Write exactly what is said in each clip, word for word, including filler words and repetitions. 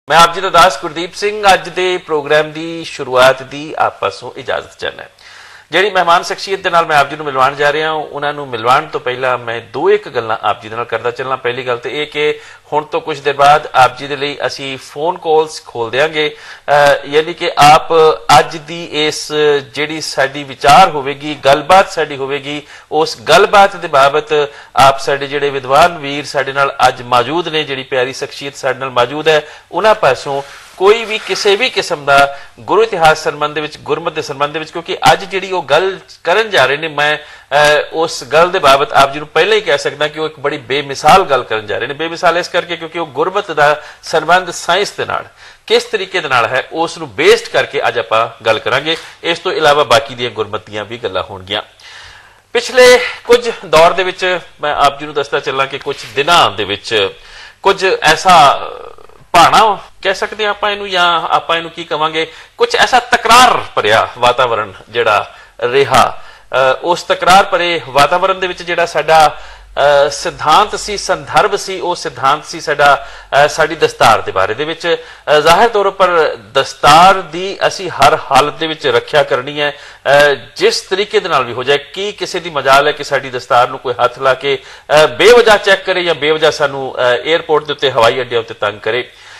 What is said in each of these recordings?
मैं आप जी का दास गुरदीप सिंह अज के प्रोग्राम की शुरुआत की आप पासों इजाजत चाहना है। ਜਿਹੜੀ ਮਹਿਮਾਨ ਸ਼ਖਸੀਅਤ ਦੇ ਨਾਲ मैं आप जी को मिलवान जा रहा हूँ उन्होंने मिलवान तो पहला मैं दो एक गल्लां आप जी दे नाल करदा चलना। पहली गल तो यह कि हुण तो कुछ देर बाद आप जी दे लई असीं फोन कॉल्स खोल देंगे, यानी कि आप अज दी इस जिहड़ी साडी विचार होवेगी गलबात साडी होवेगी उस गलबात दे बाबत आप साडे जिहड़े विद्वान वीर साडे नाल अज मौजूद ने, जिहड़ी प्यारी शख्सियत साडे नाल मौजूद है, उन्हां पासों कोई भी किसी भी किस्म का गुरु इतिहास संबंध में गुरमत के संबंध में, क्योंकि अज जी गल करन जा रहे हैं मैं उस गल के बाबत आप जी को पहले ही कह सकता कि वो एक बड़ी बेमिसाल गल करन जा रहे हैं। बेमिसाल इस करके क्योंकि वो गुरमत का संबंध साइंस के नाल किस तरीके दे नाल है उस नूं बेस्ड करके अज आपां गल करांगे। इस तो इलावा बाकी दी गुरमत दीयां भी गल्लां होणगीਆਂ। पिछले कुछ दौर दे विच मैं आप जी को दसदा चलां कि कुछ दिनां दे विच कुछ ऐसा भाना कह सकते हैं आपां इहनूं, या आपां इहनूं की कहांगे, कुछ ऐसा तकरार भरिया वातावरण जिहड़ा रिहा, उस तकरार भरे वातावरण दे विच जिहड़ा साडा सिद्धांत सी, संदर्भ सी, वो सिद्धांत सी साडा साडी दस्तार दे बारे दे विच। जाहिर तौर पर दस्तार दी असी हर हालत दे विच रखिया करनी है, जिस तरीके दे नाल भी हो जाए। कि किसी दी मजाल है कि साडी दस्तार नूं कोई हथ ला के बेवजह चैक करे या बेवजह सानू एयरपोर्ट दे उत्ते हवाई अड्डे उत्ते तंग करे।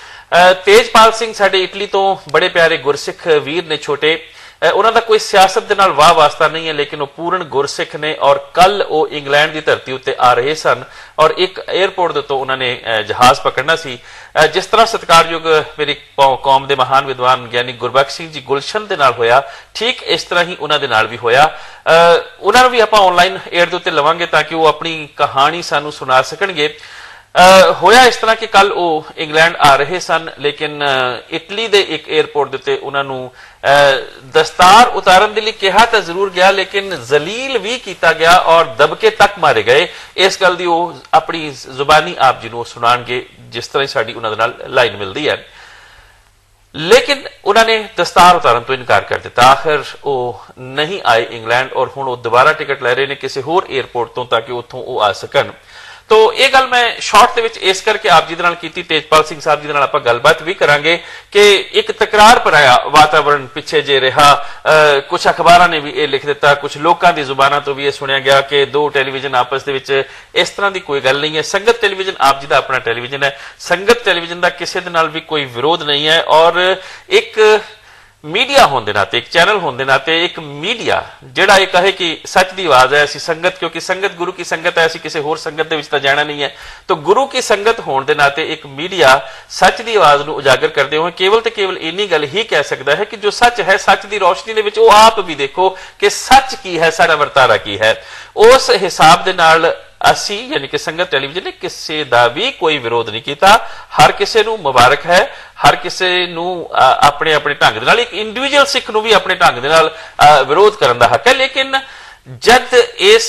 तेजपाल सिंह साडे इटली तो बड़े प्यारे गुरसिख वीर ने, छोटे, उन्हों का कोई सियासत के नाल वाह वास्ता नहीं है, लेकिन वो पूर्ण गुरसिख ने और कल वो इंग्लैंड की धरती उत्ते आ रहे सन और एक एयरपोर्ट के तो उन्होंने जहाज पकड़ना सी। जिस तरह सत्कारयोग मेरी कौम के महान विद्वान ज्ञानी गुरबख्श सिंह जी गुलशन के नाल होया, ठीक इस तरह ही उन्होंने नाल भी होया। उन्होंने भी आपां ऑनलाइन एयर के उत्ते लवांगे ताकि वो अपनी कहानी सानू सुना सकणगे। Uh, होया इस तरह कि कल वो इंग्लैंड आ रहे सन, लेकिन इटली के एक एयरपोर्ट के उत्ते उन्होंने दस्तार उतारन के लिए कहा तो जरूर गया, लेकिन जलील भी किया गया और दबके तक मारे गए। इस गल की वो अपनी जुबानी आप जी को सुनाएंगे जिस तरह साड़ी उन्होंने नाल लाइन मिलती है। लेकिन उन्होंने दस्तार उतारन तो इनकार कर दिता। आखिर वो नहीं आए इंग्लैंड और हुण वो दोबारा टिकट लै रहे हैं किसी होर एयरपोर्ट तो ताकि उत्थों वो आ सकन। तो यह गल मैं शॉर्ट दे विच इस करके आप जी दे नाल कीती। तेजपाल सिंह साहब जी दे नाल आपां गलबात भी करांगे कि एक तकरार भराया वातावरण पिछे जे रहा। कुछ अखबारां ने भी यह लिख दिता, कुछ लोगों की जुबानां तो भी यह सुनिया गया कि दो टैलीविजन आपस दे विच इस तरह की कोई गल नहीं है। संगत टैलीविजन आप जी का अपना टैलीविजन है, संगत टैलीविजन का किसी दे नाल भी कोई विरोध नहीं है। और एक मीडिया होने नाते, एक चैनल होने नाते, एक मीडिया जिहड़ा ये कहे कि सच की आवाज है, ऐसी संगत, क्योंकि संगत गुरु की संगत है, ऐसी किसी होर संगत दे विच तां जाना नहीं है। तो गुरु की संगत होने के नाते एक मीडिया सच की आवाज नूं उजागर करते हुए केवल तो केवल इन्नी गल ही कह सकता है कि जो सच है, सच की रोशनी दे विच वो आप भी देखो कि सच की है, साडा वर्तारा की है। उस हिसाब दे नाल असी यानी कि संगत टैलीविजन ने किसी का भी कोई विरोध नहीं किया। हर किसी नूं मुबारक है, हर किसी नूं अपने अपने ढंग दे नाल, एक इंडिविजुअल सिख नूं भी अपने ढंग दे नाल विरोध करने का हक है। लेकिन जद इस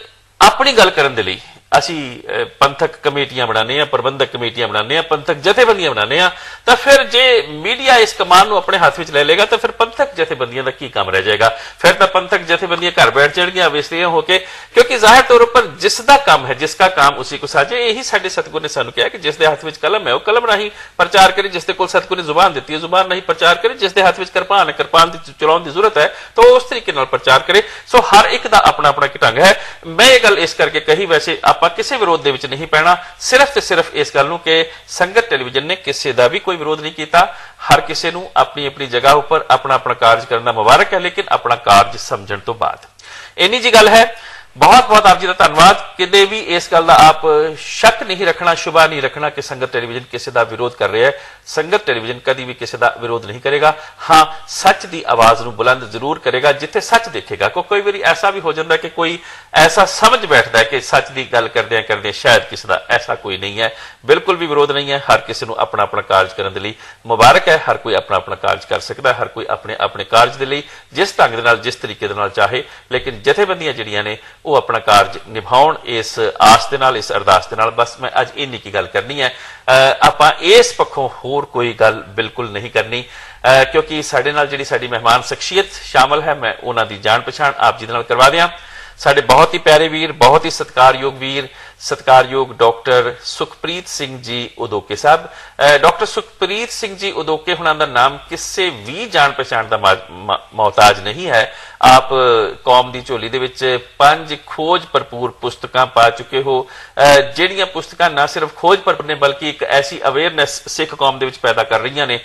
अपनी गल करन दे लई असी पंथक कमेटियां बनाने, प्रबंधक कमेटियां बनाने, पंथक जथेबंदियां बनाने, तो फिर जे मीडिया इस कमान अपने हाथ में ले लेगा तो फिर पंथक जथेबंदियां का की काम रह जाएगा। फिर तो पंथक जथेबंदियां घर बैठ जाएंगियां इसलिए होके, क्योंकि जाहिर तौर पर जिसका काम है, जिसका काम उसी को साजे। यही साडे सतगुर ने सानू कहा कि जिसके हाथ में कलम है वो कलम राही प्रचार करे, जिसके कोल सतगुर ने जुबान दी है जुबान नहीं प्रचार करे, जिसके हाथ में किरपान है किरपान की चलाने की जरूरत है तो उस तरीके नाल प्रचार करे। सो हर एक का अपना अपना ढंग है। मैं ये गल इस करके कही, वैसे आपां किसी विरोध दे विच नहीं पैना, सिर्फ ते सिर्फ इस गल नूं कि संगत टैलीविजन ने किसी का भी कोई विरोध नहीं किया। हर किसी नूं अपनी अपनी जगह पर अपना अपना कार्य करना मुबारक है, लेकिन अपना कार्य समझण तो बाद। इन्नी जी गल है। बहुत बहुत आप जी का धन्यवाद। किते भी इस गल का आप शक नहीं रखना, शुबा नहीं रखना कि संगत टैलीविजन किसी का विरोध कर रहा है। संगत टैलीविजन कभी भी किसी का विरोध नहीं करेगा। हाँ, सच की आवाज नूं बुलंद जरूर करेगा जिथे सच देखेगा। को कोई बार ऐसा भी हो जाता है कि कोई ऐसा समझ बैठता है कि सच की गल करदे करदे शायद किसी का ऐसा कोई नहीं है। बिल्कुल भी विरोध नहीं है। हर किसी नूं अपना अपना कार्य करने के लिए मुबारक है। हर कोई अपना अपना कार्य कर सकता है, हर कोई अपने अपने कार्य के लिए जिस ढंग दे नाल जिस तरीके दे नाल चाहे। लेकिन जथेबंदियां जिहड़ियां ने वो अपना कार्य निभाउण इस आस दे नाल, इस अरदास दे नाल। बस मैं अज इन्नी की गल करनी है। आपां इस पक्षों होर कोई गल बिल्कुल नहीं करनी, क्योंकि साडे नाल जिहड़ी साडी मेहमान शख्सियत शामिल है, मैं उन्हां दी जान पछाण आप जी दे नाल करवा दियां। ਸਾਡੇ ਬਹੁਤ ਹੀ ਪਿਆਰੇ ਵੀਰ, ਬਹੁਤ ਹੀ ਸਤਿਕਾਰਯੋਗ ਵੀਰ, ਸਤਿਕਾਰਯੋਗ ਡਾਕਟਰ ਸੁਖਪ੍ਰੀਤ ਸਿੰਘ ਜੀ ਉਦੋਕੇ ਸਾਹਿਬ। ਡਾਕਟਰ ਸੁਖਪ੍ਰੀਤ ਸਿੰਘ ਜੀ ਉਦੋਕੇ ਹੁਣਾਂ ਦਾ ਨਾਮ ਕਿਸੇ ਵੀ ਜਾਣ ਪਛਾਣ ਦਾ ਮੁਹਤਾਜ ਨਹੀਂ ਹੈ। ਆਪ ਕੌਮ ਦੀ ਝੋਲੀ ਦੇ ਵਿੱਚ ਪੰਜ ਖੋਜ ਭਰਪੂਰ ਪੁਸਤਕਾਂ ਪਾ ਚੁੱਕੇ ਹੋ, ਜਿਹੜੀਆਂ ਪੁਸਤਕਾਂ ਨਾ ਸਿਰਫ ਖੋਜ ਭਰਪੂਰ ਨੇ ਬਲਕਿ ਇੱਕ ਐਸੀ ਅਵੇਅਰਨੈਸ ਸਿੱਖ ਕੌਮ ਦੇ ਵਿੱਚ ਪੈਦਾ ਕਰ ਰਹੀਆਂ ਨੇ।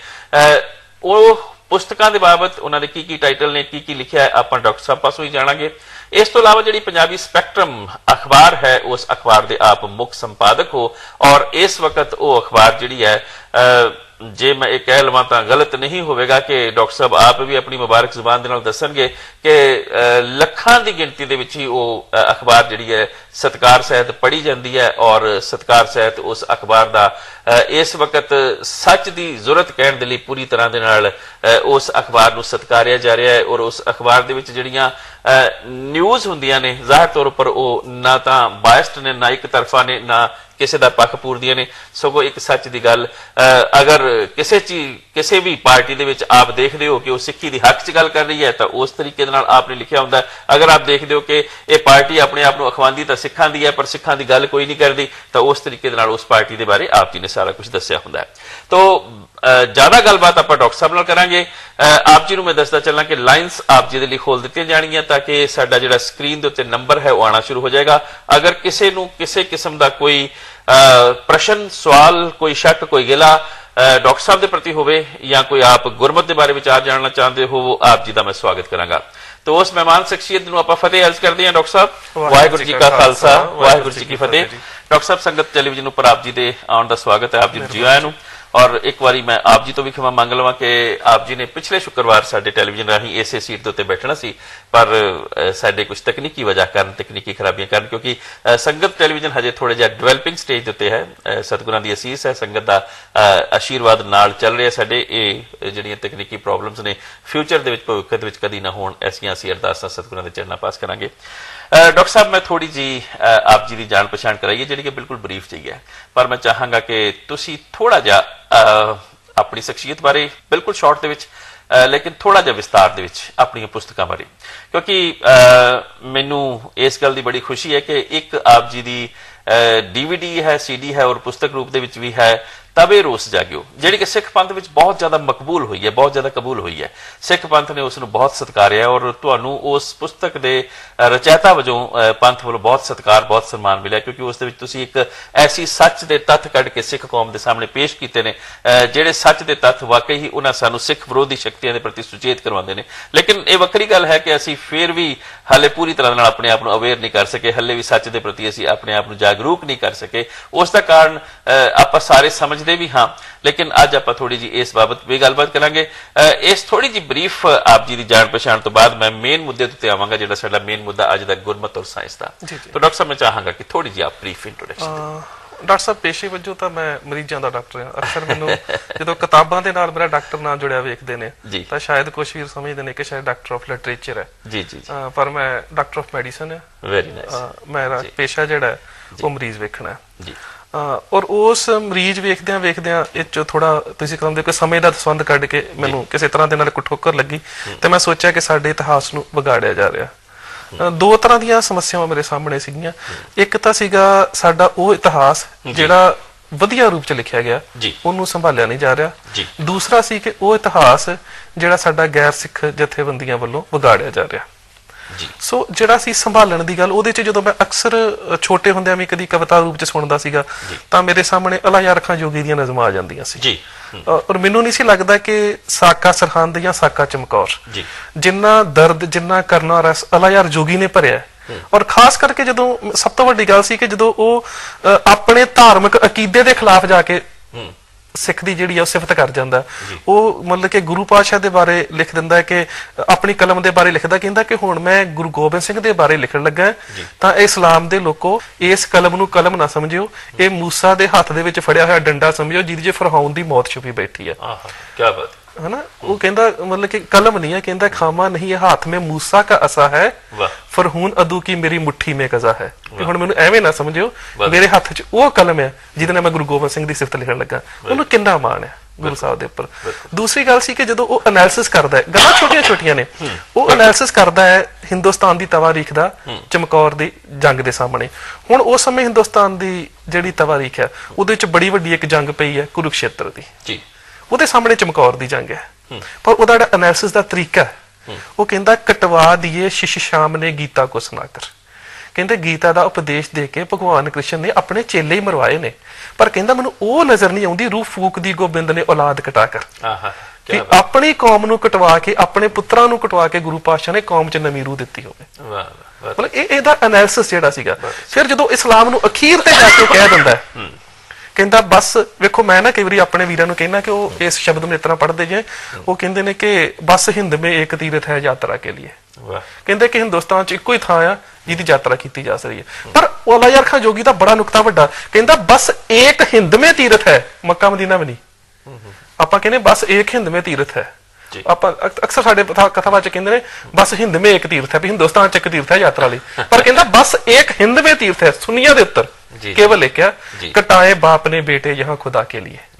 ਉਹ ਪੁਸਤਕਾਂ ਦੇ ਬਾਬਤ ਉਹਨਾਂ ਦੇ ਕੀ ਕੀ ਟਾਈਟਲ ਨੇ, ਕੀ ਕੀ ਲਿਖਿਆ ਹੈ, ਆਪਾਂ ਡਾਕਟਰ ਸਾਹਿਬ ਪਾਸੋਂ ਹੀ ਜਾਣਾਂਗੇ। ਇਸ ਤੋਂ ਇਲਾਵਾ ਜਿਹੜੀ ਪੰਜਾਬੀ ਸਪੈਕਟਰਮ ਅਖਬਾਰ ਹੈ, ਉਸ ਅਖਬਾਰ ਦੇ ਆਪ ਮੁੱਖ ਸੰਪਾਦਕ ਹੋ ਔਰ ਇਸ ਵਕਤ ਉਹ ਅਖਬਾਰ ਜਿਹੜੀ ਹੈ, ਜੇ ਮੈਂ ਇਹ ਕਹਿ ਲਵਾਂ ਤਾਂ ਗਲਤ ਨਹੀਂ ਹੋਵੇਗਾ ਕਿ ਡਾਕਟਰ ਸਾਹਿਬ ਆਪ ਵੀ ਆਪਣੀ ਮੁਬਾਰਕ ਜ਼ੁਬਾਨ ਦੇ ਨਾਲ ਦੱਸਣਗੇ ਕਿ ਲੱਖਾਂ ਦੀ ਗਿਣਤੀ ਦੇ ਵਿੱਚ ਹੀ ਉਹ ਅਖਬਾਰ ਜਿਹੜੀ ਹੈ ਸਤਿਕਾਰ ਸਹਿਤ ਪੜ੍ਹੀ ਜਾਂਦੀ ਹੈ ਔਰ ਸਤਿਕਾਰ ਸਹਿਤ ਉਸ ਅਖਬਾਰ ਦਾ ਇਸ ਵਕਤ ਸੱਚ ਦੀ ਜ਼ਰੂਰਤ ਕਹਿਣ ਦੇ ਲਈ ਪੂਰੀ ਤਰ੍ਹਾਂ ਦੇ ਨਾਲ ਉਸ ਅਖਬਾਰ ਨੂੰ ਸਤਿਕਾਰਿਆ ਜਾ ਰਿਹਾ ਹੈ। ਔਰ ਉਸ ਅਖਬਾਰ ਦੇ ਵਿੱਚ ਜਿਹੜੀਆਂ ਨਿਊਜ਼ ਹੁੰਦੀਆਂ ਨੇ ਜ਼ਾਹਿਰ ਤੌਰ ਉੱਪਰ ਉਹ ਨਾ ਤਾਂ ਬਾਇਸਡ ਨੇ, ਨਾ ਇੱਕ ਤਰਫਾ ਨੇ, ਨਾ ਕਿਸੇ ਦਾ ਪੱਖ ਪੂਰਦੀਆਂ ਨੇ, ਸਗੋਂ ਇੱਕ ਸੱਚ ਦੀ ਗੱਲ ਅਗਰ ਕਿਸੇ ਚੀਜ਼ ਕਿਸੇ ਵੀ ਪਾਰਟੀ ਦੇ ਵਿੱਚ ਆਪ ਦੇਖਦੇ ਹੋ ਕਿ ਉਹ ਸਿੱਖੀ ਦੀ ਹੱਕ 'ਚ ਗੱਲ ਕਰ ਰਹੀ ਹੈ ਤਾਂ ਉਸ ਤਰੀਕੇ ਦੇ ਨਾਲ ਆਪ ਨੇ ਲਿਖਿਆ ਹੁੰਦਾ। ਅਗਰ ਆਪ ਦੇਖਦੇ ਹੋ ਕਿ ਇਹ ਪਾਰਟੀ ਆਪਣੇ ਆਪ ਨੂੰ ਅਖਵਾਂਦੀ ਤਾਂ ਸਿੱਖਾਂ ਦੀ ਹੈ ਪਰ ਸਿੱਖਾਂ ਦੀ ਗੱਲ ਕੋਈ ਨਹੀਂ ਕਰਦੀ ਤਾਂ ਉਸ ਤਰੀਕੇ ਦੇ ਨਾਲ ਉਸ ਪਾਰਟੀ ਦੇ ਬਾਰੇ ਆਪ ਜੀ ਨੇ ਸਾਰਾ ਕੁਝ ਦੱਸਿਆ ਹੁੰਦਾ ਹੈ। ਤੋ ਜ਼ਿਆਦਾ ਗੱਲਬਾਤ ਆਪਾਂ ਡਾਕਟਰ ਸਾਹਿਬ ਨਾਲ ਕਰਾਂਗੇ। ਆਪ ਜੀ ਨੂੰ ਮੈਂ ਦੱਸਦਾ ਚੱਲਾਂ ਕਿ ਲਾਈਨਸ ਆਪ ਜੀ ਦੇ ਲਈ ਖੋਲ ਦਿੱਤੀਆਂ ਜਾਣਗੀਆਂ ਤਾਂ ਕਿ ਸਾਡਾ ਜਿਹੜਾ ਸਕਰੀਨ ਦੇ ਉੱਤੇ ਨੰਬਰ ਹੈ ਉਹ ਆਉਣਾ ਸ਼ੁਰੂ ਹੋ ਜਾਏਗਾ। ਅਗਰ ਕਿਸੇ ਨੂੰ ਕਿਸੇ ਕਿਸਮ ਦਾ ਕੋਈ ਪ੍ਰਸ਼ਨ, ਸਵਾਲ, ਕੋਈ ਸ਼ੱਕ, ਕੋਈ ਗਿਲਾ ਡਾਕਟਰ ਸਾਹਿਬ ਦੇ ਪ੍ਰਤੀ ਹੋਵੇ ਜਾਂ ਕੋਈ ਆਪ ਗੁਰਮਤ ਦੇ ਬਾਰੇ ਵਿਚਾਰ ਜਾਣਨਾ ਚਾਹੁੰਦੇ ਹੋ, ਆਪ ਜੀ ਦਾ ਮੈਂ ਸਵਾਗਤ ਕਰਾਂਗਾ। तो उस मेहमान शख्सियत ਨੂੰ ਆਪਾਂ ਫਤਿਹ अर्ज ਕਰਦੇ ਹਾਂ। ਡਾਕਟਰ ਸਾਹਿਬ ਵਾਹਿਗੁਰੂ ਜੀ ਕਾ ਖਾਲਸਾ ਵਾਹਿਗੁਰੂ ਜੀ ਕੀ ਫਤਿਹ। ਡਾਕਟਰ ਸਾਹਿਬ ਸੰਗਤ ਟੈਲੀਵਿਜ਼ਨ ਉੱਪਰ ਆਪ ਜੀ ਦੇ ਆਉਣ ਦਾ ਸਵਾਗਤ ਹੈ। ਆਪ ਜੀ ਨੂੰ ਜੀ ਆਇਆਂ ਨੂੰ। ਔਰ ਇੱਕ ਵਾਰੀ ਮੈਂ ਆਪ ਜੀ ਤੋਂ ਵੀ ਖਿਮਾ ਮੰਗ ਲਵਾਂ ਕਿ ਆਪ ਜੀ ਨੇ ਪਿਛਲੇ ਸ਼ੁੱਕਰਵਾਰ ਸਾਡੇ ਟੈਲੀਵਿਜ਼ਨ ਰਾਹੀਂ ਇਸੇ ਸੀਟ ਦੇ ਉੱਤੇ ਬੈਠਣਾ ਸੀ ਪਰ ਸਾਡੇ ਕੁਝ ਤਕਨੀਕੀ ਵਜ੍ਹਾ ਕਾਰਨ, ਤਕਨੀਕੀ ਖਰਾਬੀਆਂ ਕਾਰਨ, ਕਿਉਂਕਿ ਸੰਗਤ ਟੈਲੀਵਿਜ਼ਨ ਹਜੇ ਥੋੜੇ ਜਿਹਾ ਡਿਵੈਲਪਿੰਗ ਸਟੇਜ ਦੇ ਉੱਤੇ ਹੈ। ਸਤਿਗੁਰਾਂ ਦੀ ਅਸੀਸ ਹੈ, ਸੰਗਤ ਦਾ ਆਸ਼ੀਰਵਾਦ ਨਾਲ ਚੱਲ ਰਿਹਾ ਸਾਡੇ। ਇਹ ਜਿਹੜੀਆਂ ਤਕਨੀਕੀ ਪ੍ਰੋਬਲਮਸ ਨੇ ਫਿਊਚਰ ਦੇ ਵਿੱਚ, ਭਵਿੱਖ ਦੇ ਵਿੱਚ ਕਦੀ ਨਾ ਹੋਣ, ਐਸੀਆਂ ਅਸੀਂ ਅਰਦਾਸਾਂ ਸਤਿਗੁਰਾਂ ਦੇ ਚਰਨਾਂ ਪਾਸ ਕਰਾਂਗੇ। ਡਾਕਟਰ ਸਾਹਿਬ ਮੈਂ ਥੋੜੀ ਜੀ ਆਪ ਜੀ ਦੀ ਜਾਣ ਪਛਾਣ ਕਰਾਈਏ ਜਿਹੜੀ ਕਿ ਬਿਲਕੁਲ ਬਰੀਫ ਜਿਹੀ ਹੈ, ਪਰ ਮੈਂ ਚਾਹਾਂਗਾ ਕਿ ਤੁਸੀਂ ਥੋੜਾ ਜਿਹਾ ਆਪਣੀ ਸ਼ਖਸੀਅਤ ਬਾਰੇ ਬਿਲਕੁਲ ਸ਼ਾਰਟ ਦੇ ਵਿੱਚ ਲੇਕਿਨ ਥੋੜਾ ਜਿਹਾ ਵਿਸਤਾਰ ਦੇ ਵਿੱਚ ਆਪਣੀਆਂ ਪੁਸਤਕਾਂ ਬਾਰੇ, ਕਿਉਂਕਿ ਮੈਨੂੰ ਇਸ ਗੱਲ ਦੀ ਬੜੀ ਖੁਸ਼ੀ ਹੈ ਕਿ ਇੱਕ ਆਪ ਜੀ ਦੀ ਡੀਵੀਡੀ ਹੈ, ਸੀਡੀ ਹੈ ਔਰ ਪੁਸਤਕ ਰੂਪ ਦੇ ਵਿੱਚ ਵੀ ਹੈ, ਤਵੇ ਰੋਸ ਜਾਗਿਓ, ਜਿਹੜੀ ਕਿ ਸਿੱਖ ਪੰਥ ਵਿੱਚ ਬਹੁਤ ਜ਼ਿਆਦਾ ਮਕਬੂਲ ਹੋਈ ਹੈ, ਬਹੁਤ ਜ਼ਿਆਦਾ ਕਬੂਲ ਹੋਈ ਹੈ। ਸਿੱਖ ਪੰਥ ਨੇ ਉਸ ਨੂੰ ਬਹੁਤ ਸਤਿਕਾਰਿਆ ਔਰ ਤੁਹਾਨੂੰ ਉਸ ਪੁਸਤਕ ਦੇ ਰਚੈਤਾ ਵਜੋਂ ਪੰਥ ਵੱਲੋਂ ਬਹੁਤ ਸਤਿਕਾਰ, ਬਹੁਤ ਸਨਮਾਨ ਮਿਲਿਆ, ਕਿਉਂਕਿ ਉਸ ਦੇ ਵਿੱਚ ਤੁਸੀਂ ਇੱਕ ਐਸੀ ਸੱਚ ਦੇ ਤੱਥ ਕੱਢ ਕੇ ਸਿੱਖ ਕੌਮ ਦੇ ਸਾਹਮਣੇ ਪੇਸ਼ ਕੀਤੇ ਨੇ ਜਿਹੜੇ ਸੱਚ ਦੇ ਤੱਥ ਵਾਕਈ ਹੀ ਉਹਨਾਂ ਸਾਨੂੰ ਸਿੱਖ ਵਿਰੋਧੀ ਸ਼ਕਤੀਆਂ ਦੇ ਪ੍ਰਤੀ ਸੁਚੇਤ ਕਰਵਾਉਂਦੇ ਨੇ। ਲੇਕਿਨ ਇਹ ਵੱਖਰੀ ਗੱਲ ਹੈ ਕਿ ਅਸੀਂ ਫਿਰ ਵੀ ਹਾਲੇ ਪੂਰੀ ਤਰ੍ਹਾਂ ਨਾਲ ਆਪਣੇ ਆਪ ਨੂੰ ਅਵੇਅਰ ਨਹੀਂ ਕਰ ਸਕੇ, ਹਲੇ ਵੀ ਸੱਚ ਦੇ ਪ੍ਰਤੀ ਅਸੀਂ ਆਪਣੇ ਆਪ ਨੂੰ ਜਾਗਰੂਕ ਨਹੀਂ ਕਰ ਸਕੇ। ਉਸ ਦਾ ਕਾਰਨ ਆਪਾਂ ਸਾਰੇ ਸਮਝ ਦੇ ਵੀ ਹਾਂ, ਲੇਕਿਨ ਅੱਜ ਆਪਾਂ ਥੋੜੀ ਜੀ ਇਸ ਬਾਬਤ ਵੀ ਗੱਲਬਾਤ ਕਰਾਂਗੇ। ਇਸ ਥੋੜੀ ਜੀ ਬਰੀਫ ਆਪ ਜੀ ਦੀ ਜਾਣ ਪਛਾਣ ਤੋਂ ਬਾਅਦ ਮੈਂ ਮੇਨ ਮੁੱਦੇ ਉੱਤੇ ਆਵਾਂਗਾ ਜਿਹੜਾ ਸਾਡਾ ਮੇਨ ਮੁੱਦਾ ਅੱਜ ਦਾ ਗੁਰਮਤ ਔਰ ਸਾਇੰਸ ਦਾ। ਤਾਂ ਡਾਕਟਰ ਸਾਹਿਬ ਮੈਂ ਚਾਹਾਂਗਾ ਕਿ ਥੋੜੀ ਜੀ ਆਪ ਬਰੀਫ ਇੰਟਰੋਡਕਸ਼ਨ। ਡਾਕਟਰ ਸਾਹਿਬ ਪੇਸ਼ੇ ਵਜੋਂ ਤਾਂ ਮੈਂ ਮਰੀਜ਼ਾਂ ਦਾ ਡਾਕਟਰ ਹਾਂ। ਅਕਸਰ ਮੈਨੂੰ ਜਦੋਂ ਕਿਤਾਬਾਂ ਦੇ ਨਾਲ ਮੇਰਾ ਡਾਕਟਰ ਨਾਲ ਜੁੜਿਆ ਵੇਖਦੇ ਨੇ ਤਾਂ ਸ਼ਾਇਦ ਕੁਝ ਵੀਰ ਸਮਝਦੇ ਨੇ ਕਿ ਸ਼ਾਇਦ ਡਾਕਟਰ ਆਫ ਲਿਟਰੇਚਰ ਹੈ। ਜੀ ਜੀ ਪਰ ਮੈਂ ਡਾਕਟਰ ਆਫ ਮੈਡੀਸਨ ਹੈ। Very nice. ਮੇਰਾ ਪੇਸ਼ਾ ਜਿਹੜਾ ਉਹ ਮਰੀਜ਼ ਵੇਖਣਾ ਜੀ। ਔਰ ਉਸ ਮਰੀਜ਼ ਵੇਖਦਿਆਂ ਵੇਖਦਿਆਂ ਇਹ ਚ ਥੋੜਾ ਤੁਸੀਂ ਕਹਿੰਦੇ ਕਿ ਸਮੇਂ ਦਾ ਦਸਵੰਧ ਕੱਢ ਕੇ ਮੈਨੂੰ ਕਿਸੇ ਤਰ੍ਹਾਂ ਦੇ ਨਾਲ ਇੱਕ ਠੋਕਰ ਲੱਗੀ ਤੇ ਮੈਂ ਸੋਚਿਆ ਕਿ ਸਾਡੇ ਇਤਿਹਾਸ ਨੂੰ ਵਿਗਾੜਿਆ ਜਾ ਰਿਹਾ। ਦੋ ਤਰ੍ਹਾਂ ਦੀਆਂ ਸਮੱਸਿਆਵਾਂ ਮੇਰੇ ਸਾਹਮਣੇ ਸੀਗੀਆਂ। ਇੱਕ ਤਾਂ ਸੀਗਾ ਸਾਡਾ ਉਹ ਇਤਿਹਾਸ ਜਿਹੜਾ ਵਧੀਆ ਰੂਪ ਚ ਲਿਖਿਆ ਗਿਆ, ਉਹਨੂੰ ਸੰਭਾਲਿਆ ਨਹੀਂ ਜਾ ਰਿਹਾ। ਦੂਸਰਾ ਸੀ ਕਿ ਉਹ ਇਤਿਹਾਸ ਜਿਹੜਾ ਸਾਡਾ ਗੈਰ ਸਿੱਖ ਜਥੇਬੰਦੀਆਂ ਵੱਲੋਂ ਵਿਗਾੜਿਆ ਜਾ ਰਿਹਾ। ਸੋ ਜਿਹੜਾ ਸੀ ਸੰਭਾਲਣ ਦੀ ਗੱਲ, ਉਹਦੇ ਚ ਜਦੋਂ ਮੈਂ ਅਕਸਰ ਛੋਟੇ ਹੁੰਦਿਆਂ ਵੀ ਕਦੀ ਕਵਿਤਾ ਰੂਪ ਚ ਸੁਣਦਾ ਸੀਗਾ ਤਾਂ ਮੇਰੇ ਸਾਹਮਣੇ ਅਲਾਯਾਰ ਖਾਂ ਜੋਗੀ ਦੀਆਂ ਨਜ਼ਮਾਂ ਆ ਜਾਂਦੀਆਂ ਸੀ ਔਰ ਮੈਨੂੰ ਨਹੀਂ ਸੀ ਲੱਗਦਾ ਕਿ ਸਾਕਾ ਸਰਹੰਦ ਜਾਂ ਸਾਕਾ ਚਮਕੌਰ ਜਿੰਨਾ ਦਰਦ, ਜਿੰਨਾ ਕਰਨਾ ਰਸ ਅਲਾਯਾਰ ਜੋਗੀ ਨੇ ਭਰਿਆ। ਔਰ ਖਾਸ ਕਰਕੇ ਜਦੋਂ ਸਭ ਤੋਂ ਵੱਡੀ ਗੱਲ ਸੀ ਕਿ ਜਦੋਂ ਉਹ ਆਪਣੇ ਧਾਰਮਿਕ ਅਕੀਦੇ ਦੇ ਖਿਲਾਫ ਜਾ ਕੇ ਸਿੱਖ ਦੀ ਜਿਹੜੀ ਆ ਉਹ ਸਿਫਤ ਕਰ ਜਾਂਦਾ, ਉਹ ਮਤਲਬ ਕਿ ਗੁਰੂ ਪਾਤਸ਼ਾਹ ਦੇ ਬਾਰੇ ਲਿਖ ਦਿੰਦਾ ਹੈ ਕਿ ਆਪਣੀ ਕਲਮ ਦੇ ਬਾਰੇ ਲਿਖਦਾ, ਕਹਿੰਦਾ ਕਿ ਹੁਣ ਮੈਂ ਗੁਰੂ ਗੋਬਿੰਦ ਸਿੰਘ ਦੇ ਬਾਰੇ ਲਿਖਣ ਲੱਗਾ ਤਾਂ ਇਸਲਾਮ ਦੇ ਲੋਕੋ ਇਸ ਕਲਮ ਨੂੰ ਕਲਮ ਨਾ ਸਮਝਿਓ, ਇਹ ਮੂਸਾ ਦੇ ਹੱਥ ਦੇ ਵਿੱਚ ਫੜਿਆ ਹੋਇਆ ਡੰਡਾ ਸਮਝਿਓ ਜਿਹਦੇ ਚ ਫਰਹਾਉਣ ਦੀ ਮੌਤ ਛੁਪੀ ਬੈਠੀ ਹੈ। ਕੀ ਬਾਤ है ना। वो कहता मतलब कि कलम नहीं है, कहता खामा नहीं है हाथ में मूसा का असा है, फरहून अदू की मेरी मुट्ठी में कजा है। हुण मैनूं एवें ना समझियो मेरे हत्थ च वो कलम है जिहदे नाल मैं गुरु गोबिंद सिंह दी सिफत लिखण लगा, उहनूं किन्ना माण है। ਗੁਰੂ ਸਾਹਿਬ ਦੇ ਉੱਪਰ। ਦੂਸਰੀ ਗੱਲ ਸੀ ਕਿ ਜਦੋਂ ਉਹ ਐਨਾਲਿਸਿਸ ਕਰਦਾ ਹੈ, ਗੱਲਾਂ ਛੋਟੀਆਂ ਛੋਟੀਆਂ ਨੇ, ਉਹ ਐਨਾਲਿਸਿਸ ਕਰਦਾ ਹੈ ਹਿੰਦੁਸਤਾਨ ਦੀ ਤਵਾਰੀਖ ਦਾ ਚਮਕੌਰ ਦੀ ਜੰਗ ਦੇ ਸਾਹਮਣੇ। ਹੁਣ ਉਸ ਸਮੇਂ ਹਿੰਦੁਸਤਾਨ ਦੀ ਜਿਹੜੀ ਤਵਾਰੀਖ ਹੈ ਉਹਦੇ ਵਿੱਚ ਬੜੀ ਵੱਡੀ ਇੱਕ ਜੰਗ ਪਈ ਹੈ ਕੁਰੂਕਸ਼ੇਤਰ ਦੀ ਜੀ, ਉਹਦੇ ਸਾਹਮਣੇ ਚਮਕੌਰ ਦੀ ਜੰਗ ਹੈ। ਪਰ ਉਹਦਾ ਜਿਹੜਾ ਐਨਾਲਿਸਿਸ ਦਾ ਤਰੀਕਾ ਉਹ ਕਹਿੰਦਾ ਕਟਵਾ ਦੀਏ ਸ਼ਿਸ਼ ਸ਼ਾਮ ਨੇ ਗੀਤਾ ਕੋ ਸੁਣਾਕਰ। ਕਹਿੰਦੇ ਗੀਤਾ ਦਾ ਉਪਦੇਸ਼ ਦੇ ਕੇ ਭਗਵਾਨ ਕ੍ਰਿਸ਼ਨ ਨੇ ਆਪਣੇ ਚੇਲੇ ਹੀ ਮਰਵਾਏ ਨੇ, ਪਰ ਕਹਿੰਦਾ ਮੈਨੂੰ ਉਹ ਨਜ਼ਰ ਨਹੀਂ ਆਉਂਦੀ ਰੂਹ ਫੂਕ ਦੀ ਗੋਬਿੰਦ ਨੇ ਔਲਾਦ ਕਟਾ ਕਰ, ਕਿ ਆਪਣੀ ਕੌਮ ਨੂੰ ਕਟਵਾ ਕੇ ਆਪਣੇ ਪੁੱਤਰਾਂ ਨੂੰ ਕਟਵਾ ਕੇ ਗੁਰੂ ਪਾਤਸ਼ਾਹ ਨੇ ਕੌਮ 'ਚ ਨਵੀਂ ਰੂਹ ਦਿੱਤੀ ਹੋਵੇ। ਮਤਲਬ ਇਹ ਇਹਦਾ ਐਨਾਲਿਸਿਸ ਜਿਹੜਾ ਸੀਗਾ। ਫਿਰ ਜਦੋਂ ਇਸਲਾਮ ਨੂੰ ਅਖੀਰ ਤੇ ਜਾ ਕੇ ਕਹਿ ਦਿੰਦਾ ਕਹਿੰਦਾ ਬਸ ਵੇਖੋ, ਮੈਂ ਨਾ ਕਈ ਵਾਰੀ ਆਪਣੇ ਵੀਰਾਂ ਨੂੰ ਕਹਿੰਦਾ ਕਿ ਉਹ ਇਸ ਸ਼ਬਦ ਨੂੰ ਇਸ ਤਰ੍ਹਾਂ ਪੜ੍ਹਦੇ ਜੇ, ਉਹ ਕਹਿੰਦੇ ਨੇ ਕਿ ਬਸ ਹਿੰਦ ਮੇ ਇੱਕ ਤੀਰਥ ਹੈ ਯਾਤਰਾ ਕੇ ਲਈ। ਕਹਿੰਦੇ ਕਿ ਹਿੰਦੁਸਤਾਨ 'ਚ ਇੱਕੋ ਹੀ ਥਾਂ ਆ ਜਿਹਦੀ ਯਾਤਰਾ ਕੀਤੀ ਜਾ ਸਕਦੀ ਹੈ। ਪਰ ਔਲਾ ਯਾਰ ਖਾਂ ਜੋਗੀ ਦਾ ਬੜਾ ਨੁਕਤਾ ਵੱਡਾ, ਕਹਿੰਦਾ ਬਸ ਏਕ ਹਿੰਦ ਮੇ ਤੀਰਥ ਹੈ, ਮੱਕਾ ਮਦੀਨਾ ਵੀ ਨਹੀਂ। ਆਪਾਂ ਕਹਿੰਦੇ ਬਸ ਏਕ ਹਿੰਦ ਮੇ ਤੀਰਥ ਹੈ, ਆਪਾਂ ਅਕਸਰ ਸਾਡੇ ਕਥਾਵਾਂ 'ਚ ਕਹਿੰਦੇ ਨੇ ਬਸ ਹਿੰਦ ਮੇ ਇੱਕ ਤੀਰਥ ਹੈ, ਵੀ ਹਿੰਦੁਸਤਾਨ 'ਚ ਇੱਕ ਤੀਰਥ ਹੈ ਯਾਤਰਾ ਲਈ। ਪਰ ਕਹਿੰਦਾ ਬਸ ਏਕ ਹਿੰਦ ਮੇ ਤੀਰਥ ਹੈ ਸੁਨੀਆ ਦੇ ਉੱਤਰ केवल लिखा कटाए बाप ने बेटे यहाँ खुदा के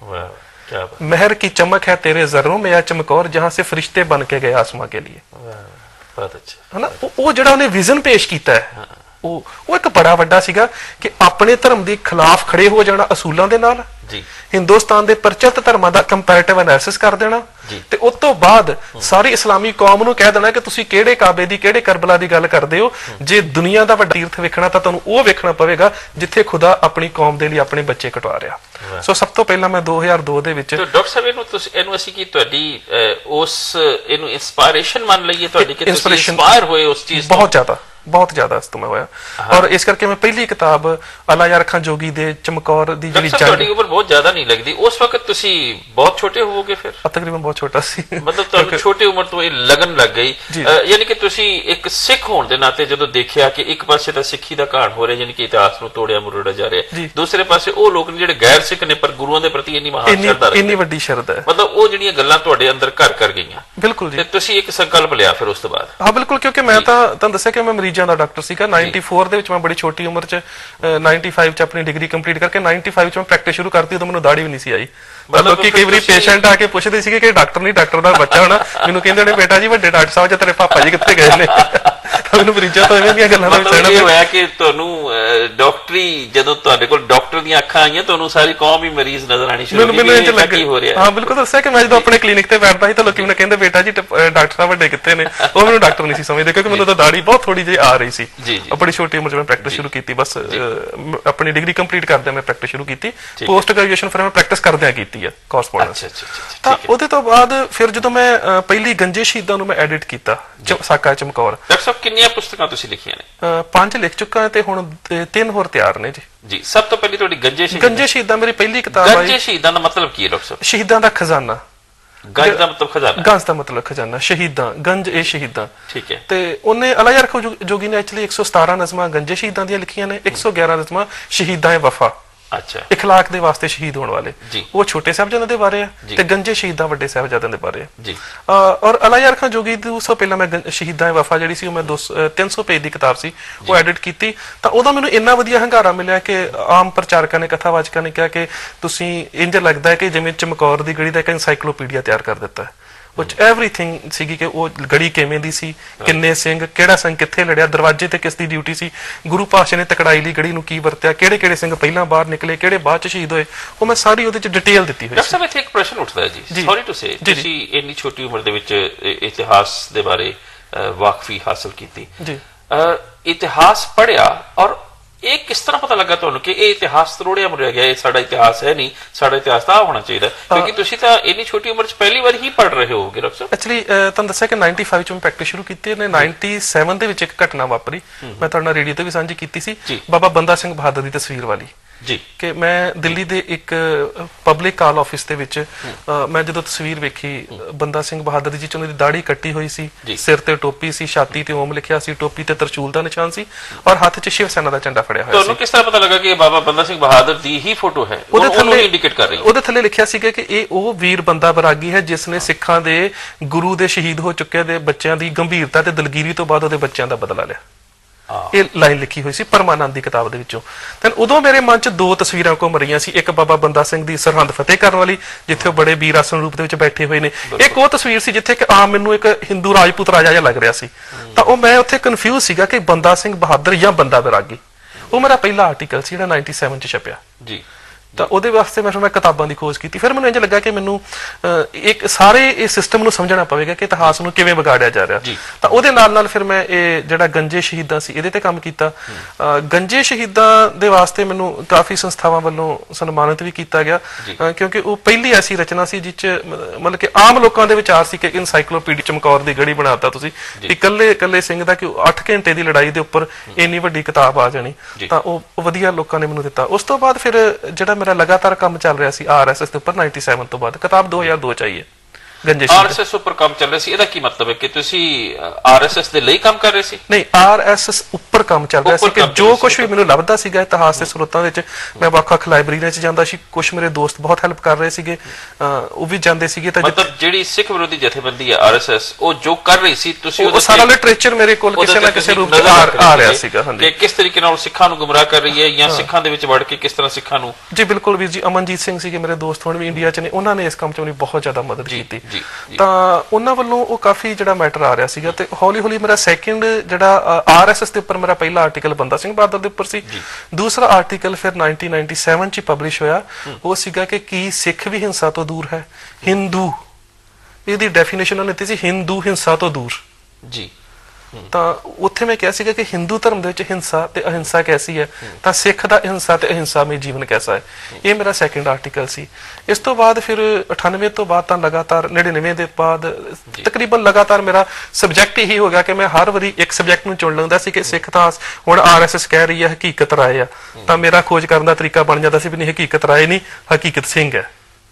लिए, मेहर की चमक है तेरे जर्रों में या चमकौर जहां से फरिश्ते बन के गए आसमां के लिए। बहुत अच्छा है ना, वो ਜਿਹੜਾ ਉਹਨੇ ਵਿਜ਼ਨ ਪੇਸ਼ ਕੀਤਾ ਹੈ ਉਹ ਉਹ ਇੱਕ ਬੜਾ ਵੱਡਾ ਸੀਗਾ ਕਿ ਆਪਣੇ ਧਰਮ ਦੇ ਖਿਲਾਫ ਖੜੇ ਹੋ ਜਾਣਾ ਅਸੂਲਾਂ ਦੇ ਨਾਲ ਜੀ, ਹਿੰਦੁਸਤਾਨ ਦੇ ਪ੍ਰਚਲਿਤ ਧਰਮਾਂ ਦਾ ਕੰਪੈਰੀਟਿਵ ਐਨਾਲਿਸਿਸ ਕਰ ਦੇਣਾ ਤੇ ਉਸ ਤੋਂ ਬਾਅਦ ਸਾਰੀ ਇਸਲਾਮੀ ਕੌਮ ਨੂੰ ਕਹਿ ਦੇਣਾ ਕਿ ਤੁਸੀਂ ਕਿਹੜੇ ਕਾਬੇ ਦੀ ਕਿਹੜੇ ਕਰਬਲਾ ਦੀ ਗੱਲ ਕਰਦੇ ਹੋ, ਜੇ ਦੁਨੀਆ ਦਾ ਵੱਡਾ ਤੀਰਥ ਵੇਖਣਾ ਤਾਂ ਤੁਹਾਨੂੰ ਉਹ ਵੇਖਣਾ ਪਵੇਗਾ ਜਿੱਥੇ ਖੁਦਾ ਆਪਣੀ ਕੌਮ ਦੇ ਲਈ ਆਪਣੇ ਬੱਚੇ ਕਟਵਾ ਰਿਹਾ। ਸੋ ਸਭ ਤੋਂ ਪਹਿਲਾਂ ਮੈਂ ਦੋ ਹਜ਼ਾਰ ਦੋ ਦੇ ਵਿੱਚ ਡਾਕਟਰ ਸਾਹਿਬ ਇਹਨੂੰ ਤੁਸੀਂ ਇਹਨੂੰ ਅਸੀਂ ਕੀ ਤੁਹਾਡੀ ਉਸ ਇਹਨੂੰ ਇਨਸਪਾਇਰੇਸ਼ਨ ਮੰਨ ਲਈਏ ਤੁਹਾਡੀ ਕਿ ਤੁਸੀਂ ਇਨਸਪਾਇਰ ਹੋਏ ਉਸ ਚੀਜ਼ ਤੋਂ? ਬਹੁਤ ਜ਼ਿਆਦਾ ਬਹੁਤ ਜ਼ਿਆਦਾ ਇਸਤੇਮਾਲ ਹੋਇਆ ਔਰ ਇਸ ਕਰਕੇ ਮੈਂ ਪਹਿਲੀ ਕਿਤਾਬ ਅਲਾ ਯਾਰ ਖਾਂ ਜੋਗੀ ਦੇ ਚਮਕੌਰ ਦੀ ਜਿਹੜੀ ਤੁਹਾਡੀ ਉਮਰ ਬਹੁਤ ਜ਼ਿਆਦਾ ਨਹੀਂ ਲੱਗਦੀ ਉਸ ਵਕਤ ਤੁਸੀਂ ਬਹੁਤ ਛੋਟੇ ਹੋਵੋਗੇ? ਫਿਰ ਤਕਰੀਬਨ ਬਹੁਤ ਛੋਟਾ ਸੀ, ਮਤਲਬ ਤੁਹਾਨੂੰ ਛੋਟੀ ਉਮਰ ਤੋਂ ਇਹ ਲਗਨ ਲੱਗ ਗਈ, ਯਾਨੀ ਕਿ ਤੁਸੀਂ ਇੱਕ ਸਿੱਖ ਹੋਣ ਦੇ ਨਾਤੇ ਜਦੋਂ ਦੇਖਿਆ ਕਿ ਇੱਕ ਪਾਸੇ ਤਾਂ ਸਿੱਖੀ ਦਾ ਘਾਣ ਹੋ ਰਿਹਾ, ਯਾਨੀ ਕਿ ਇਤਿਹਾਸ ਨੂੰ ਤੋੜਿਆ ਮਰੋੜਿਆ ਜਾ ਰਿਹਾ, ਦੂਸਰੇ ਪਾਸੇ ਉਹ ਲੋਕ ਨੇ ਜਿਹੜੇ ਗੈਰ ਸਿੱਖ ਨੇ ਪਰ ਗੁਰੂਆਂ ਦੇ ਪ੍ਰਤੀ ਇੰਨੀ ਮਹਾਨ ਸ਼ਰਧਾ ਰੱਖਦੇ, ਇੰਨੀ ਵੱਡੀ ਸ਼ਰਧਾ ਹੈ, ਮਤਲਬ ਉਹ ਜਿਹੜੀਆਂ ਗੱਲਾਂ ਤੁਹਾਡੇ ਅੰਦਰ ਘਰ ਕਰ ਗਈਆਂ। ਬਿਲਕੁਲ ਜੀ, ਤੇ ਤੁਸੀਂ ਇੱਕ ਸੰਕਲਪ ਲਿਆ ਫਿਰ ਉਸ ਤੋਂ ਬਾਅਦ? ਹਾਂ ਬਿਲਕੁਲ, ਕਿਉਂਕਿ ਮੈਂ ਤਾਂ ਤੁਹਾਨੂੰ ਦੱਸਿਆ ਕਿ ਮੈਂ ਮਰੀਜ਼ਾਂ ਦਾ ਡਾਕਟਰ ਸੀਗਾ। ninety-four ਦੇ ਵਿੱਚ ਮੈਂ ਬੜੀ ਛੋਟੀ ਉਮਰ ਚ ninety-five ਚ ਆਪਣੀ ਡਿਗਰੀ ਕੰਪਲੀਟ ਕਰਕੇ ninety-five ਚ ਮੈਂ ਪ੍ਰੈਕਟਿਸ ਸ਼ੁਰੂ ਕਰਤੀ, ਉਦੋਂ ਮੈਨੂੰ ਦਾੜੀ ਵੀ ਨਹੀਂ ਸੀ ਆਈ। ਮਤਲਬ ਕਿ ਕਈ ਵਾਰੀ ਪੇਸ਼ੈਂਟ ਆ ਕੇ ਪੁੱਛਦੇ ਸੀਗੇ ਕਿ ਡਾਕਟਰ ਨਹੀਂ ਡਾਕਟਰ ਦਾ ਬੱਚਾ ਹੋਣਾ, ਮੈਨੂੰ ਕਹਿੰਦੇ ਨੇ ਬੇਟਾ ਜੀ ਵੱਡੇ ਡਾਕਟਰ ਸਾਹਿਬ ਜਾਂ ਤੇਰੇ ਪਾਪਾ ਜੀ ਕਿੱਥੇ ਗਏ ਨੇ? ਮੈਨੂੰ ਮਰੀਜ਼ਾਂ ਤੋਂ ਐਵੇਂ ਦੀਆਂ ਗੱਲਾਂ ਦਾ ਸਹਿਣਾ ਇਹ ਹੋਇਆ ਕਿ ਤੁਹਾਨੂੰ ਡਾਕਟਰੀ ਜਦੋਂ ਤੁਹਾਡੇ ਕੋਲ ਡਾਕਟਰ ਦੀਆਂ ਅੱਖਾਂ ਆਈਆਂ ਤੁਹਾਨੂੰ ਸਾਰੀ ਕੌਮ ਹੀ ਮਰੀਜ਼ ਨਜ਼ਰ ਆਣੀ ਸ਼ੁਰੂ ਹੋ ਗਈ, ਕੀ ਹੋ ਰਿਹਾ? ਹਾਂ ਬਿਲਕੁਲ ਦੱਸਿਆ ਕਿ ਮੈਂ ਜਦੋਂ ਆਪਣੇ ਕਲੀਨਿਕ ਤੇ ਬੈਠਦਾ ਸੀ ਤਾਂ ਲੋਕੀ ਮੈਨੂੰ ਕਹਿੰਦੇ ਬੇਟਾ ਜੀ ਡਾਕਟਰ ਸਾਹਿਬ ਵੱਡੇ ਕਿੱਥੇ ਨੇ? ਉਹ ਮੈਨੂੰ ਡਾਕਟਰ ਨਹੀਂ ਸੀ ਸਮਝਦੇ ਕਿਉਂਕਿ ਮੈਨੂੰ ਤਾਂ ਦਾੜੀ ਬਹੁਤ ਥੋੜੀ ਜਿਹੀ ਆ ਰਹੀ ਸੀ। ਬੜੀ ਛੋਟੀ ਉਮਰ ਚ ਮੈਂ ਪ੍ਰੈਕਟਿਸ ਸ਼ੁਰੂ ਕੀਤੀ, ਬਸ ਆਪਣੀ ਡਿਗਰੀ ਕੰਪਲੀਟ ਕਰਦਿਆਂ ਮੈਂ ਪ੍ਰੈਕਟਿਸ ਸ਼ੁਰੂ ਕੀਤੀ, ਪੋਸਟ ਗ੍ਰੈਜੂਏਸ਼ਨ ਫਿਰ ਮੈਂ ਪ੍ਰੈਕਟਿਸ ਕਰਦਿਆਂ ਕੀਤੀ ਹੈ ਕੋਰਸਪੋਂਡੈਂਸ। ਤਾਂ ਉਹਦੇ ਤੋਂ ਬਾਅਦ ਫਿਰ ਜਦੋਂ ਮੈਂ ਪਹਿਲੀ ਗੰਜੇ ਸ਼ਹੀਦਾਂ ਨੂੰ ਮੈਂ ਐਡਿਟ ਕੀਤਾ ਸਾਕਾ ਚਮਕੌਰ। ਡਾਕਟਰ ਸਾਹਿਬ ਕਿੰਨੀਆਂ ਪੁਸਤਕਾਂ ਤੁਸੀਂ ਲਿਖੀਆਂ ਨੇ? ਪੰਜ ਲਿਖ ਚੁੱਕਾ ਤੇ ਹੁਣ ਤਿੰਨ ਹੋਰ ਤਿਆਰ ਨੇ ਜੀ। ਜੀ, ਸਭ ਤੋਂ ਪਹਿਲੀ ਤੁਹਾਡੀ ਗੰਜੇ ਸ਼ਹੀਦਾਂ। ਗੰਜੇ ਸ਼ਹੀਦਾਂ ਮੇਰੀ ਪਹਿਲੀ ਕਿਤਾਬ ਆਈ। ਗੰਜੇ ਸ਼ਹੀਦਾਂ ਦਾ ਮਤਲਬ ਕੀ ਹੈ ਡਾਕਟਰ ਸਾਹਿਬ? ਸ਼ਹੀਦਾਂ ਦਾ ਖਜ਼ਾਨਾ। ਗੰਜ ਦਾ ਮਤਲਬ ਖਜ਼ਾਨਾ? ਗੰਜ ਦਾ ਮਤਲਬ ਖਜ਼ਾਨਾ, ਸ਼ਹੀਦਾਂ, ਗੰਜ ਇਹ ਸ਼ਹੀਦਾਂ। ਠੀਕ ਹੈ। ਤੇ ਉਹਨੇ ਅਲਾ ਯਾਰ ਖਾਂ ਜੋਗੀ ਨੇ ਐਕਚੁਅਲੀ ਇੱਕ ਸੌ ਸਤਾਰਾਂ ਨਜ਼ਮਾਂ ਗੰਜੇ ਸ਼ਹੀਦਾਂ ਦੀਆਂ ਲਿਖੀਆਂ ਨੇ, ਇੱਕ ਸੌ ਗਿਆਰਾਂ ਨਜ਼ਮਾਂ ਸ਼ਹੀਦਾਂ ਵਫਾ, ਅੱਛਾ, ਇਖਲਾਕ ਦੇ ਵਾਸਤੇ ਸ਼ਹੀਦ ਹੋਣ ਵਾਲੇ, ਉਹ ਛੋਟੇ ਸਾਹਿਬਜ਼ਾਦਿਆਂ ਦੇ ਬਾਰੇ ਆ ਤੇ ਗੰਜੇ ਸ਼ਹੀਦਾਂ ਵੱਡੇ ਸਾਹਿਬਜ਼ਾਦਿਆਂ ਦੇ ਬਾਰੇ ਜੀ। ਔਰ ਅਲਾ ਯਾਰ ਖਾਂ ਜੋਗੀ ਦੀ ਉਸ ਤੋਂ ਪਹਿਲਾਂ ਮੈਂ ਸ਼ਹੀਦਾਂ ਵਫਾ ਜਿਹੜੀ ਸੀ ਉਹ ਮੈਂ ਤਿੰਨ ਸੌ ਪੇਜ ਦੀ ਕਿਤਾਬ ਸੀ ਉਹ ਐਡਿਟ ਕੀਤੀ, ਤਾਂ ਉਹਦਾ ਮੈਨੂੰ ਇੰਨਾ ਵਧੀਆ ਹੰਗਾਰਾ ਮਿਲਿਆ ਕਿ ਆਮ ਪ੍ਰਚਾਰਕਾਂ ਨੇ ਕਥਾਵਾਚਕਾਂ ਨੇ ਕਿਹਾ ਕਿ ਤੁਸੀਂ ਇੰਜ ਲੱਗਦਾ ਹੈ ਕਿ ਜਿਵੇਂ ਚਮਕੌਰ ਦੀ ਗੜੀ ਦਾ ਇੱਕ ਐਨਸਾਈਕਲੋਪੀਡੀਆ ਤਿਆਰ ਕਰ ਦਿੱਤਾ, ਉਹ ਚ ਐਵਰੀਥਿੰਗ ਸੀਗੀ ਕਿ ਉਹ ਗੜੀ ਕਿਵੇਂ ਦੀ ਸੀ, ਕਿੰਨੇ ਸਿੰਘ, ਕਿਹੜਾ ਸਿੰਘ ਕਿੱਥੇ ਲੜਿਆ, ਦਰਵਾਜ਼ੇ ਤੇ ਕਿਸ ਦੀ ਡਿਊਟੀ ਸੀ, ਗੁਰੂ ਪਾਤਸ਼ਾਹ ਨੇ ਤਕੜਾਈ ਲਈ ਗੜੀ ਨੂੰ ਕੀ ਵਰਤਿਆ, ਕਿਹੜੇ ਕਿਹੜੇ ਸਿੰਘ ਪਹਿਲਾਂ ਬਾਹਰ ਨਿਕਲੇ, ਕਿਹੜੇ ਬਾਅਦ ਚ ਸ਼ਹੀਦ ਹੋਏ, ਉਹ ਮੈਂ ਸਾਰੀ ਉਹਦੇ ਚ ਡਿਟੇਲ ਦਿੱਤੀ ਹੋਈ। ਡਾਕਟਰ ਸਾਹਿਬ ਇੱਥੇ ਇੱਕ ਪ੍ਰਸ਼ਨ ਉੱਠਦਾ ਹੈ ਜੀ, ਸੌਰੀ ਟੂ ਸੇ, ਤੁਸੀਂ ਇੰਨੀ ਛੋਟੀ ਉਮਰ ਦੇ ਵਿੱਚ ਇਤਿਹਾਸ ਦੇ ਬਾਰੇ ਵਾਕਫੀ ਹਾਸਲ ਕੀਤੀ, ਇਤਿਹਾਸ ਪੜ੍ਹਿਆ, ਔਰ ਇਹ ਕਿਸ ਤਰ੍ਹਾਂ ਪਤਾ ਲੱਗਾ ਤੁਹਾਨੂੰ ਕਿ ਇਹ ਇਤਿਹਾਸ ਤਰੋੜਿਆ ਮੁੜਿਆ ਗਿਆ, ਇਹ ਸਾਡਾ ਇਤਿਹਾਸ ਹੈ ਨਹੀਂ, ਸਾਡਾ ਇਤਿਹਾਸ ਤਾਂ ਹੋਣਾ ਚਾਹੀਦਾ? ਕਿਉਂਕਿ ਤੁਸੀਂ ਤਾਂ ਇੰਨੀ ਛੋਟੀ ਉਮਰ ਚ ਪਹਿਲੀ ਵਾਰ ਹੀ ਪੜ੍ਹ ਰਹੇ ਹੋਗੇ ਡਾਕਟਰ ਸਾਹਿਬ। ਐਕਚੁਅਲੀ ਤੁਹਾਨੂੰ ਦੱਸਿਆ ਕਿ ninety-five ਚ ਮੈਂ ਪ੍ਰੈਕਟਿਸ ਸ਼ੁਰੂ ਕੀਤੀ ਨੇ, ninety-seven ਦੇ ਵਿੱਚ ਇੱਕ ਘਟਨਾ ਵਾਪਰੀ, ਮੈਂ ਤੁਹਾਡੇ ਨਾਲ ਰੇਡੀਓ ਤੇ ਵੀ ਸਾਂਝੀ ਕੀਤੀ ਸੀ, ਬਾਬਾ ਬੰਦਾ ਸਿੰਘ ਬਹਾਦਰ ਦੀ ਤਸਵੀਰ ਵਾਲੀ ਜੀ, ਕਿ ਮੈਂ ਦਿੱਲੀ ਦੇ ਇੱਕ ਪਬਲਿਕ ਕਾਲ ਆਫਿਸ ਦੇ ਵਿੱਚ ਮੈਂ ਜਦੋਂ ਤਸਵੀਰ ਵੇਖੀ ਬੰਦਾ ਸਿੰਘ ਬਹਾਦਰ ਜੀ ਚ ਉਹਨਾਂ ਦੀ ਦਾੜੀ ਕੱਟੀ ਹੋਈ ਸੀ, ਸਿਰ ਤੇ ਟੋਪੀ ਸੀ, ਛਾਤੀ ਤੇ ਓਮ ਲਿਖਿਆ ਸੀ, ਟੋਪੀ ਤੇ ਤਰਚੂਲ ਦਾ ਨਿਸ਼ਾਨ ਸੀ ਔਰ ਹੱਥ ਚ ਸ਼ਿਵ ਸੈਨਾ ਦਾ ਝੰਡਾ ਫੜਿਆ ਹੋਇਆ ਸੀ। ਤੁਹਾਨੂੰ ਕਿਸ ਤਰ੍ਹਾਂ ਪਤਾ ਲੱਗਾ ਕਿ ਇਹ ਬਾਬਾ ਬੰਦਾ ਸਿੰਘ ਬਹਾਦਰ ਦੀ ਹੀ ਫੋਟੋ ਹੈ? ਉਹਦੇ ਥੱਲੇ ਇੰਡੀਕੇਟ ਕਰ ਰਹੀ ਹੈ, ਉਹਦੇ ਥੱਲੇ ਲਿਖਿਆ ਸੀਗਾ ਕਿ ਇਹ ਉਹ ਵੀਰ ਬੰਦਾ ਬਰਾਗੀ ਹੈ ਜਿਸ ਨੇ ਸਿੱਖਾਂ ਦੇ ਗੁਰੂ ਦੇ ਸ਼ਹੀਦ ਹੋ ਚੁੱਕੇ ਦੇ ਬੱਚਿਆਂ ਦੀ ਗੰਭੀਰਤਾ ਤੇ ਦਲਗੀਰੀ ਤੋਂ ਬਾਅਦ ਉਹਦੇ ਬੱਚਿਆਂ ਦਾ ਬਦਲਾ ਲਿਆ। ਇਹ ਲਾਈਨ ਲਿਖੀ ਹੋਈ ਸੀ ਪਰਮਾਨੰਦ ਦੀ ਕਿਤਾਬ ਦੇ ਵਿੱਚੋਂ। ਤੇ ਉਦੋਂ ਮੇਰੇ ਮਨ 'ਚ ਦੋ ਤਸਵੀਰਾਂ ਘੁੰਮ ਰਹੀਆਂ ਸੀ, ਇੱਕ ਬਾਬਾ ਬੰਦਾ ਸਿੰਘ ਦੀ ਸਰਹੰਦ ਫਤਿਹ ਕਰਨ ਵਾਲੀ ਜਿੱਥੇ ਉਹ ਬੜੇ ਵੀਰ ਆਸਣ ਰੂਪ ਦੇ ਵਿੱਚ ਬੈਠੇ ਹੋਏ ਨੇ, ਇੱਕ ਉਹ ਤਸਵੀਰ ਸੀ ਜਿੱਥੇ ਕਿ ਆਮ ਮੈਨੂੰ ਇੱਕ ਹਿੰਦੂ ਰਾਜਪੂਤ ਰਾਜਾ ਜਿਹਾ ਲੱਗ ਰਿਹਾ ਸੀ। ਤਾਂ ਉਹ ਮੈਂ ਉੱਥੇ ਕਨਫਿਊਜ਼ ਸੀਗਾ ਕਿ ਬੰਦਾ ਸਿੰਘ ਬਹਾਦਰ ਜਾਂ ਬੰਦਾ ਵਿਰਾਗੀ। ਉਹ ਮੇਰਾ ਪਹਿਲਾ ਆਰਟੀਕਲ ਸੀ ਜਿਹੜਾ ਸੱਤਰ 'ਚ ਛਪਿਆ ਜੀ। ਤਾਂ ਉਹਦੇ ਵਾਸਤੇ ਮੈਂ ਮੈਂ ਕਿਤਾਬਾਂ ਦੀ ਖੋਜ ਕੀਤੀ। ਫਿਰ ਮੈਨੂੰ ਇੰਝ ਲੱਗਾ ਕਿ ਮੈਨੂੰ ਇੱਕ ਸਾਰੇ ਇਹ ਸਿਸਟਮ ਨੂੰ ਸਮਝਣਾ ਪਵੇਗਾ ਕਿ ਇਤਿਹਾਸ ਨੂੰ ਕਿਵੇਂ ਵਿਗਾੜਿਆ ਜਾ ਰਿਹਾ। ਤਾਂ ਉਹਦੇ ਨਾਲ ਨਾਲ ਫਿਰ ਮੈਂ ਇਹ ਜਿਹੜਾ ਗੰਜੇ ਸ਼ਹੀਦਾਂ ਸੀ ਇਹਦੇ ਤੇ ਕੰਮ ਕੀਤਾ। ਗੰਜੇ ਸ਼ਹੀਦਾਂ ਦੇ ਵਾਸਤੇ ਮੈਨੂੰ ਕਾਫੀ ਸੰਸਥਾਵਾਂ ਵੱਲੋਂ ਸਨਮਾਨਿਤ ਵੀ ਕੀਤਾ ਗਿਆ ਕਿਉਂਕਿ ਉਹ ਪਹਿਲੀ ਐਸੀ ਰਚਨਾ ਸੀ ਜਿਸ 'ਚ ਮਤਲਬ ਕਿ ਆਮ ਲੋਕਾਂ ਦੇ ਵਿਚਾਰ ਸੀ ਕਿ ਇਨਸਾਈਕਲੋਪੀਡੀਆ ਚਮਕੌਰ ਦੀ ਗੜੀ ਬਣਾਤਾ ਤੁਸੀਂ, ਇਕੱਲੇ ਇਕੱਲੇ ਸਿੰਘ ਦਾ ਕਿ ਅੱਠ ਘੰਟੇ ਦੀ ਲੜਾਈ ਦੇ ਉੱਪਰ ਇੰਨੀ ਵੱਡੀ ਕਿਤਾਬ ਆ ਜਾਣੀ। ਤਾਂ ਉਹ ਵਧੀਆ ਲੋਕਾਂ ਨੇ ਮੈਨੂੰ ਦਿੱਤਾ। ਉਸ ਤੋਂ ਬਾਅਦ ਫਿਰ ਜਿਹੜਾ ਮੇਰਾ ਲਗਾਤਾਰ ਕੰਮ ਚੱਲ ਰਿਹਾ ਸੀ ਆਰ ਐਸ ਐਸ ਦੇ ਉੱਪਰ ਸੱਤਰ ਤੋਂ ਬਾਅਦ ਕਿਤਾਬ ਦੋ ਹਜ਼ਾਰ ਦੋ ਚ ਆਈ ਹੈ ਗੰਜੇ ਸ਼ਹੀਦ। ਆਰਐਸਐਸ ਉੱਪਰ ਕੰਮ ਚੱਲ ਰਿਹਾ ਸੀ, ਇਹਦਾ ਕੀ ਮਤਲਬ ਹੈ ਕਿ ਤੁਸੀਂ ਆਰਐਸਐਸ ਦੇ ਲਈ ਕੰਮ ਕਰ ਰਹੇ ਸੀ? ਨਹੀਂ, ਆਰਐਸਐਸ ਉੱਪਰ ਕੰਮ ਚੱਲ ਰਿਹਾ ਸੀ ਕਿ ਜੋ ਕੁਝ ਵੀ ਮੈਨੂੰ ਲੱਭਦਾ ਸੀਗਾ ਇਤਿਹਾਸ ਦੇ ਸਰੋਤਾਂ ਵਿੱਚ ਮੈਂ ਵੱਖ-ਵੱਖ ਲਾਇਬ੍ਰੇਰੀਆਂ 'ਚ ਜਾਂਦਾ ਸੀ। ਕੁਝ ਮੇਰੇ ਦੋਸਤ ਬਹੁਤ ਹੈਲਪ ਕਰ ਰਹੇ ਸੀਗੇ, ਉਹ ਵੀ ਜਾਂਦੇ ਸੀਗੇ। ਤਾਂ ਮਤਲਬ ਜਿਹੜੀ ਸਿੱਖ ਵਿਰੋਧੀ ਜਥੇਬੰਦੀ ਹੈ ਆਰਐਸਐਸ ਉਹ ਜੋ ਕਰ ਰਹੀ ਸੀ ਤੁਸੀਂ ਉਹ ਸਾਰਾ ਲਿਟਰੇਚਰ ਮੇਰੇ ਕੋਲ ਕਿਸੇ ਨਾ ਕਿਸੇ ਰੂਪ 'ਚ ਆ ਰਿਹਾ ਸੀਗਾ। ਹਾਂਜੀ, ਕਿ ਕਿਸ ਤਰੀਕੇ ਨਾਲ ਸਿੱਖਾਂ ਨੂੰ ਗੁੰਮਰਾਹ ਕਰ ਰਹੀ ਹੈ ਜਾਂ ਸਿੱਖਾਂ ਦੇ ਵਿੱਚ ਵੜ ਕੇ ਕਿਸ ਤਰ੍ਹਾਂ ਸਿੱਖਾਂ ਨੂੰ। ਜੀ ਬਿਲਕੁਲ ਵੀਰ ਜੀ, ਅਮਨਜੀਤ ਸਿੰਘ ਸੀਗੇ ਮੇਰੇ ਦੋਸਤ, ਹੁਣ ਵੀ ਇੰਡੀਆ 'ਚ ਨੇ, ਉਹਨਾਂ ਨੇ ਇਸ ਕੰਮ 'ਚ ਮੇਰੀ ਬਹੁਤ ਜ਼ਿਆਦਾ ਮਦਦ ਕੀਤੀ। ਤਾਂ ਉਹਨਾਂ ਵੱਲੋਂ ਉਹ ਕਾਫੀ ਜਿਹੜਾ ਮੈਟਰ ਆ ਰਿਹਾ ਸੀਗਾ। ਤੇ ਹੌਲੀ ਹੌਲੀ ਮੇਰਾ ਸੈਕਿੰਡ ਜਿਹੜਾ ਆਰ ਐਸ ਐਸ ਦੇ ਉੱਪਰ ਮੇਰਾ ਪਹਿਲਾ ਆਰਟੀਕਲ ਬੰਦਾ ਸਿੰਘ ਬਹਾਦਰ ਦੇ ਉੱਪਰ ਸੀ। ਦੂਸਰਾ ਆਰਟੀਕਲ ਫਿਰ ਉੱਨੀ ਸੌ ਸੱਤਰ 'ਚ ਪਬਲਿਸ਼ ਹੋਇਆ। ਉਹ ਸੀਗਾ ਕਿ ਕੀ ਸਿੱਖ ਵੀ ਹਿੰਸਾ ਤੋਂ ਦੂਰ ਹੈ? ਹਿੰਦੂ, ਇਹਦੀ ਡੈਫੀਨੇਸ਼ਨ ਉਹਨੇ ਦਿੱਤੀ ਸੀ ਹਿੰਦੂ ਹਿੰਸਾ ਤੋਂ ਦੂਰ ਜੀ। ਤਾਂ ਉੱਥੇ ਮੈਂ ਕਿਹਾ ਸੀਗਾ ਕਿ ਹਿੰਦੂ ਧਰਮ ਦੇ ਵਿੱਚ ਹਿੰਸਾ ਤੇ ਅਹਿੰਸਾ ਕੈਸੀ ਹੈ, ਤਾਂ ਸਿੱਖ ਦਾ ਹਿੰਸਾ ਤੇ ਅਹਿੰਸਾ ਮੇ ਜੀਵਨ ਕੈਸਾ ਹੈ। ਇਹ ਮੇਰਾ ਸੈਕਿੰਡ ਆਰਟੀਕਲ ਸੀ। ਇਸ ਤੋਂ ਬਾਅਦ ਫਿਰ ਅਠਾਨਵੇਂ ਤੋਂ ਬਾਅਦ ਤਾਂ ਲਗਾਤਾਰ ਨੜਿਨਵੇਂ ਦੇ ਬਾਅਦ ਤਕਰੀਬਨ ਲਗਾਤਾਰ ਮੇਰਾ ਸਬਜੈਕਟ ਇਹੀ ਹੋ ਗਿਆ ਕਿ ਮੈਂ ਹਰ ਵਾਰੀ ਇੱਕ ਸਬਜੈਕਟ ਨੂੰ ਚੁਣ ਲੈਂਦਾ ਸੀ ਕਿ ਸਿੱਖ ਤਾਂ ਹੁਣ ਆਰ ਐਸ ਐਸ ਕਹਿ ਰਹੀ ਹੈ ਹਕੀਕਤ ਰਾਏ ਆ, ਤਾਂ ਮੇਰਾ ਖੋਜ ਕਰਨ ਦਾ ਤਰੀਕਾ ਬਣ ਜਾਂਦਾ ਸੀ ਵੀ ਨਹੀਂ, ਹਕੀਕਤ ਰਾਏ ਨਹੀਂ, ਹਕੀਕਤ ਸਿੰਘ ਹੈ।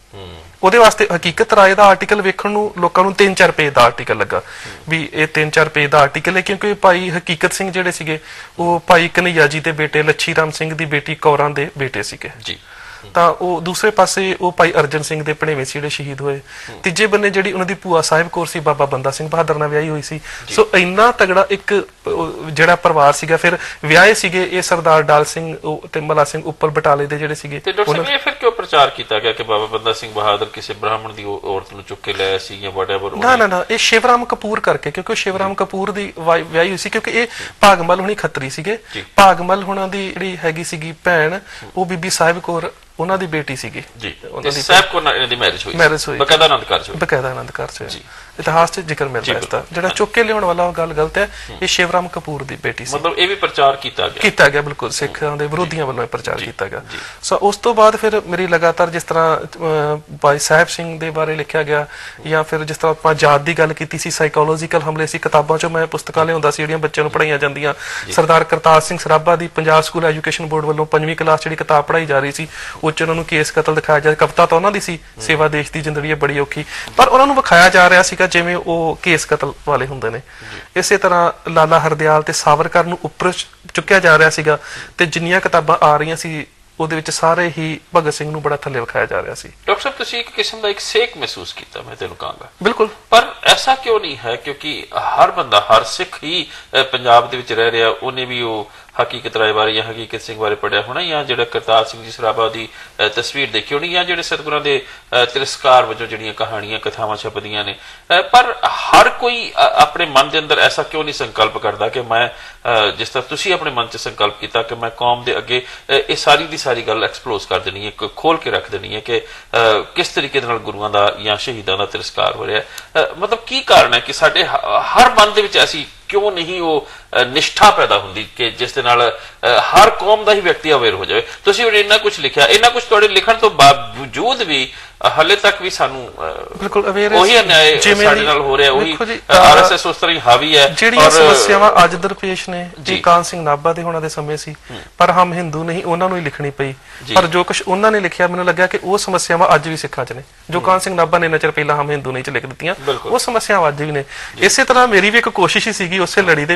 ਉਹਦੇ ਵਾਸਤੇ ਹਕੀਕਤ ਰਾਏ ਦਾ ਆਰਟੀਕਲ ਵੇਖਣ ਨੂੰ ਲੋਕਾਂ ਨੂੰ ਤਿੰਨ ਚਾਰ ਪੇਜ ਦਾ ਆਰਟੀਕਲ ਲੱਗਾ ਵੀ ਇਹ ਤਿੰਨ ਚਾਰ ਪੇਜ ਦਾ ਆਰਟੀਕਲ ਹੈ ਕਿਉਂਕਿ ਭਾਈ ਹਕੀਕਤ ਸਿੰਘ ਜਿਹੜੇ ਸੀਗੇ ਉਹ ਭਾਈ ਕਨਈਆ ਜੀ ਦੇ ਬੇਟੇ ਲੱਛੀ ਰਾਮ ਸਿੰਘ ਦੀ ਬੇਟੀ ਕੌਰਾਂ ਦੇ ਬੇਟੇ ਸੀਗੇ ਜੀ। ਤਾਂ ਉਹ ਦੂਸਰੇ ਪਾਸੇ ਉਹ ਭਾਈ ਅਰਜਨ ਸਿੰਘ ਦੇ ਭਣੇਵੇਂ ਸੀ ਜਿਹੜੇ ਸ਼ਹੀਦ ਹੋਏ। ਤੀਜੇ ਬੰਨੇ ਜਿਹੜੀ ਉਹਨਾਂ ਦੀ ਭੂਆ ਸਾਹਿਬ ਕੌਰ ਸੀ ਬਾਬਾ ਬੰਦਾ ਸਿੰਘ ਬਹਾਦਰ ਨਾਲ ਵਿਆਹੀ ਹੋਈ ਸੀ। ਸੋ ਇੰਨਾ ਤਗੜਾ ਇੱਕ ਜਿਹੜਾ ਪਰਿਵਾਰ ਸੀਗਾ। ਫਿਰ ਵਿਆਹੇ ਸੀਗੇ ਇਹ ਸਰਦਾਰ ਡਾਲ ਸਿੰਘ ਤੇ ਮਲਾ ਸਿੰਘ ਉੱਪਰ ਬਟਾਲੇ ਦੇ ਜਿਹੜੇ ਸੀਗੇ। ਤੇ ਡਾਕਟਰ ਸਾਹਿਬ ਇਹ ਫਿਰ ਕਿਉਂ ਪ੍ਰਚਾਰ ਕੀਤਾ ਗਿਆ ਕਿ ਬਾਬਾ ਬੰਦਾ ਸਿੰਘ ਬਹਾਦਰ ਕਿਸੇ ਬ੍ਰਾਹਮਣ ਦੀ ਔਰਤ ਨੂੰ ਚੁੱਕ ਕੇ ਲਿਆਇਆ ਸੀ ਜਾਂ ਵਟਐਵਰ? ਨਾ ਨਾ ਨਾ, ਇਹ ਸ਼ਿਵਰਾਮ ਕਪੂਰ ਕਰਕੇ, ਕਿਉਂਕਿ ਉਹ ਸ਼ਿਵਰਾਮ ਕਪੂਰ ਦੀ ਵਿਆਹੀ ਹੋਈ ਸੀ। ਕਿਉਂਕਿ ਇਹ ਭਾਗਮਲ ਹੁਣੀ ਖੱਤਰੀ ਸੀਗੇ। ਭਾਗਮਲ ਹੁਣਾਂ ਦੀ ਜਿਹੜੀ ਹੈਗੀ ਸੀਗੀ ਭੈਣ ਉਹ ਬੀਬੀ ਸਾਹਿਬ ਕੌਰ ਉਹਨਾਂ ਦੀ ਬੇਟੀ ਸੀਗੀ ਜੀ। ਉਹਨਾਂ ਦੀ ਸਾਹਿਬ ਕੋਲ ਇਹਨਾਂ ਦੀ ਮੈਰਿਜ ਹੋਈ ਮੈਰਿਜ ਹੋਈ ਬਕਾਇਦਾ ਆਨੰਦ ਕਾਰਜ ਹੋਇਆ ਬਕਾਇਦਾ ਆਨੰਦ ਕਾਰਜ ਹੋਇਆ। ਇਤਿਹਾਸ 'ਚ ਜ਼ਿਕਰ ਮਿਲਦਾ ਇਸ ਦਾ। ਜਿਹੜਾ ਚੁੱਕ ਕੇ ਲਿਆਉਣ ਵਾਲਾ ਉਹ ਗੱਲ ਗਲਤ ਹੈ। ਇਹ ਸ਼ਿਵਰਾਮ ਕਪੂਰ ਦੀ ਬੇਟੀ ਸੀ। ਮਤਲਬ ਇਹ ਵੀ ਪ੍ਰਚਾਰ ਕੀਤਾ ਗਿਆ ਕੀਤਾ ਗਿਆ ਬਿਲਕੁਲ, ਸਿੱਖਾਂ ਦੇ ਵਿਰੋਧੀਆਂ ਵੱਲੋਂ ਇਹ ਪ੍ਰਚਾਰ ਕੀਤਾ ਗਿਆ। ਸੋ ਉਸ ਤੋਂ ਬਾਅਦ ਫਿਰ ਮੇਰੀ ਲਗਾਤਾਰ ਜਿਸ ਤਰ੍ਹਾਂ ਭਾਈ ਸਾਹਿਬ ਸਿੰਘ ਦੇ ਬਾਰੇ ਲਿਖਿਆ ਗਿਆ ਜਾਂ ਫਿਰ ਜਿਸ ਤਰ੍ਹਾਂ ਆਪਾਂ ਜਾਤ ਦੀ ਗੱਲ ਕੀਤੀ ਸੀ, ਸਾਈਕੋਲੋਜੀਕਲ ਹਮਲੇ ਸੀ, ਕਿਤਾਬਾਂ 'ਚੋਂ ਮੈਂ ਪੁਸਤਕਾਂ ਲਿਆਉਂਦਾ ਸੀ ਜਿਹੜੀਆਂ ਬੱਚਿਆਂ ਨੂੰ ਪੜ੍ਹਾਈਆਂ ਜਾਂਦੀਆਂ। ਸਰਦਾਰ ਕਰਤਾਰ ਸਿੰਘ ਸਰਾਭਾ ਦੀ ਪੰਜਾਬ ਸਕੂਲ ਐਜੂਕੇਸ਼ਨ ਬੋਰਡ ਵੱਲੋਂ ਪੰਜਵੀਂ ਕਲਾਸ ਜਿਹੜੀ ਕਿਤਾਬ ਪੜ੍ਹਾਈ ਜਾ ਰਹੀ ਸੀ ਉਹ 'ਚ ਉਹਨਾਂ ਨੂੰ ਕੇਸ ਕਤਲ ਦਿਖਾਇਆ ਜਾ, ਕਵਿਤਾ ਤਾਂ ਉਹਨਾਂ ਦੀ ਸੀ ਸੇਵਾ ਦੇਸ਼ ਦੀ ਜ਼ਿੰਦਗੀ ਹੈ ਬੜੀ ਔਖੀ, ਪਰ ਉਹਨਾਂ ਨੂੰ ਵਿਖਾਇਆ ਜਾ ਰਿਹਾ ਸੀਗਾ ਜਿਵੇਂ ਉਹ ਕੇਸ ਕਤਲ ਵਾਲੇ ਹੁੰਦੇ ਨੇ। ਇਸੇ ਤਰ੍ਹਾਂ ਲਾਲਾ ਹਰਦਿਆਲ ਤੇ ਸਾਵਰਕਰ ਨੂੰ ਉੱਪਰ ਚੁੱਕਿਆ ਜਾ ਰਿਹਾ ਸੀਗਾ ਤੇ ਜਿੰਨੀਆਂ ਕਿਤਾਬਾਂ ਆ ਰਹੀਆਂ ਸੀ ਉਹਦੇ ਵਿੱਚ ਸਾਰੇ ਹੀ ਭਗਤ ਸਿੰਘ ਨੂੰ ਬੜਾ ਥੱਲੇ ਵਿਖਾਇਆ ਜਾ ਰਿਹਾ ਸੀ। ਡਾਕਟਰ ਸਾਹਿਬ ਤੁਸੀਂ ਇੱਕ ਕਿਸਮ ਦਾ ਇੱਕ ਸੇਕ ਮਹਿਸੂਸ ਕੀਤਾ, ਮੈਂ ਤੈਨੂੰ ਕਹਾਂਗਾ। ਬਿਲਕੁਲ, ਪਰ ਐਸਾ ਕਿਉਂ ਨਹੀਂ ਹੈ? ਕਿਉਂਕਿ ਹਰ ਬੰਦਾ, ਹਰ ਸਿੱਖ ਹੀ ਪੰਜਾਬ ਦੇ ਵਿੱਚ ਰਹਿ ਰਿਹਾ, ਉਹਨੇ ਵੀ ਉਹ ਹਕੀਕਤ ਰਾਏ ਬਾਰੇ ਜਾਂ ਹਕੀਕਤ ਸਿੰਘ ਬਾਰੇ ਪੜ੍ਹਿਆ ਹੋਣਾ ਜਾਂ ਜਿਹੜਾ ਕਰਤਾਰ ਸਿੰਘ ਜੀ ਸਰਾਭਾ ਦੀ ਤਸਵੀਰ ਦੇਖੀ ਹੋਣੀ ਜਾਂ ਜਿਹੜੇ ਸਤਿਗੁਰਾਂ ਦੇ ਤਿਰਸਕਾਰ ਵਜੋਂ ਜਿਹੜੀਆਂ ਕਹਾਣੀਆਂ ਕਥਾਵਾਂ ਛਪਦੀਆਂ ਨੇ। ਪਰ ਹਰ ਕੋਈ ਆਪਣੇ ਮਨ ਦੇ ਅੰਦਰ ਐਸਾ ਕਿਉਂ ਨਹੀਂ ਸੰਕਲਪ ਕਰਦਾ ਕਿ ਮੈਂ ਜਿਸ ਤਰ੍ਹਾਂ ਤੁਸੀਂ ਆਪਣੇ ਮਨ 'ਚ ਸੰਕਲਪ ਕੀਤਾ ਕਿ ਮੈਂ ਕੌਮ ਦੇ ਅੱਗੇ ਇਹ ਸਾਰੀ ਦੀ ਸਾਰੀ ਗੱਲ ਐਕਸਪਲੋਜ਼ ਕਰ ਦੇਣੀ ਹੈ, ਖੋਲ ਕੇ ਰੱਖ ਦੇਣੀ ਹੈ ਕਿ ਕਿਸ ਤਰੀਕੇ ਦੇ ਨਾਲ ਗੁਰੂਆਂ ਦਾ ਜਾਂ ਸ਼ਹੀਦਾਂ ਦਾ ਤਿਰਸਕਾਰ ਹੋ ਰਿਹਾ। ਮਤਲਬ ਕੀ ਕਾਰਨ ਹੈ ਕਿ ਸਾਡੇ ਹਰ ਮਨ ਦੇ ਵਿੱਚ ਐਸੀ ਕਿਉਂ ਨਹੀਂ ਉਹ ਨਿਸ਼ਠਾ ਪੈਦਾ ਹੁੰਦੀ ਕਿ ਜਿਸ ਦੇ ਨਾਲ ਹਰ ਕੌਮ ਦਾ ਹੀ ਵਿਅਕਤੀ ਅਵੇਅਰ ਹੋ ਜਾਵੇ? ਤੁਸੀਂ ਹੁਣ ਇੰਨਾ ਕੁਝ ਲਿਖਿਆ, ਇੰਨਾ ਕੁਝ ਤੁਹਾਡੇ ਲਿਖਣ ਤੋਂ ਬਾਵਜੂਦ ਵੀ ਹਲੇ ਤੱਕ ਵੀ ਸਾਨੂੰ ਬਿਲਕੁਲ ਅਵੇਅਰ ਉਹੀ ਅਨਿਆਏ ਸਾਡੇ ਨਾਲ ਹੋ ਰਿਹਾ, ਉਹੀ ਆਰਐਸਐਸ ਉਸ ਤਰ੍ਹਾਂ ਹੀ ਹਾਵੀ ਹੈ। ਜਿਹੜੀਆਂ ਸਮੱਸਿਆਵਾਂ ਅੱਜ ਦਰਪੇਸ਼ ਨੇ ਜੀ, ਕਾਨ ਸਿੰਘ ਨਾਭਾ ਦੇ ਹੋਣਾ ਦੇ ਸਮੇਂ ਸੀ ਪਰ ਹਮ ਹਿੰਦੂ ਨਹੀਂ, ਉਹਨਾਂ ਨੂੰ ਹੀ ਲਿਖਣੀ ਪਈ। ਪਰ ਜੋ ਕੁਝ ਉਹਨਾਂ ਨੇ ਲਿਖਿਆ ਮੈਨੂੰ ਲੱਗਿਆ ਕਿ ਉਹ ਸਮੱਸਿਆਵਾਂ ਅੱਜ ਵੀ ਸਿੱਖਾਂ 'ਚ ਨੇ ਜੋ ਕਾਨ ਸਿੰਘ ਨਾਭਾ ਨੇ ਇੰਨਾ ਚਿਰ ਪਹਿਲਾਂ ਹਮ ਹਿੰਦੂ ਨਹੀਂ 'ਚ ਲਿਖ ਦਿੱਤੀਆਂ, ਉਹ ਸਮੱਸਿਆਵਾਂ ਅੱਜ ਵੀ ਨੇ। ਇਸੇ ਤਰ੍ਹਾਂ ਮੇਰੀ ਵੀ ਇੱਕ ਕੋਸ਼ਿਸ਼ ਹੀ ਸੀਗੀ ਉਸੇ ਲੜੀ ਦੇ ਵਿੱਚ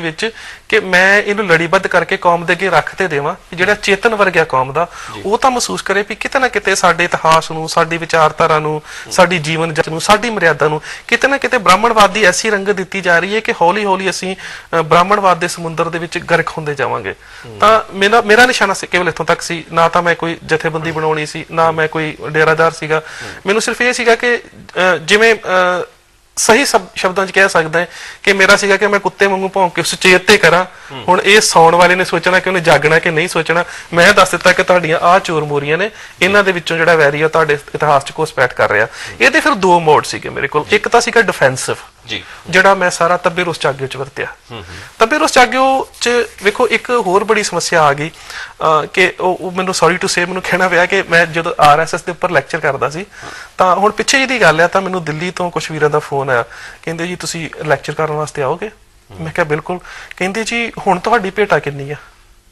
ਕਿ ਮੈਂ ਇਹਨੂੰ ਲੜੀਬੱਧ ਕਰਕੇ ਕੌਮ ਦੇ ਅੱਗੇ ਰੱਖ ਤੇ ਦੇਵਾਂ ਕਿ ਜਿਹੜਾ ਚੇਤਨ ਵਰਗਿਆ ਕੌਮ ਦਾ ਉਹ ਤਾਂ ਮਹਿਸੂਸ ਕਰੇ ਵੀ ਕਿਤੇ ਨਾ ਕਿਤੇ ਸਾਡੇ ਇਤਿਹਾਸ ਨੂੰ, ਸਾਡੀ ਵਿਚਾਰਧਾਰਾ ਨੂੰ, ਸਾਡੀ ਜੀਵਨ ਜਚ ਨੂੰ, ਸਾਡੀ ਮਰਿਆਦਾ ਨੂੰ ਕਿਤੇ ਨਾ ਕਿਤੇ ਬ੍ਰਾਹਮਣਵਾਦ ਦੀ ਐਸੀ ਰੰਗਤ ਦਿੱਤੀ ਜਾ ਰਹੀ ਹੈ ਕਿ ਹੌਲੀ ਹੌਲੀ ਅਸੀਂ ਬ੍ਰਾਹਮਣਵਾਦ ਦੇ ਸਮੁੰਦਰ ਦੇ ਵਿੱਚ ਗਰਕ ਹੁੰਦੇ ਜਾਵਾਂਗੇ। ਤਾਂ ਮੇਰਾ ਮੇਰਾ ਨਿਸ਼ਾਨਾ ਕੇਵਲ ਇੱਥੋਂ ਤੱਕ ਸੀ, ਨਾ ਤਾਂ ਮੈਂ ਕੋਈ ਜਥੇਬੰਦੀ ਬਣਾਉਣੀ ਸੀ, ਨਾ ਮੈਂ ਕੋਈ ਡੇਰਾਦਾਰ ਸੀਗਾ। ਮੈਨੂੰ ਸਿਰਫ ਇਹ ਸੀਗਾ ਕਿ ਜਿਵੇਂ ਸਹੀ ਸ਼ਬਦਾਂ 'ਚ ਕਹਿ ਸਕਦਾ ਹੈ ਕਿ ਮੇਰਾ ਸੀਗਾ ਕਿ ਮੈਂ ਕੁੱਤੇ ਵਾਂਗੂ ਭੌਂਕ ਕੇ ਸੁਚੇਤ ਤੇ ਕਰਾਂ। ਹੁਣ ਇਹ ਸੌਣ ਵਾਲੇ ਨੇ ਸੋਚਣਾ ਕਿ ਉਹਨੇ ਜਾਗਣਾ ਕਿ ਨਹੀਂ ਸੋਚਣਾ। ਮੈਂ ਦੱਸ ਦਿੱਤਾ ਕਿ ਤੁਹਾਡੀਆਂ ਆਹ ਚੋਰ ਮੋਰੀਆਂ ਨੇ, ਇਹਨਾਂ ਦੇ ਵਿੱਚੋਂ ਜਿਹੜਾ ਵੈਰੀ ਆ ਤੁਹਾਡੇ ਇਤਿਹਾਸ 'ਚ ਘੁਸਪੈਠ ਕਰ ਰਿਹਾ। ਇਹਦੇ ਫਿਰ ਦੋ ਮੋਡ ਸੀਗੇ ਮੇਰੇ ਕੋਲ। ਇੱਕ ਤਾਂ ਸੀਗਾ ਡਿਫੈਂਸਿਵ, ਜਿਹੜਾ ਮੈਂ ਸਾਰਾ ਤੱਬੇ ਰੋਸ ਚਾਗਿਓ 'ਚ ਵਰਤਿਆ। ਤੱਬੇ ਰੋਸ ਚਾਗਿਓ 'ਚ ਵੇਖੋ ਇੱਕ ਹੋਰ ਬੜੀ ਸਮੱਸਿਆ ਆ ਗਈ ਕਿ ਉਹ ਮੈਨੂੰ ਸੌਰੀ ਟੂ ਸੇ ਮੈਨੂੰ ਕਹਿਣਾ ਪਿਆ ਕਿ ਮੈਂ ਜਦੋਂ ਆਰ ਐਸ ਐਸ ਦੇ ਉੱਪਰ ਲੈਕਚਰ ਕਰਦਾ ਸੀ ਤਾਂ ਹੁਣ ਪਿੱਛੇ ਜਿਹੀ ਗੱਲ ਆ ਤਾਂ ਮੈਨੂੰ ਦਿੱਲੀ ਤੋਂ ਕੁਛ ਵੀਰਾਂ ਦਾ ਫੋਨ ਆਇਆ, ਕਹਿੰਦੇ ਜੀ ਤੁਸੀਂ ਲੈਕਚਰ ਕਰਨ ਵਾਸਤੇ ਆਓਗੇ? ਮੈਂ ਕਿਹਾ ਬਿਲਕੁਲ। ਕਹਿੰਦੇ ਜੀ ਹੁਣ ਤੁਹਾਡੀ ਭੇਟਾ ਕਿੰਨੀ ਆ?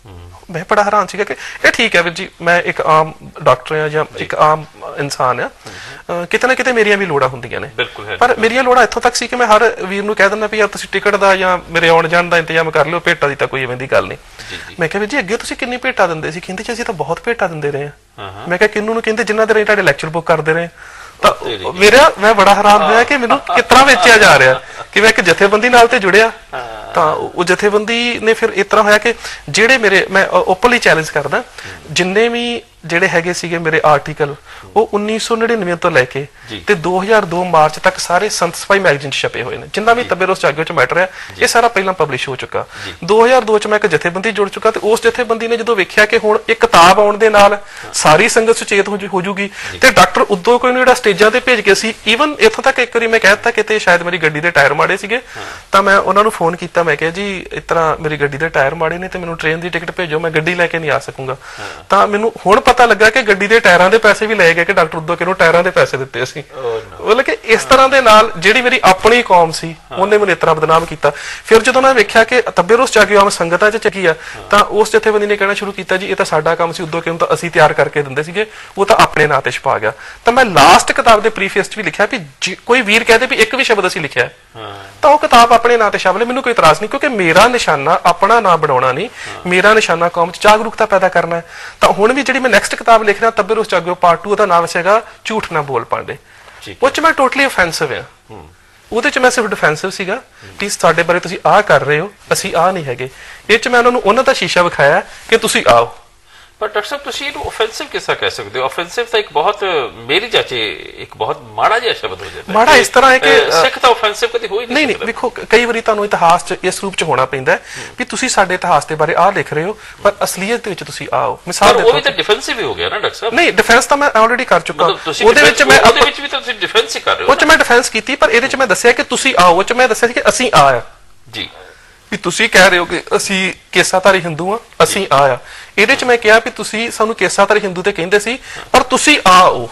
ਮੈਂ ਬੜਾ ਹੈਰਾਨ ਸੀਗਾ ਕਿ ਇਹ ਠੀਕ ਹੈ ਵੀਰ ਜੀ, ਮੈਂ ਇੱਕ ਆਮ ਡਾਕਟਰ ਆ ਜਾਂ ਇੱਕ ਆਮ ਇਨਸਾਨ ਆ, ਕਿਤੇ ਨਾ ਕਿਤੇ ਮੇਰੀਆਂ ਵੀ ਲੋੜਾਂ ਹੁੰਦੀਆਂ ਨੇ, ਪਰ ਮੇਰੀਆਂ ਲੋੜਾਂ ਇੱਥੋਂ ਤੱਕ ਸੀ ਕਿ ਮੈਂ ਹਰ ਵੀਰ ਨੂੰ ਕਹਿ ਦਿੰਦਾ ਵੀ ਯਾਰ ਤੁਸੀਂ ਟਿਕਟ ਦਾ ਜਾਂ ਮੇਰੇ ਆਉਣ ਜਾਣ ਦਾ ਇੰਤਜ਼ਾਮ ਕਰ ਲਿਓ, ਭੇਟਾ ਦੀ ਤਾਂ ਕੋਈ ਐਵੇਂ ਦੀ ਗੱਲ ਨਹੀਂ। ਮੈਂ ਕਿਹਾ ਵੀਰ ਜੀ ਅੱਗੇ ਤੁਸੀਂ ਕਿੰਨੀ ਭੇਟਾ ਦਿੰਦੇ ਸੀ? ਕਹਿੰਦੇ ਜੀ ਅਸੀਂ ਤਾਂ ਬਹੁਤ ਭੇਟਾ ਦਿੰਦੇ ਰਹੇ ਆ। ਮੈਂ ਕਿਹਾ ਕਿਹਨੂੰ ਨੂੰ? ਕਹਿੰਦੇ ਜਿਨ੍ਹਾਂ ਦੇ ਰਾਹੀਂ ਤੁਹਾਡੇ ਲੈਕਚਰ ਬੁੱਕ ਕਰਦੇ ਰਹੇ। ਤਾਂ ਮੇਰਾ ਮੈਂ ਬੜਾ ਹੈਰਾਨ ਹੋਇਆ ਕਿ ਮੈਨੂੰ ਕਿਸ ਤਰ੍ਹਾਂ ਵੇਚਿਆ ਜਾ ਰਿਹਾ ਕਿ ਮੈਂ ਇੱਕ ਜਥੇਬੰਦੀ ਨਾਲ ਤੇ ਜੁੜਿਆ। ਤਾਂ ਉਹ ਜਥੇਬੰਦੀ ਨੇ ਫਿਰ ਇਸ ਤਰ੍ਹਾਂ ਹੋਇਆ ਕਿ ਜਿਹੜੇ ਮੇਰੇ, ਮੈਂ ਓਪਨਲੀ ਚੈਲੰਜ ਕਰਦਾ, ਜਿੰਨੇ ਵੀ ਜਿਹੜੇ ਹੈਗੇ ਸੀਗੇ ਮੇਰੇ ਆਰਟੀਕਲ ਉਹ ਉੱਨੀ ਸੌ ਨੜਿਨਵੇਂ ਤੋਂ ਲੈ ਕੇ ਤੇ ਦੋ ਹਜ਼ਾਰ ਦੋ ਮਾਰਚ ਤੱਕ ਸਾਰੇ ਸੰਤ ਸਫਾਈ ਮੈਗਜ਼ੀਨ 'ਚ ਛਪੇ ਹੋਏ ਨੇ। ਜਿੰਨਾ ਵੀ ਤੱਬੇ ਰੋਸ ਚਾਗਿਓ 'ਚ ਮੈਟਰ ਹੈ ਇਹ ਸਾਰਾ ਪਹਿਲਾਂ ਪਬਲਿਸ਼ ਹੋ ਚੁੱਕਾ। ਦੋ ਹਜ਼ਾਰ ਦੋ 'ਚ ਮੈਂ ਇੱਕ ਜਥੇਬੰਦੀ ਜੁੜ ਚੁੱਕਾ ਤੇ ਉਸ ਜਥੇਬੰਦੀ ਨੇ ਜਦੋਂ ਵੇਖਿਆ ਕਿ ਹੁਣ ਇੱਕ ਕਿਤਾਬ ਆਉਣ ਦੇ ਨਾਲ ਸਾਰੀ ਸੰਗਤ ਸੁਚੇਤ ਹੋ ਜੂਗੀ ਤੇ ਡਾਕਟਰ ਉਦੋਂ ਕੋਈ ਨੂੰ ਜਿਹੜਾ ਸਟੇਜਾਂ ਤੇ ਭੇਜ ਕੇ ਸੀ, ਈਵਨ ਇੱਥੋਂ ਤੱਕ ਇੱਕ ਵਾਰੀ ਮੈਂ ਕਹਿ ਦਿੱਤਾ ਕਿਤੇ ਸ਼ਾਇਦ ਮੇਰੀ ਗੱਡੀ ਦੇ ਟਾਇਰ ਮਾੜੇ ਸੀਗੇ ਤਾਂ ਮੈਂ ਉਹਨਾਂ ਨੂੰ ਫੋਨ ਕੀਤਾ, ਮੈਂ ਕਿਹਾ ਜੀ ਇਸ ਤਰ੍ਹਾਂ ਮੇਰੀ ਗੱਡੀ ਦੇ ਟਾਇਰ ਮਾੜੇ ਨੇ ਤੇ ਮੈਨੂੰ ਟ੍ਰੇਨ ਦੀ ਟਿਕਟ ਭੇਜੋ, ਮੈਂ ਗੱਡੀ ਲੈ ਕੇ ਨਹੀਂ ਆ ਸਕੂੰਗਾ। ਤਾਂ ਮੈਨੂੰ ਹੁਣ ਪਤਾ ਲੱਗਾ ਕਿ ਗੱਡੀ ਦੇ ਟਾਇਰਾਂ ਦੇ ਪੈਸੇ ਵੀ ਲਏ ਗਏ ਕਿ ਡਾਕਟਰ ਉਦੋਂ ਕਿਹਨੂੰ ਟਾਇਰਾਂ ਦੇ ਪੈਸੇ ਦਿੱਤੇ ਅਸੀਂ। ਮਤਲਬ ਕਿ ਇਸ ਤਰ੍ਹਾਂ ਦੇ ਨਾਲ ਜਿਹੜੀ ਮੇਰੀ ਆਪਣੀ ਕੌਮ ਸੀ ਉਹਨੇ ਮੈਨੂੰ ਇਸ ਤਰ੍ਹਾਂ ਬਦਨਾਮ ਕੀਤਾ। ਫਿਰ ਜਦੋਂ ਮੈਂ ਵੇਖਿਆ ਕਿ ਤੱਬੇ ਰੋਸ ਚਾਗਿਓ ਆਮ ਸੰਗਤਾਂ 'ਚ ਚੱਕੀ ਆ ਤਾਂ ਉਸ ਜਥੇਬੰਦੀ ਨੇ ਕਹਿਣਾ ਸ਼ੁਰੂ ਕੀਤਾ ਜੀ ਇਹ ਤਾਂ ਸਾਡਾ ਕੰਮ ਸੀ, ਉਦੋਂ ਕਿਉਂ ਤਾਂ ਅਸੀਂ ਤਿਆਰ ਕਰਕੇ ਦਿੰਦੇ ਸੀਗੇ, ਉਹ ਤਾਂ ਆਪਣੇ ਨਾਂ ਤੇ ਛਪਾ ਗਿਆ। ਤਾਂ ਮੈਂ ਲਾਸਟ ਕਿਤਾਬ ਦੇ ਪ੍ਰੀਫੇਸ 'ਚ ਵੀ ਲਿਖਿਆ ਵੀ ਕੋਈ ਵੀਰ ਕਹਦੇ ਵੀ ਇੱਕ ਵੀ ਸ਼ਬਦ ਅਸੀਂ ਲਿਖਿਆ ਤਾਂ ਉਹ ਕਿਤਾਬ ਆਪਣੇ ਨਾਂ ਤੇ ਛਾਪ ਲੈ, ਮੈਨੂੰ ਕੋਈ ਇਤਰਾਜ਼ ਨਹੀਂ, ਕਿਉਂਕਿ ਮੇਰਾ ਨਿਸ਼ਾਨਾ ਆਪਣਾ ਨਾਂ ਬਣਾਉਣਾ ਨਹੀਂ, ਮੇਰਾ ਨਿਸ਼ਾਨਾ ਕੌਮ 'ਚ ਜਾਗਰੂਕਤਾ ਪੈਦਾ ਕਰਨਾ ਹੈ। ਤਾਂ ਹੁਣ ਵੀ ਜਿਹੜੀ ਮੈਂ ਨੈਕਸਟ ਕਿਤਾਬ ਲਿਖ ਰਿਹਾ ਤੱਬੇ ਰੋਸ ਚਾਗਿਓ ਪਾਰਟ ਟੂ, ਉਹਦਾ ਨਾਮ ਸੀਗਾ ਝੂਠ ਨਾ ਬੋਲ ਪਾਂਡੇ। ਉਹ 'ਚ ਮੈਂ ਟੋਟਲੀ ਅਫੈਂਸਿਵ ਆ, ਉਹਦੇ 'ਚ ਮੈਂ ਸਿਰਫ ਡਿਫੈਂਸਿਵ ਸੀਗਾ ਕਿ ਸਾਡੇ ਬਾਰੇ ਤੁਸੀਂ ਆਹ ਕਰ ਰਹੇ ਹੋ, ਅਸੀਂ ਆਹ ਨਹੀਂ ਹੈਗੇ। ਇਹ 'ਚ ਮੈਂ ਉਹਨਾਂ ਨੂੰ ਉਹਨਾਂ ਦਾ ਸ਼ੀਸ਼ਾ ਵਿਖਾਇਆ ਕਿ ਤੁਸੀਂ ਆਓ। ਪਰ ਡਾਕਟਰ ਸਾਹਿਬ ਤੁਸੀਂ ਇਹਨੂੰ ਆਫੈਂਸਿਵ ਕਿਸ ਤਰ੍ਹਾਂ ਕਹਿ ਸਕਦੇ ਹੋ? ਆਫੈਂਸਿਵ ਤਾਂ ਇੱਕ ਬਹੁਤ ਮੇਰੀ ਚਾਚੇ ਇੱਕ ਬਹੁਤ ਮਾੜਾ ਜਿਹਾ ਸ਼ਬਦ ਹੋ ਜਾਂਦਾ। ਮਾੜਾ ਇਸ ਤਰ੍ਹਾਂ ਹੈ ਕਿ ਸਿੱਖ ਤਾਂ ਆਫੈਂਸਿਵ ਕਦੀ ਹੋਈ ਨਹੀਂ। ਨਹੀਂ ਵੇਖੋ ਕਈ ਵਾਰੀ ਤੁਹਾਨੂੰ ਇਤਿਹਾਸ 'ਚ ਇਸ ਰੂਪ 'ਚ ਹੋਣਾ ਪੈਂਦਾ ਵੀ ਤੁਸੀਂ ਸਾਡੇ ਇਤਿਹਾਸ ਦੇ ਬਾਰੇ ਆਹ ਲਿਖ ਰਹੇ ਹੋ ਪਰ ਅਸਲੀਅਤ ਦੇ ਵਿੱਚ ਤੁਸੀਂ ਆਓ। ਮਿਸਾਲ ਉਹ ਵੀ ਤਾਂ ਡਿਫੈਂਸਿਵ ਹੀ ਹੋ ਗਿਆ ਨਾ ਡਾਕਟਰ ਸਾਹਿਬ। ਨਹੀਂ ਡਿਫੈਂਸ ਤਾਂ ਮੈਂ ਆਲਰੇਡੀ ਕਰ ਚੁੱਕਾ। ਉਹਦੇ ਵਿੱਚ ਮੈਂ ਉਹਦੇ ਵਿੱਚ ਵੀ ਤਾਂ ਤੁਸੀਂ ਡਿਫੈਂਸ ਹੀ ਕਰ ਰਹੇ ਹੋ। ਉਹ 'ਚ ਮੈਂ ਡਿਫੈਂਸ ਕੀਤੀ ਪਰ ਇਹਦੇ 'ਚ ਮੈਂ ਦੱਸਿਆ ਕਿ ਤੁਸੀਂ ਆਓ। ਉਹ 'ਚ ਮੈਂ ਦੱਸਿਆ ਸੀ ਕਿ ਅਸੀਂ ਆ ਜੀ, ਵੀ ਤੁਸੀਂ ਕਹਿ ਰਹੇ ਹੋ ਕਿ ਅਸੀਂ ਕੇਸਾਧਾਰੀ ਹਿੰਦੂ ਆ, ਅਸੀਂ ਆ ਆ। ਇਹਦੇ 'ਚ ਮੈਂ ਕਿਹਾ ਵੀ ਤੁਸੀਂ ਸਾਨੂੰ ਕੇਸਾਧਾਰੀ ਹਿੰਦੂ ਤੇ ਕਹਿੰਦੇ ਸੀ ਪਰ ਤੁਸੀਂ ਆਓ।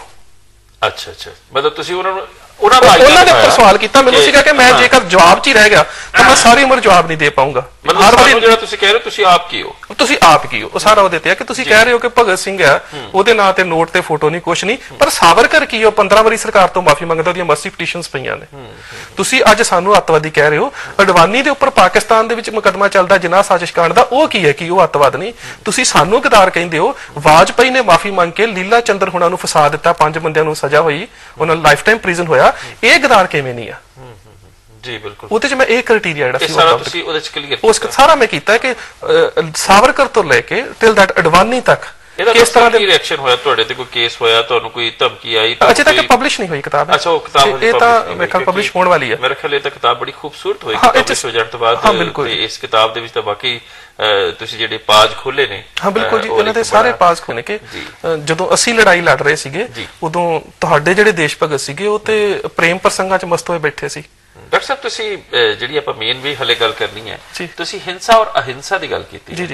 ਅੱਛਾ ਅੱਛਾ, ਮਤਲਬ ਤੁਸੀਂ ਉਹਨਾਂ ਨੂੰ ਉਹਨਾਂ ਨੇ ਉੱਪਰ ਸਵਾਲ ਕੀਤਾ। ਮੈਨੂੰ ਸੀਗਾ ਕਿ ਮੈਂ ਜੇਕਰ ਜਵਾਬ 'ਚ ਹੀ ਰਹਿ ਗਿਆ ਤਾਂ ਮੈਂ ਸਾਰੀ ਉਮਰ ਜਵਾਬ ਨਹੀਂ ਦੇ ਪਾਊਂਗਾ। ਹਰ ਵਾਰੀ ਜਿਹੜਾ ਤੁਸੀਂ ਕਹਿ ਰਹੇ ਹੋ ਤੁਸੀਂ ਆਪ ਕੀ ਹੋ, ਤੁਸੀਂ ਆਪ ਕੀ ਹੋ, ਉਹ ਸਾਰਾ ਉਹਦੇ ਤੇ ਆ ਕਿ ਤੁਸੀਂ ਕਹਿ ਰਹੇ ਹੋ ਕਿ ਭਗਤ ਸਿੰਘ ਆ, ਉਹਦੇ ਨਾਂ ਤੇ ਨੋਟ ਤੇ ਫੋਟੋ ਨਹੀਂ, ਕੁਛ ਨਹੀਂ, ਪਰ ਸਾਵਰਕਰ ਕੀ ਹੋ, ਪੰਦਰਾਂ ਵਾਰੀ ਸਰਕਾਰ ਤੋਂ ਮਾਫੀ ਮੰਗਦਾ, ਉਹਦੀਆਂ ਮਰਸੀ ਪਟੀਸ਼ਨਸ ਪਈਆਂ ਨੇ। ਤੁਸੀਂ ਅੱਜ ਸਾਨੂੰ ਅੱਤਵਾਦੀ ਕਹਿ ਰਹੇ ਹੋ। ਅਡਵਾਨੀ ਦੇ ਉੱਪਰ ਪਾਕਿਸਤਾਨ ਦੇ ਵਿੱਚ ਮੁਕੱਦਮਾ ਚੱਲਦਾ ਜਿਨਾਹ ਸਾਜ਼ਿਸ਼ ਕਾਂਡ ਦਾ, ਉਹ ਕੀ ਹੈ ਕਿ ਉਹ ਅੱਤਵਾਦ ਨਹੀਂ? ਤੁਸੀਂ ਸਾਨੂੰ ਗਦਾਰ ਕਹਿੰਦੇ ਹੋ। ਵਾਜਪਾਈ ਨੇ ਮਾਫੀ ਮੰਗ ਕੇ ਲੀਲਾ ਚੰਦਰ ਹੁਣਾਂ ਨੂੰ ਫਸਾ ਦਿੱਤਾ, ਪੰਜ ਬੰਦਿਆਂ ਨੂੰ ਸਜ਼ਾ ਹੋਈ, ਉਹਨਾਂ ਨੂੰ ਲਾਈਫ ਟਾਈਮ ਪ੍ਰਿਜ਼ਨ ਹੋਇਆ। ਇਹ ਗਦਾਰ ਕਿਵੇਂ ਨਹੀਂ ਆ? ਜੀ ਬਿਲਕੁਲ। ਉਹਦੇ 'ਚ ਮੈਂ ਇਹ ਕ੍ਰਾਈਟੇਰੀਆ ਜਿਹੜਾ ਸੀ ਸਾਰਾ ਤੁਸੀਂ ਉਹਦੇ 'ਚ ਕਲੀਅਰ ਉਸ ਸਾਰਾ ਮੈਂ ਕੀਤਾ ਕਿ ਸਾਵਰਕਰ ਤੋਂ ਲੈ ਕੇ ਟਿਲ ਦੈਟ ਅਡਵਾਨੀ ਤੱਕ ਕਿਸ ਤਰ੍ਹਾਂ ਦੇ ਰਿਐਕਸ਼ਨ ਹੋਇਆ ਤੁਹਾਡੇ ਤੇ? ਕੋਈ ਕੇਸ ਹੋਇਆ, ਤੁਹਾਨੂੰ ਕੋਈ ਧਮਕੀ ਆਈ? ਅਜੇ ਤੱਕ ਪਬਲਿਸ਼ ਨਹੀਂ ਹੋਈ ਕਿਤਾਬ। ਅੱਛਾ, ਉਹ ਕਿਤਾਬ ਇਹ ਤਾਂ ਮੇਰੇ ਖਿਆਲ ਪਬਲਿਸ਼ ਹੋਣ ਵਾਲੀ ਹੈ। ਮੇਰੇ ਖਿਆਲ ਇਹ ਤਾਂ ਕਿਤਾਬ ਬੜੀ ਖੂਬਸੂਰਤ ਹੋਏਗੀ ਪਬਲਿਸ਼ ਹੋ ਜਾਣ ਤੋਂ ਬਾਅਦ। ਤੇ ਇਸ ਕਿਤਾਬ ਦੇ ਵਿੱਚ ਤਾਂ ਬਾਕੀ ਤੁਸੀਂ ਜਿਹੜੇ ਪਾਜ ਖੋਲੇ ਨੇ। ਹਾਂ ਬਿਲਕੁਲ ਜੀ, ਇਹਨਾਂ ਦੇ ਸਾਰੇ ਪਾਜ ਖੋਲੇ ਕਿ ਜਦੋਂ ਅਸੀਂ ਲੜਾਈ ਲੜ ਰਹੇ ਸੀਗੇ ਉਦੋਂ ਤੁਹਾਡੇ ਜਿਹੜੇ ਦੇਸ਼ ਭਗਤ ਸੀਗੇ ਉਹ ਤੇ ਪ੍ਰੇਮ ਪ੍ਰਸੰਗਾਂ 'ਚ ਮਸਤ ਹੋਏ ਬੈਠੇ ਸੀ। ਡਾਕਟਰ ਸਾਹਿਬ ਤੁਸੀਂ ਜਿਹੜੀ ਆਪਾਂ ਮੇਨ ਵੀ ਹਲੇ ਗੱਲ ਕਰਨੀ ਹੈ, ਤੁਸੀਂ ਹਿੰਸਾ ਔਰ ਅਹਿੰਸਾ ਦੀ ਗੱਲ ਕੀਤੀ। ਜੀ ਜੀ।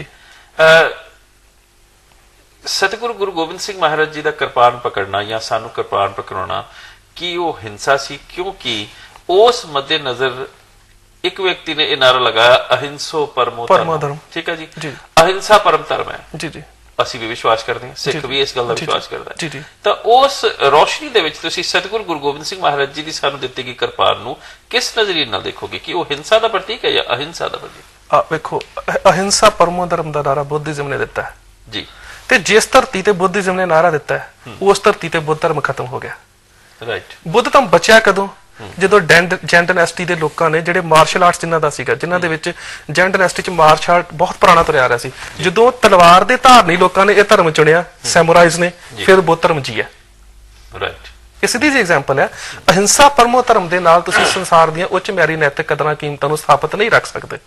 ਸਤਿਗੁਰੂ ਗੁਰੂ ਗੋਬਿੰਦ ਸਿੰਘ ਮਹਾਰਾਜ ਜੀ ਦਾ ਕਿਰਪਾਨ ਪਕੜਨਾ ਜਾਂ ਸਾਨੂੰ ਕਿਰਪਾਨ ਪਕੜਾਉਣਾ ਕੀ ਉਹ ਹਿੰਸਾ ਸੀ? ਕਿਉਂਕਿ ਉਸ ਮੱਦੇ ਨਜ਼ਰ ਇੱਕ ਵਿਅਕਤੀ ਨੇ ਇਹ ਨਾਰਾ ਲਗਾਇਆ ਅਹਿੰਸੋ ਪਰਮੋ ਧਰਮ। ਠੀਕ ਹੈ ਜੀ, ਅਹਿੰਸਾ ਪਰਮ ਧਰਮ ਹੈ। ਜੀ ਜੀ, ਅਸੀਂ ਵੀ ਵਿਸ਼ਵਾਸ ਕਰਦੇ ਹਾਂ, ਸਿੱਖ ਵੀ ਇਸ ਗੱਲ ਦਾ ਵਿਸ਼ਵਾਸ ਕਰਦਾ ਹੈ। ਤਾਂ ਉਸ ਰੋਸ਼ਨੀ ਦੇ ਵਿੱਚ ਤੁਸੀਂ ਸਤਿਗੁਰੂ ਗੁਰੂ ਗੋਬਿੰਦ ਸਿੰਘ ਮਹਾਰਾਜ ਜੀ ਦੀ ਸਾਨੂੰ ਦਿੱਤੀ ਗਈ ਕਿਰਪਾਨ ਨੂੰ ਕਿਸ ਨਜ਼ਰੀਏ ਨਾਲ ਦੇਖੋਗੇ ਕਿ ਉਹ ਹਿੰਸਾ ਦਾ ਪ੍ਰਤੀਕ ਹੈ ਜਾਂ ਅਹਿੰਸਾ ਦਾ ਪ੍ਰਤੀਕ? ਵੇਖੋ ਅਹਿੰਸਾ ਪਰਮੋ ਧਰਮ ਦਾ ਨਾਰਾ ਬੁੱਧਿਜ਼ਮ ਨੇ ਦਿੱਤਾ ਜੀ, ਤੇ ਜਿਸ ਧਰਤੀ ਤੇ ਬੁੱਧਿਜ਼ਮ ਨੇ ਨਾਰਾ ਦਿੱਤਾ ਉਸ ਧਰਤੀ ਤੇ ਬੁੱਧ ਧਰਮ ਖਤਮ ਹੋ ਗਿਆ। ਰਾਈਟ। ਬੁੱਧ ਧਰਮ ਬਚਿਆ ਕਦੋਂ? ਜਦੋਂ ਜੈਨ ਡਾਇਨੈਸਟੀ ਦੇ ਲੋਕਾਂ ਨੇ, ਜਿਹੜੇ ਮਾਰਸ਼ਲ ਆਰਟਸ ਜਿਨ੍ਹਾਂ ਦਾ ਸੀਗਾ, ਜਿਨ੍ਹਾਂ ਦੇ ਵਿੱਚ ਜੈਨ ਡਾਇਨੈਸਟੀ ਚ ਮਾਰਸ਼ਲ ਆਰਟ ਬਹੁਤ ਪੁਰਾਣਾ ਤੁਰਿਆ ਆ ਰਿਹਾ ਸੀ, ਜਦੋਂ ਤਲਵਾਰ ਦੇ ਧਾਰਨੀ ਲੋਕਾਂ ਨੇ ਇਹ ਧਰਮ ਚੁਣਿਆ, ਸੈਮੂਰਾਈਜ਼ ਨੇ, ਫਿਰ ਬੁੱਧ ਧਰਮ ਜੀਆ। ਰਾਈਟ। ਇਹ ਸਿੱਧੀ ਜਿਹੀ ਐਗਜ਼ਾਮਪਲ ਹੈ। ਅਹਿੰਸਾ ਪਰਮੋ ਧਰਮ ਦੇ ਨਾਲ ਤੁਸੀਂ ਸੰਸਾਰ ਦੀਆਂ ਉੱਚ ਮਿਆਰੀ ਨੈਤਿਕ ਕਦਰਾਂ ਕੀਮਤਾਂ ਨੂੰ ਸਥਾਪਿਤ ਨਹੀਂ ਰੱਖ ਸਕਦੇ।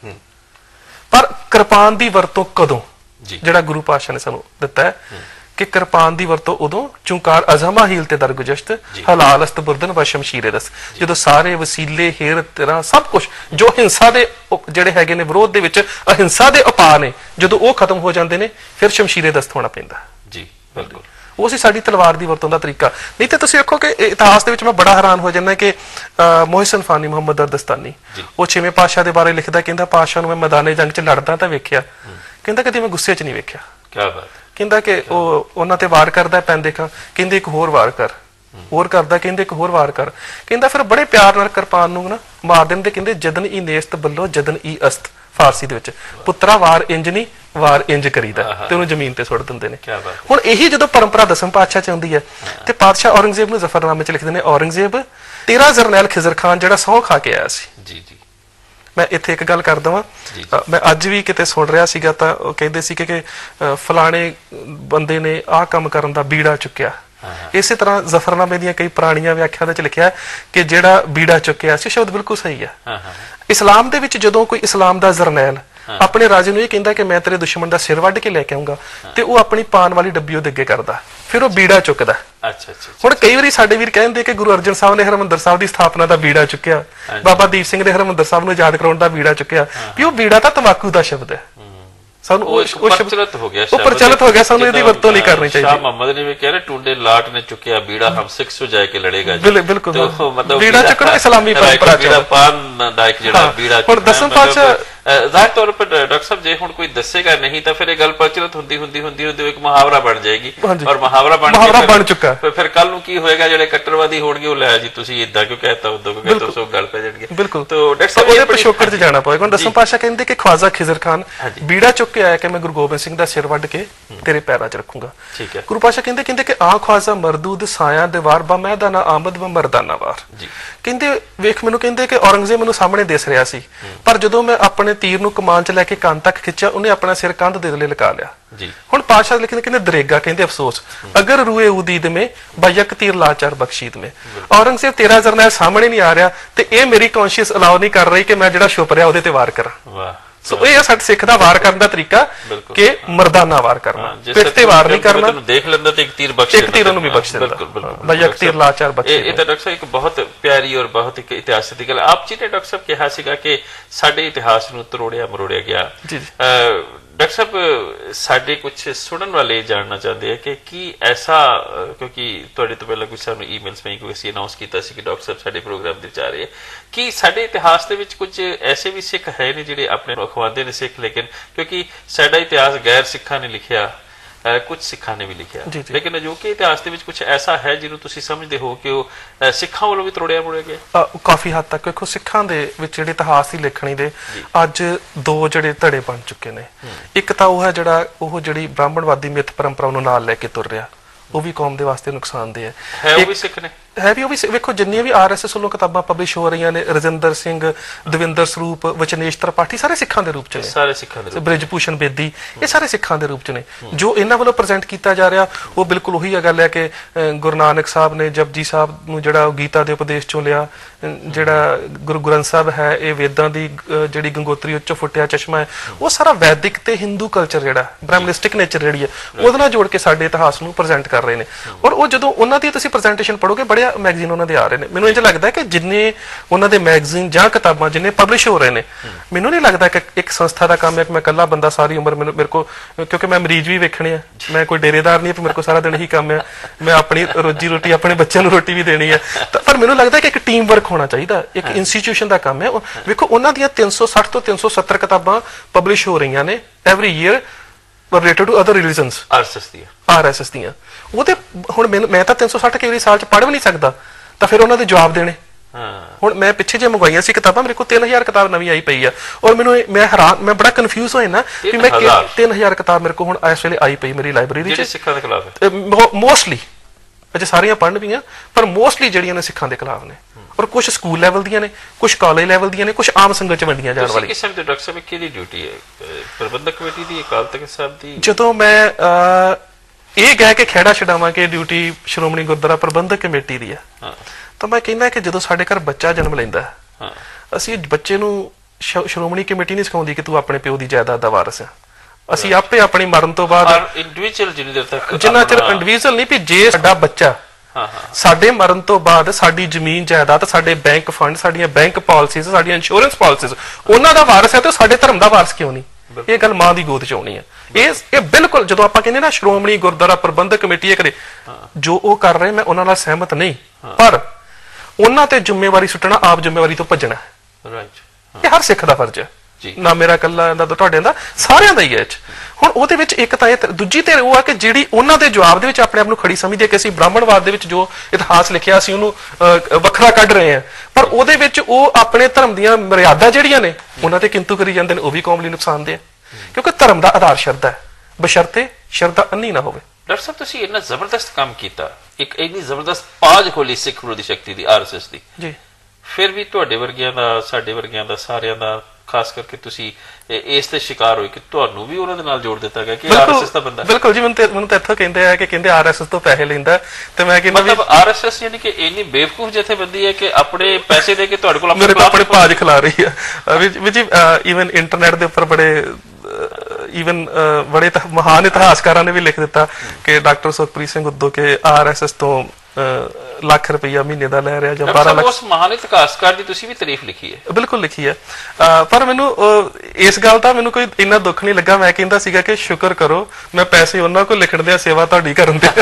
ਪਰ ਕਿਰਪਾਨ ਦੀ ਵਰਤੋਂ ਕਦੋਂ? ਜਿਹੜਾ ਗੁਰੂ ਪਾਤਸ਼ਾਹ ਨੇ ਸਾਨੂੰ ਦਿੱਤਾ ਹੈ ਕਿ ਕਿਰਪਾਨ ਦੀ ਵਰਤੋਂ ਉਦੋਂ ਚੁੰਕਾਰ ਅਜ਼ਮਾ ਹੀਲ ਤੇ ਦਰਗੁਜਸ਼ਤ ਹਲਾਲ ਅਸਤ ਬੁਰਦਨ व ਸ਼ਮਸ਼ੀਰੇ ਦਸ, ਜਦੋਂ ਸਾਰੇ ਵਸੀਲੇ ਹੇਰ ਤੇਰਾ ਸਭ ਕੁਝ ਜੋ ਹਿੰਸਾ ਦੇ ਜਿਹੜੇ ਹੈਗੇ ਨੇ ਵਿਰੋਧ ਦੇ ਵਿੱਚ ਅਹਿੰਸਾ ਦੇ ਉਪਾਅ ਨੇ, ਜਦੋਂ ਉਹ ਖਤਮ ਹੋ ਜਾਂਦੇ ਨੇ ਫਿਰ ਸ਼ਮਸ਼ੀਰੇ ਦਸਤ ਹੋਣਾ ਪੈਂਦਾ। ਜੀ ਬਿਲਕੁਲ, ਉਹ ਸੀ ਸਾਡੀ ਤਲਵਾਰ ਦੀ ਵਰਤੋਂ ਦਾ ਤਰੀਕਾ। ਨਹੀਂ ਤੇ ਤੁਸੀਂ ਵੇਖੋ ਕਿ ਇਤਿਹਾਸ ਦੇ ਵਿੱਚ ਮੈਂ ਬੜਾ ਹੈਰਾਨ ਹੋ ਜਾਂਦਾ ਕਿ ਮੋਹਸਿਨ ਫਾਨੀ ਮੁਹੰਮਦ ਅਰਦਸਤਾਨੀ, ਉਹ ਛੇਵੇਂ ਪਾਤਸ਼ਾਹ ਦੇ ਬਾਰੇ ਲਿਖਦਾ, ਕਹਿੰਦਾ ਪਾਤਸ਼ਾਹ ਨੂੰ ਮੈਂ ਮੈਦਾਨੇ ਜੰਗ ਚ ਲੜਦਾ ਤਾਂ ਵੇਖਿਆ, ਕਹਿੰਦਾ ਕਦੇ ਮੈਂ ਗੁੱਸੇ ਚ ਨਹੀਂ ਵੇਖਿਆ। ਕੀ ਬਾਤ। ਕਹਿੰਦਾ ਕਿ ਉਹ ਉਹਨਾਂ ਤੇ ਵਾਰ ਕਰਦਾ, ਪੈਨ ਦੇਖਾਂ, ਕਹਿੰਦੇ ਇੱਕ ਹੋਰ ਵਾਰ ਕਰ, ਹੋਰ ਕਰਦਾ, ਕਹਿੰਦੇ ਇੱਕ ਹੋਰ ਵਾਰ ਕਰ, ਕਹਿੰਦਾ ਫਿਰ ਬੜੇ ਪਿਆਰ ਨਾਲ ਕਿਰਪਾਨ ਨੂੰ ਨਾ ਮਾਰ ਦਿੰਦੇ, ਕਹਿੰਦੇ ਜਦਨ ਈ ਨੇਸਤ ਬੱਲੋ ਜਦਨ ਈ ਅਸਤ, ਫਾਰਸੀ ਦੇ ਵਿੱਚ ਪੁੱਤਰਾ ਵਾਰ ਇੰਜ ਨਹੀਂ ਵਾਰ ਇੰਜ ਕਰੀਦਾ, ਤੇ ਉਹਨੂੰ ਜ਼ਮੀਨ ਤੇ ਸੁੱਟ ਦਿੰਦੇ ਨੇ। ਹੁਣ ਇਹੀ ਜਦੋਂ ਪਰੰਪਰਾ ਦਸਮ ਪਾਤਸ਼ਾਹ ਚ ਆਉਂਦੀ ਹੈ ਤੇ ਪਾਤਸ਼ਾਹ ਔਰੰਗਜ਼ੇਬ ਨੂੰ ਜ਼ਫਰਨਾਮੇ ਚ ਲਿਖਦੇ ਨੇ, ਔਰੰਗਜ਼ੇਬ ਤੇਰਾ ਜਰਨੈਲ ਖਿਜ਼ਰ ਖਾਨ ਜਿਹੜਾ ਸਹੁੰ ਖਾ ਕੇ ਆਇਆ ਸੀ। ਜੀ ਜੀ। ਮੈਂ ਇੱਥੇ ਇੱਕ ਗੱਲ ਕਰ ਦਵਾਂ, ਮੈਂ ਅੱਜ ਵੀ ਕਿਤੇ ਸੁਣ ਰਿਹਾ ਸੀਗਾ ਤਾਂ ਉਹ ਕਹਿੰਦੇ ਸੀ ਕਿ ਫਲਾਣੇ ਬੰਦੇ ਨੇ ਆਹ ਕੰਮ ਕਰਨ ਦਾ ਬੀੜਾ ਚੁੱਕਿਆ। ਇਸੇ ਤਰ੍ਹਾਂ ਜ਼ਫਰਨਾਮੇ ਦੀਆਂ ਕਈ ਪੁਰਾਣੀਆਂ ਵਿਆਖਿਆ ਵਿੱਚ ਲਿਖਿਆ ਕਿ ਜਿਹੜਾ ਬੀੜਾ ਚੁੱਕਿਆ ਸੀ, ਸ਼ਬਦ ਬਿਲਕੁਲ ਸਹੀ ਹੈ। ਇਸਲਾਮ ਦੇ ਵਿੱਚ ਜਦੋਂ ਕੋਈ ਇਸਲਾਮ ਦਾ ਜਰਨੈਲ ਆਪਣੇ ਰਾਜੇ ਨੂੰ ਇਹ ਕਹਿੰਦਾ ਕਿ ਮੈਂ ਤੇਰੇ ਦੁਸ਼ਮਣ ਦਾ ਸਿਰ ਵੱਢ ਕੇ ਲੈ ਕੇ ਆਉਂਗਾ, ਤੇ ਉਹ ਆਪਣੀ ਪਾਨ ਵਾਲੀ ਡੱਬੀ ਉਹਦੇ ਅੱਗੇ ਕਰਦਾ, ਫਿਰ ਉਹ ਬੀੜਾ ਚੁੱਕਦਾ। ਅੱਛਾ ਅੱਛਾ। ਹੁਣ ਕਈ ਵਾਰੀ ਸਾਡੇ ਵੀਰ ਕਹਿੰਦੇ ਕਿ ਗੁਰੂ ਅਰਜਨ ਸਾਹਿਬ ਨੇ ਹਰਿਮੰਦਰ ਸਾਹਿਬ ਦੀ ਸਥਾਪਨਾ ਦਾ ਬੀੜਾ ਚੁੱਕਿਆ, ਬਾਬਾ ਦੀਪ ਸਿੰਘ ਨੇ ਹਰਿਮੰਦਰ ਸਾਹਿਬ ਨੂੰ ਯਾਦ ਕਰਾਉਣ ਦਾ ਬੀੜਾ ਚੁੱਕਿਆ, ਵੀ ਉਹ ਬੀੜਾ ਤਾਂ ਤੰਬਾਕੂ ਦਾ ਸ਼ਬਦ ਹੈ। ਸਾਨੂੰ ਉਹ ਪ੍ਰਚਲਿਤ ਹੋ ਗਿਆ, ਉਹ ਪ੍ਰਚਲਿਤ ਹੋ ਗਿਆ, ਸਾਨੂੰ ਇਹਦੀ ਵਰਤੋਂ ਨਹੀਂ ਕਰਨੀ ਚਾਹੀਦੀ। ਸ਼ਾਹ ਮੁਹੰਮਦ ਨੇ ਵੀ ਕਿਹਾ ਟੁੰਡੇ ਲਾਟ ਨੇ ਚੁੱਕਿਆ ਬੀੜਾ, ਹਮ ਸਿੱਖ ਸੋ ਜਾਏ ਕੇ ਲੜੇਗਾ। ਬਿਲਕੁਲ, ਬੀੜਾ ਚੁੱਕਣ ਇਸਲਾਮੀ ਪਰੰਪਰਾ ਚ ਪਾਨ ਦਾ ਇੱਕ ਜਿਹੜਾ ਬੀੜਾ। ਹੁਣ ਦਸਮ ਪਾਤਸ਼ਾਹ ਜ਼ਾਹਿਰ ਤੌਰ ਪਰ ਡਾਕਟਰ ਸਾਹਿਬ ਜੇ ਹੁਣ ਕੋਈ ਦੱਸੇਗਾ ਨਹੀਂ ਤਾਂ ਫਿਰ ਇਹ ਗੱਲ ਪ੍ਰਚਲਿਤ ਹੁੰਦੀ ਹੁੰਦੀ ਹੁੰਦੀ ਹੁੰਦੀ ਇੱਕ ਮੁਹਾਵਰਾ ਬਣ ਜਾਏਗੀ, ਔਰ ਮੁਹਾਵਰਾ ਬਣ ਚੁੱਕਾ। ਫਿਰ ਕੱਲ ਨੂੰ ਕੀ ਹੋਏਗਾ, ਜਿਹੜੇ ਕੱਟੜਵਾਦੀ ਹੋਣਗੇ ਉਹ ਲੈ ਜੀ ਤੁਸੀਂ ਇਦਾਂ ਕਿਉਂ ਕਹਿਤਾ, ਉਦੋਂ ਕਿਉਂ ਕਹਿਤਾ, ਸੋ ਗੱਲ ਪੈ ਜਾਣਗੇ। ਬਿਲਕੁਲ। ਤਾਂ ਡਾਕਟਰ ਸਾਹਿਬ ਉਹਦੇ ਪਿਛੋਕੜ ਚ ਜਾਣਾ ਪਏਗਾ। ਹੁਣ ਦਸਮ ਪਾਤਸ਼ਾਹ ਕਹਿੰਦੇ ਕਿ ਖਵਾਜਾ ਖਿਜ਼ਰ ਖਾਨ ਬੀੜਾ ਚੁੱਕ ਕੇ ਆਇਆ ਕਿ ਮੈਂ ਗੁਰੂ ਗੋਬਿੰਦ ਸਿੰਘ ਦਾ ਸਿਰ ਵੱਢ ਕੇ ਤੇਰੇ ਪੈਰਾਂ ਚ ਰੱਖੂੰਗਾ। ਠੀਕ ਹੈ। ਗੁਰੂ ਪਾਤਸ਼ਾਹ ਕਹਿੰਦੇ ਕਹਿੰਦੇ ਕਿ ਆ ਖਵਾਜਾ ਮਰਦੂਦ ਸਾਇਆ ਦੀਵਾਰ ਬਾ ਮੈਦਾਨਾ ਆਮਦ ਬ ਮਰਦਾਨਾ ਵਾਰ। ਕਹਿੰਦੇ ਵੇਖ ਮੈਨੂੰ, ਕਹਿੰਦੇ ਕਿ ਔਰੰਗਜ਼ੇਬ ਮੈਨੂੰ ਸਾਹਮਣੇ ਦਿਸ ਰਿਹਾ ਸੀ, ਪਰ ਜਦੋਂ ਮੈਂ ਆਪਣੇ ਤੀਰ ਨੂੰ ਕਮਾਨ ਚ ਲੈ ਕੇ ਕੰਨ ਤੱਕ ਖਿੱਚਿਆ, ਉਹਨੇ ਆਪਣਾ ਸਿਰ ਕੰਧ ਦੇ ਥੱਲੇ ਲਗਾ ਲਿਆ। ਹੁਣ ਪਾਤਸ਼ਾਹ ਲਿਖਦੇ ਕਹਿੰਦੇ ਦਰੇਗਾ, ਕਹਿੰਦੇ ਅਫਸੋਸ ਅਗਰ ਰੂਏ ਉਦੀਦ ਮੇ ਬਯਕ ਤੀਰ ਲਾਚਾਰ ਬਖਸ਼ੀਦ ਮੇ। ਔਰੰਗਜ਼ੇਬ ਤੇਰਾ ਜਰਨੈਲ ਸਾਹਮਣੇ ਨਹੀਂ ਆ ਰਿਹਾ ਤੇ ਇਹ ਮੇਰੀ ਕੌਨਸ਼ੀਅਸ ਅਲਾਉ ਨਹੀਂ ਕਰ ਰਹੀ ਕਿ ਮੈਂ ਜਿਹੜਾ ਛੁਪ ਰਿਹਾ ਉਹਦੇ ਤੇ ਵਾਰ ਕਰਾਂ। ਵਾਹ। ਸੋ ਇਹ ਆ ਸਾਡੇ ਸਿੱਖ ਦਾ ਵਾਰ ਕਰਨ ਦਾ ਤਰੀਕਾ ਕਿ ਮਰਦਾਨਾ ਵਾਰ ਕਰਨਾ, ਪਿੱਠ ਤੇ ਵਾਰ ਨਹੀਂ ਕਰਨਾ। ਦੇਖ ਲੈਂਦਾ ਤੇ ਇੱਕ ਤੀਰ ਬਖਸ਼ ਦਿੰਦਾ, ਇੱਕ ਤੀਰ ਉਹਨੂੰ ਵੀ ਬਖਸ਼ ਦਿੰਦਾ, ਬਯਕ ਤੀਰ ਲਾਚਾਰ ਬਖਸ਼ੀਦ। ਇਹ ਤਾਂ ਡਾਕਟਰ ਸਾਹਿਬ ਇੱਕ ਬਹੁਤ ਪਿਆਰੀ ਔਰ ਬਹੁਤ ਇੱਕ ਇਤਿਹਾਸ ਦੀ ਗੱਲ ਆਪ ਜੀ ਨੇ ਡਾਕਟਰ ਸਾਹਿਬ ਕਿਹਾ ਸੀਗਾ ਕਿ ਸਾਡੇ ਇਤਿਹਾਸ ਨੂੰ ਤਰੋੜਿਆ ਮਰੋੜਿਆ ਗਿਆ। ਡਾਕਟਰ ਸਾਹਿਬ ਸਾਡੇ ਕੁਝ ਸੁਣਨ ਵਾਲੇ ਜਾਣਨਾ ਚਾਹੁੰਦੇ ਆ ਕਿ ਕੀ ਐਸਾ, ਕਿਉਂਕਿ ਤੁਹਾਡੇ ਤੋਂ ਪਹਿਲਾਂ ਕੁਝ ਸਾਨੂੰ ਈਮੇਲਸ ਵਿੱਚ ਕੋਈ ਅਸੀਂ ਅਨਾਉਂਸ ਕੀਤਾ ਸੀ ਕਿ ਡਾਕਟਰ ਸਾਹਿਬ ਸਾਡੇ ਪ੍ਰੋਗਰਾਮ ਦੇ ਵਿੱਚ ਆ ਰਹੇ ਆ, ਕਿ ਸਾਡੇ ਇਤਿਹਾਸ ਦੇ ਵਿੱਚ ਕੁਝ ਐਸੇ ਵੀ ਸਿੱਖ ਹੈ ਨੇ ਜਿਹੜੇ ਆਪਣੇ ਨੂੰ ਅਖਵਾਉਂਦੇ ਨੇ ਸਿੱਖ, ਲੇਕਿਨ ਕਿਉਂਕਿ ਸਾਡਾ ਇਤਿਹਾਸ ਗੈਰ ਸਿੱਖਾਂ ਨੇ ਲਿਖਿਆ, ਕੁਝ ਸਿੱਖਾਂ ਨੇ ਵੀ ਲਿਖਿਆ, ਲੇਕਿਨ ਅਜੋਕੇ ਇਤਿਹਾਸ ਦੇ ਵਿੱਚ ਕੁਝ ਐਸਾ ਹੈ ਜਿਹਨੂੰ ਤੁਸੀਂ ਸਮਝਦੇ ਹੋ ਕਿ ਉਹ ਸਿੱਖਾਂ ਵੱਲੋਂ ਵੀ ਤਰੋੜਿਆ ਮੁੜਿਆ ਗਿਆ? ਕਾਫੀ ਹੱਦ ਤੱਕ ਵੇਖੋ ਸਿੱਖਾਂ ਦੇ ਵਿੱਚ ਜਿਹੜੇ ਇਤਿਹਾਸ ਦੀ ਲਿਖਣੀ ਦੇ ਅੱਜ ਦੋ ਜਿਹੜੇ ਧੜੇ ਬਣ ਚੁੱਕੇ ਨੇ। ਇੱਕ ਤਾਂ ਉਹ ਹੈ ਜਿਹੜਾ ਉਹ ਜਿਹੜੀ ਬ੍ਰਾਹਮਣਵਾਦੀ ਮਿੱਥ ਪਰੰਪਰਾ ਨੂੰ ਨਾਲ ਲੈ ਕੇ ਤੁਰ ਰਿਹਾ, ਉਹ ਵੀ ਕੌਮ ਦੇ ਵਾਸਤੇ ਨੁਕਸਾਨਦੇਹ ਹੈ। ਉਹ ਵੀ ਸਿੱਖ ਨੇ ਹੈ ਵੀ ਉਹ ਵੀ ਵੇਖੋ ਜਿੰਨੀਆਂ ਵੀ ਆਰ ਐਸ ਐਸ ਵੱਲੋਂ ਕਿਤਾਬਾਂ ਪਬਲਿਸ਼ ਹੋ ਰਹੀਆਂ ਨੇ, ਰਜਿੰਦਰ ਸਿੰਘ, ਦਵਿੰਦਰ ਸਰੂਪ, ਵਚਨੇਸ਼ ਤ੍ਰਿਪਾਠੀ, ਸਾਰੇ ਸਿੱਖਾਂ ਦੇ ਰੂਪ ਚ ਨੇ, ਸਾਰੇ ਸਿੱਖਾਂ ਦੇ, ਬ੍ਰਿਜ ਭੂਸ਼ਣ ਬੇਦੀ, ਇਹ ਸਾਰੇ ਸਿੱਖਾਂ ਦੇ ਰੂਪ ਚ ਨੇ। ਜੋ ਇਹਨਾਂ ਵੱਲੋਂ ਪ੍ਰੈਜ਼ੈਂਟ ਕੀਤਾ ਜਾ ਰਿਹਾ ਉਹ ਬਿਲਕੁਲ ਉਹੀ ਗੱਲ ਹੈ ਕਿ ਗੁਰੂ ਨਾਨਕ ਸਾਹਿਬ ਨੇ ਜਪਜੀ ਸਾਹਿਬ ਨੂੰ ਜਿਹੜਾ ਗੀਤਾ ਦੇ ਉਪਦੇਸ਼ ਚੋਂ ਲਿਆ, ਜਿਹੜਾ ਗੁਰੂ ਗ੍ਰੰਥ ਸਾਹਿਬ ਹੈ ਇਹ ਵੇਦਾਂ ਦੀ ਜਿਹੜੀ ਗੰਗੋਤਰੀ ਉੱਚੋਂ ਫੁੱਟਿਆ ਚਸ਼ਮਾ ਹੈ, ਉਹ ਸਾਰਾ ਵੈਦਿਕ ਤੇ ਹਿੰਦੂ ਕਲਚਰ ਜਿਹੜਾ ਬ੍ਰਹਮਨਿਸਟਿਕ ਨੇਚਰ ਜਿਹੜੀ ਹੈ ਉਹਦੇ ਨਾਲ ਜੋੜ ਕੇ ਸਾਡੇ ਇਤਿਹਾਸ ਨੂੰ ਪ੍ਰੈਜ਼ੈਂਟ ਕਰ ਰਹੇ ਨੇ। ਔਰ ਉਹ ਜਦੋਂ ਉਹਨਾਂ ਦੀ ਤੁਸੀਂ ਪ੍ਰੈਜ਼ੈਂਟੇਸ਼ਨ ਪੜ੍ਹੋਗੇ, ਬੜੇ ਮੈਗਜ਼ੀਨ ਉਹਨਾਂ ਦੇ ਆ ਰਹੇ ਨੇ, ਮੈਨੂੰ ਇੰਝ ਲੱਗਦਾ ਕਿ ਜਿੰਨੇ ਉਹਨਾਂ ਦੇ ਮੈਗਜ਼ੀਨ ਜਾਂ ਕਿਤਾਬਾਂ ਜਿੰਨੇ ਪਬਲਿਸ਼ ਹੋ ਰਹੇ ਨੇ, ਮੈਨੂੰ ਨਹੀਂ ਲੱਗਦਾ ਕਿ ਇੱਕ ਸੰਸਥਾ ਦਾ ਕੰਮ ਹੈ ਕਿ ਮੈਂ ਇਕੱਲਾ ਬੰਦਾ ਸਾਰੀ ਉਮਰ ਮੈਨੂੰ ਮੇਰੇ ਕੋਲ, ਕਿਉਂਕਿ ਮੈਂ ਮਰੀਜ਼ ਵੀ ਵੇਖਣੇ ਆ, ਮੈਂ ਕੋਈ ਡੇਰੇਦਾਰ ਨਹੀਂ, ਮੇਰੇ ਕੋਲ ਸਾਰਾ ਦਿਨ ਇਹੀ ਕੰਮ ਹੈ, ਮੈਂ ਆਪਣੀ ਰੋਜੀ ਰੋਟੀ ਆਪਣੇ ਬੱਚਿਆਂ ਨੂੰ ਰੋਟੀ ਵੀ ਦੇਣੀ ਹੈ। ਪਰ ਮੈਨੂੰ ਲੱਗਦਾ ਕਿ ਇੱਕ ਟੀਮ ਵਰਕ ਹੋਣਾ ਚਾਹੀਦਾ, ਇੱਕ ਇੰਸਟੀਟਿਊਸ਼ਨ ਦਾ ਕੰਮ ਹੈ। ਵੇਖੋ ਉਹਨਾਂ ਦੀਆਂ ਤਿੰਨ ਸੌ ਸੱਠ ਤੋਂ ਤਿੰਨ ਸੌ ਸੱਤਰ ਕਿਤਾਬਾਂ ਪਬਲਿਸ਼ ਹੋ ਰਹੀਆਂ ਨੇ every year related to other religions, R S S ਦੀਆਂ ਆਰ ਐਸ ਐਸ ਦੀਆਂ। ਉਹਦੇ ਹੁਣ ਮੈਂ ਤਾਂ ਤਿੰਨ ਸੌ ਸੱਠ ਕਈ ਵਾਰੀ ਸਾਲ ਚ ਪੜ੍ਹ ਵੀ ਨਹੀਂ ਸਕਦਾ, ਤਾਂ ਫਿਰ ਉਹਨਾਂ ਦੇ ਜਵਾਬ ਦੇਣੇ ਹੁਣ ਮੈਂ ਪਿੱਛੇ ਜੇ ਮੰਗਵਾਈਆਂ ਸੀ ਕਿਤਾਬਾਂ, ਮੇਰੇ ਕੋਲ ਤਿੰਨ ਹਜ਼ਾਰ ਕਿਤਾਬ ਨਵੀਂ ਆਈ ਪਈ ਆ, ਔਰ ਮੈਨੂੰ ਮੈਂ ਹੈਰਾਨ, ਮੈਂ ਬੜਾ ਕਨਫਿਊਜ਼ ਹੋਇਆ ਨਾ ਕਿ ਮੈਂ ਤਿੰਨ ਹਜ਼ਾਰ ਕਿਤਾਬ ਮੇਰੇ ਕੋਲ ਹੁਣ ਇਸ ਵੇਲੇ ਆਈ ਪਈ ਮੇਰੀ ਲਾਇਬ੍ਰੇਰੀ ਚ ਸਿੱਖਾਂ ਦੇ ਖਿਲਾਫ ਮੋਸਟਲੀ, ਅਜੇ ਸਾਰੀਆਂ ਪੜ੍ਹਨ ਪਈਆਂ ਪਰ ਮੋਸਟਲੀ ਜਿਹੜੀਆਂ ਨੇ ਸਿੱਖਾਂ ਦੇ ਖਿਲਾਫ ਨੇ, ਔਰ ਕੁਝ ਸਕੂਲ ਲੈਵਲ ਦੀਆਂ ਨੇ, ਕੁਝ ਕਾਲਜ ਲੈਵਲ ਦੀਆਂ ਨੇ, ਕੁਝ ਆਮ ਸੰਗਤ ਚ ਵੰਡੀਆਂ ਜਾਣ ਵਾਲੀ। ਕਿਸਮ ਦੇ ਡਾਕਟਰ ਸਾਹਿਬ ਕਿਹਦੀ ਡਿਊਟੀ ਹੈ, ਪ੍ਰਬੰਧਕ ਕਮੇਟੀ ਦੀ, ਅਕਾਲ ਤਖਤ ਸਾਹਿਬ ਦੀ? ਜਦੋਂ ਮੈਂ ਇਹ ਕਹਿ ਕੇ ਖਹਿੜਾ ਛਡਾਵਾਂ ਕਿ ਡਿਊਟੀ ਸ਼੍ਰੋਮਣੀ ਗੁਰਦੁਆਰਾ ਪ੍ਰਬੰਧਕ ਕਮੇਟੀ ਦੀ ਹੈ, ਤਾਂ ਮੈਂ ਕਹਿੰਦਾ ਕਿ ਜਦੋਂ ਸਾਡੇ ਘਰ ਬੱਚਾ ਜਨਮ ਲੈਂਦਾ, ਅਸੀਂ ਬੱਚੇ ਨੂੰ ਸ਼੍ਰੋਮਣੀ ਕਮੇਟੀ ਨਹੀਂ ਸਿਖਾਉਂਦੀ ਕਿ ਤੂੰ ਆਪਣੇ ਪਿਓ ਦੀ ਜਾਇਦਾਦ ਦਾ ਵਾਰਸ ਹੈ। ਅਸੀਂ ਆਪੇ ਆਪਣੀ ਮਰਨ ਤੋਂ ਬਾਅਦ ਇੰਡੀਵਿਜੂਅਲ ਜਿੰਨੀ ਦੇਰ ਤੱਕ, ਜਿੰਨਾ ਚਿਰ ਇੰਡੀਵਿਜੂਅਲ ਨਹੀਂ, ਵੀ ਜੇ ਸਾਡਾ ਬੱਚਾ ਸਾਡੇ ਮਰਨ ਤੋਂ ਬਾਅਦ ਸਾਡੀ ਜ਼ਮੀਨ ਜਾਇਦਾਦ, ਸਾਡੇ ਬੈਂਕ ਫੰਡ, ਸਾਡੀਆਂ ਬੈਂਕ ਪਾਲਿਸੀਜ਼, ਸਾਡੀਆਂ ਇੰਸ਼ੋਰੈਂਸ ਪਾਲਿਸੀਜ਼ ਉਹਨਾਂ ਦਾ ਵਾਰਸ ਹੈ, ਤੇ ਸਾਡੇ ਧਰਮ ਦਾ ਵਾਰਸ ਕਿਉਂ ਨਹੀਂ? ਇਹ ਗੱਲ ਮਾਂ ਦੀ ਗੋਦ ਚ ਆਉਣੀ ਹੈ। ਇਹ ਇਹ ਬਿਲਕੁਲ ਜਦੋਂ ਆਪਾਂ ਕਹਿੰਦੇ ਨਾ ਸ਼੍ਰੋਮਣੀ ਗੁਰਦੁਆਰਾ ਪ੍ਰਬੰਧਕ ਕਮੇਟੀ ਇਹ ਕਰੇ, ਜੋ ਉਹ ਕਰ ਰਹੇ ਮੈਂ ਉਹਨਾਂ ਨਾਲ ਸਹਿਮਤ ਨਹੀਂ, ਪਰ ਉਹਨਾਂ ਤੇ ਜ਼ਿੰਮੇਵਾਰੀ ਸੁੱਟਣਾ ਆਪ ਜ਼ਿੰਮੇਵਾਰੀ ਤੋਂ ਭੱਜਣਾ, ਇਹ ਹਰ ਸਿੱਖ ਦਾ ਫਰਜ਼ ਹੈ, ਨਾ ਮੇਰਾ ਇਕੱਲਾ ਦਾ, ਤੁਹਾਡੇ ਦਾ, ਸਾਰਿਆਂ ਦਾ ਹੀ ਹੈ। ਹੁਣ ਉਹਦੇ ਵਿੱਚ ਇੱਕ ਤਾਂ ਇਹ, ਦੂਜੀ ਧਿਰ ਉਹ ਆ ਕਿ ਜਿਹੜੀ ਉਹਨਾਂ ਦੇ ਜਵਾਬ ਦੇ ਵਿੱਚ ਆਪਣੇ ਆਪ ਨੂੰ ਖੜੀ ਸਮਝਦੀ ਹੈ ਕਿ ਅਸੀਂ ਬ੍ਰਾਹਮਣਵਾਦ ਦੇ ਵਿੱਚ ਜੋ ਇਤਿਹਾਸ ਲਿਖਿਆ ਅਸੀਂ ਉਹਨੂੰ ਵੱਖਰਾ ਕੱਢ ਰਹੇ ਹਾਂ, ਪਰ ਉਹਦੇ ਵਿੱਚ ਉਹ ਆਪਣੇ ਧਰਮ ਦੀਆਂ ਮਰਿਆਦਾ ਜਿਹੜੀਆਂ ਨੇ ਉਹਨਾਂ ਤੇ ਕਿੰਤੂ ਕਰੀ ਜਾਂਦੇ ਨੇ, ਉਹ ਵੀ ਕੌਮ ਲਈ ਨੁਕਸਾਨਦੇਹ ਹੈ, ਕਿਉਂਕਿ ਧਰਮ ਦਾ ਆਧਾਰ ਸ਼ਰਧਾ ਹੈ, ਬਸ਼ਰਤੇ ਸ਼ਰਧਾ ਅੰਨੀ ਨਾ ਹੋਵੇ। ਡਾਕਟਰ ਸਾਹਿਬ ਤੁਸੀਂ ਇੰਨਾ ਜ਼ਬਰਦਸਤ ਕੰਮ ਕੀਤਾ, ਇੱਕ ਇੰਨੀ ਜ਼ਬਰਦਸਤ ਪਾਜ ਖੋਲੀ ਸਿੱਖ ਵਿਰੋਧੀ ਸ਼ਕਤੀ ਦੀ, ਆਰ ਐਸ ਐਸ ਦੀ, ਜੀ, ਫਿਰ ਵੀ ਤੁਹਾਡੇ ਵਰਗਿਆਂ ਦਾ, ਸਾਡੇ ਵਰਗਿਆਂ ਦਾ, ਸਾਰਿਆਂ ਦਾ, ਖਾਸ ਕਰਕੇ ਤੁਸੀਂ ਇਸ ਤੇ ਸ਼ਿਕਾਰ ਹੋਏ ਕਿ ਤੁਹਾਨੂੰ ਵੀ ਉਹਨਾਂ ਦੇ ਨਾਲ ਜੋੜ ਦਿੱਤਾ ਗਿਆ ਕਿ ਆਰ ਐਸ ਐਸ ਦਾ ਬੰਦਾ। ਬਿਲਕੁਲ ਜੀ, ਮੈਨੂੰ ਤੇ ਮੈਨੂੰ ਤਾਂ ਇੱਥੋਂ ਕਹਿੰਦੇ ਆ ਕਿ ਕਹਿੰਦੇ ਆਰ ਐਸ ਐਸ ਤੋਂ ਪੈਸੇ ਲੈਂਦਾ, ਤੇ ਮੈਂ ਕਹਿੰਦਾ ਮਤਲਬ ਆਰ ਐਸ ਐਸ ਯਾਨੀ ਕਿ ਇੰਨੀ ਬੇਵਕੂਫ ਜਥੇਬੰਦੀ ਹੈ ਕਿ ਆਪਣੇ ਪੈਸੇ ਦੇ ਕੇ ਤੁਹਾਡੇ ਕੋਲ ਆਪਣੇ ਭਾਜ ਖਿਲਾ ਰਹੀ ਹੈ। ਵੀ ਈਵਨ ਇੰਟਰਨੈਟ ਦੇ ਉੱਪਰ ਬੜੇ ਈਵਨ ਬੜੇ ਮਹਾਨ ਇਤਿਹਾਸਕਾਰਾਂ ਨੇ ਵੀ ਲਿਖ ਦਿੱਤਾ ਕਿ ਡਾਕਟਰ ਸੁਖਪ੍ਰੀਤ ਸਿੰਘ ਉਦੋਂ ਕੇ ਆਰ ਐਸ ਐਸ ਤੋਂ ਲੱਖ ਰੁਪਈਆ ਮਹੀਨੇ ਦਾ ਲੈ ਰਿਹਾ ਜਾਂ ਬਾਰਾਂ ਲੱਖ। ਉਸ ਮਹਾਨ ਇਤਿਹਾਸਕਾਰ ਦੀ ਤੁਸੀਂ ਵੀ ਤਾਰੀਫ ਲਿਖੀ ਹੈ? ਬਿਲਕੁਲ ਲਿਖੀ ਹੈ, ਪਰ ਮੈਨੂੰ ਇਸ ਗੱਲ ਦਾ ਮੈਨੂੰ ਕੋਈ ਇੰਨਾ ਦੁੱਖ ਨਹੀਂ ਲੱਗਾ। ਮੈਂ ਕਹਿੰਦਾ ਸੀਗਾ ਕਿ ਸ਼ੁਕਰ ਕਰੋ ਮੈਂ ਪੈਸੇ ਉਹਨਾਂ ਕੋਲ ਲਿਖਣ ਦੇ, ਸੇਵਾ ਤੁਹਾਡੀ ਕਰਨ ਦੇ।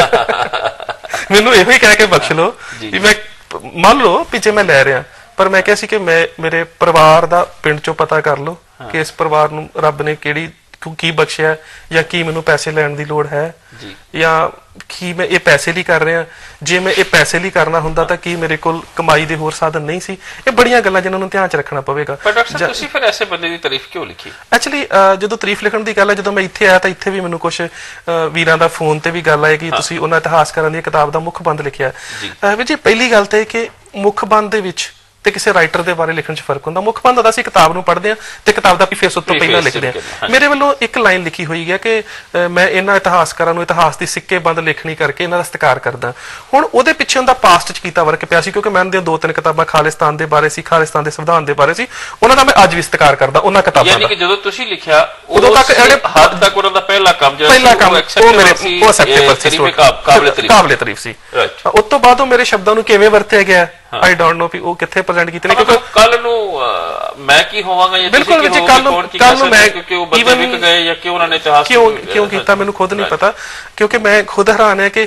ਮੈਨੂੰ ਇਹੋ ਹੀ ਕਹਿ ਕੇ ਬਖਸ਼ ਲਓ ਵੀ ਮੈਂ, ਮੰਨ ਲਓ ਪਿੱਛੇ ਮੈਂ ਲੈ ਰਿਹਾ, ਪਰ ਮੈਂ ਕਿਹਾ ਸੀ ਕਿ ਮੈਂ ਮੇਰੇ ਪਰਿਵਾਰ ਦਾ ਪਿੰਡ ਚੋਂ ਪਤਾ ਕਰ ਲਓ ਕਿ ਇਸ ਪਰਿਵਾਰ ਨੂੰ ਰੱਬ ਨੇ ਕਿਹੜੀ ਕੀ ਬਖਸ਼ਿਆ, ਜਾਂ ਕੀ ਮੈਨੂੰ ਪੈਸੇ ਲੈਣ ਦੀ ਲੋੜ ਹੈ, ਜਾਂ ਕੀ ਮੈਂ ਇਹ ਪੈਸੇ ਲਈ ਕਰ ਰਿਹਾ। ਜੇ ਮੈਂ ਇਹ ਪੈਸੇ ਲਈ ਕਰਨਾ ਹੁੰਦਾ ਤਾਂ ਕੀ ਮੇਰੇ ਕੋਲ ਕਮਾਈ ਦੇ ਹੋਰ ਸਾਧਨ ਨਹੀਂ ਸੀ? ਇਹ ਬੜੀਆਂ ਗੱਲਾਂ ਜਿਨ੍ਹਾਂ ਨੂੰ ਧਿਆਨ ਚ ਰੱਖਣਾ ਪਵੇਗਾ। ਪਰ ਡਾਕਟਰ ਸਾਹਿਬ ਤੁਸੀਂ ਫਿਰ ਐਸੇ ਬੰਦੇ ਦੀ ਤਾਰੀਫ ਕਿਉਂ ਲਿਖੀ? ਐਕਚੁਅਲੀ ਜਦੋਂ ਤਾਰੀਫ ਲਿਖਣ ਦੀ ਗੱਲ ਹੈ, ਜਦੋਂ ਮੈਂ ਇੱਥੇ ਆਇਆ ਤਾਂ ਇੱਥੇ ਵੀ ਮੈਨੂੰ ਕੁਝ ਵੀਰਾਂ ਦਾ ਫੋਨ ਤੇ ਵੀ ਗੱਲ ਆਈ ਕਿ ਤੁਸੀਂ ਉਹਨਾਂ ਇਤਿਹਾਸਕਾਰਾਂ ਦੀ ਕਿਤਾਬ ਦਾ ਮੁੱਖ ਬੰਦ ਲਿਖਿਆ। ਵੀ ਜੀ ਪਹਿਲੀ ਗੱਲ ਤਾਂ ਇਹ ਕਿ ਮੁੱਖ ਬੰਦ ਦੇ ਵਿੱਚ ਤੇ ਕਿਸੇ ਰਾਈਟਰ ਦੇ ਬਾਰੇ ਲਿਖਣ ਚ ਫਰਕ ਹੁੰਦਾ। ਮੁੱਖ ਬੰਦ ਹੁੰਦਾ ਅਸੀਂ ਕਿਤਾਬ ਨੂੰ ਪੜ੍ਹਦੇ ਹਾਂ ਤੇ ਕਿਤਾਬ ਦਾ ਫੇਸ ਉਸ ਤੋਂ ਪਹਿਲਾਂ ਲਿਖਦੇ ਹਾਂ। ਮੇਰੇ ਵੱਲੋਂ ਇੱਕ ਲਾਈਨ ਲਿਖੀ ਹੋਈ ਹੈ ਕਿ ਮੈਂ ਇਹਨਾਂ ਇਤਿਹਾਸਕਾਰਾਂ ਨੂੰ ਇਤਿਹਾਸ ਦੀ ਸਿੱਕੇ ਬੰਦ ਲੇਖਣੀ ਕਰਕੇ ਇਹਨਾਂ ਦਾ ਸਤਿਕਾਰ ਕਰਦਾ। ਹੁਣ ਉਹਦੇ ਪਿੱਛੇ ਉਹਦਾ ਪਾਸਟ ਚ ਕੀਤਾ ਵਰਕ ਪਿਆ ਸੀ, ਕਿਉਂਕਿ ਮੈਂ ਉਹਦੀਆਂ ਦੋ ਤਿੰਨ ਕਿਤਾਬਾਂ ਖਾਲਿਸਤਾਨ ਦੇ ਬਾਰੇ ਸੀ, ਖਾਲਿਸਤਾਨ ਦੇ ਸੰਵਿਧਾਨ ਦੇ ਬਾਰੇ ਸੀ, ਉਹਨਾਂ ਦਾ ਮੈਂ ਅੱਜ ਵੀ ਸਤਿਕਾਰ ਕਰਦਾ ਉਹਨਾਂ ਕਿਤਾਬਾਂ ਦਾ। ਯਾਨੀ ਕਿ ਜਦੋਂ ਤੁਸੀਂ ਲਿਖਿਆ ਉਦੋਂ ਤੱਕ ਹੱਦ ਤੱਕ ਉਹਨਾਂ ਦਾ ਪਹਿਲਾ ਕੰਮ ਜਿਹੜਾ ਪਹਿਲਾ ਕੰਮ ਉਹ ਮੇਰੇ ਉਹ ਐਕਸੈਪਟੇਬਲ ਸੀ, ਕਾਬਲੇ ਤਾਰੀਫ ਸੀ। ਉਸ ਤੋਂ ਬਾਅਦ ਉਹ ਮੇਰੇ ਸ਼ਬਦਾਂ ਨੂੰ ਕਿਵੇਂ ਵਰਤਿਆ ਗਿਆ ਆਈ ਡੋਂਟ ਨੋ ਵੀ ਉਹ ਕਿੱਥੇ ਪ੍ਰੈਜ਼ੈਂਟ ਕੀਤੇ ਨੇ, ਕਿਉਂਕਿ ਕੱਲ ਨੂੰ ਮੈਂ ਕੀ ਹੋਵਾਂਗਾ ਜਾਂ ਬਿਲਕੁਲ ਵਿੱਚ ਕੱਲ ਨੂੰ ਕੱਲ ਨੂੰ ਮੈਂ ਕਿਉਂਕਿ ਉਹ ਬੰਦੇ ਵਿਕ ਗਏ ਜਾਂ ਕਿਉਂ ਉਹਨਾਂ ਨੇ ਇਤਿਹਾਸ ਕਿਉਂ ਕਿਉਂ ਕੀਤਾ ਮੈਨੂੰ ਖੁਦ ਨਹੀਂ ਪਤਾ, ਕਿਉਂਕਿ ਮੈਂ ਖੁਦ ਹੈਰਾਨ ਹੈ ਕਿ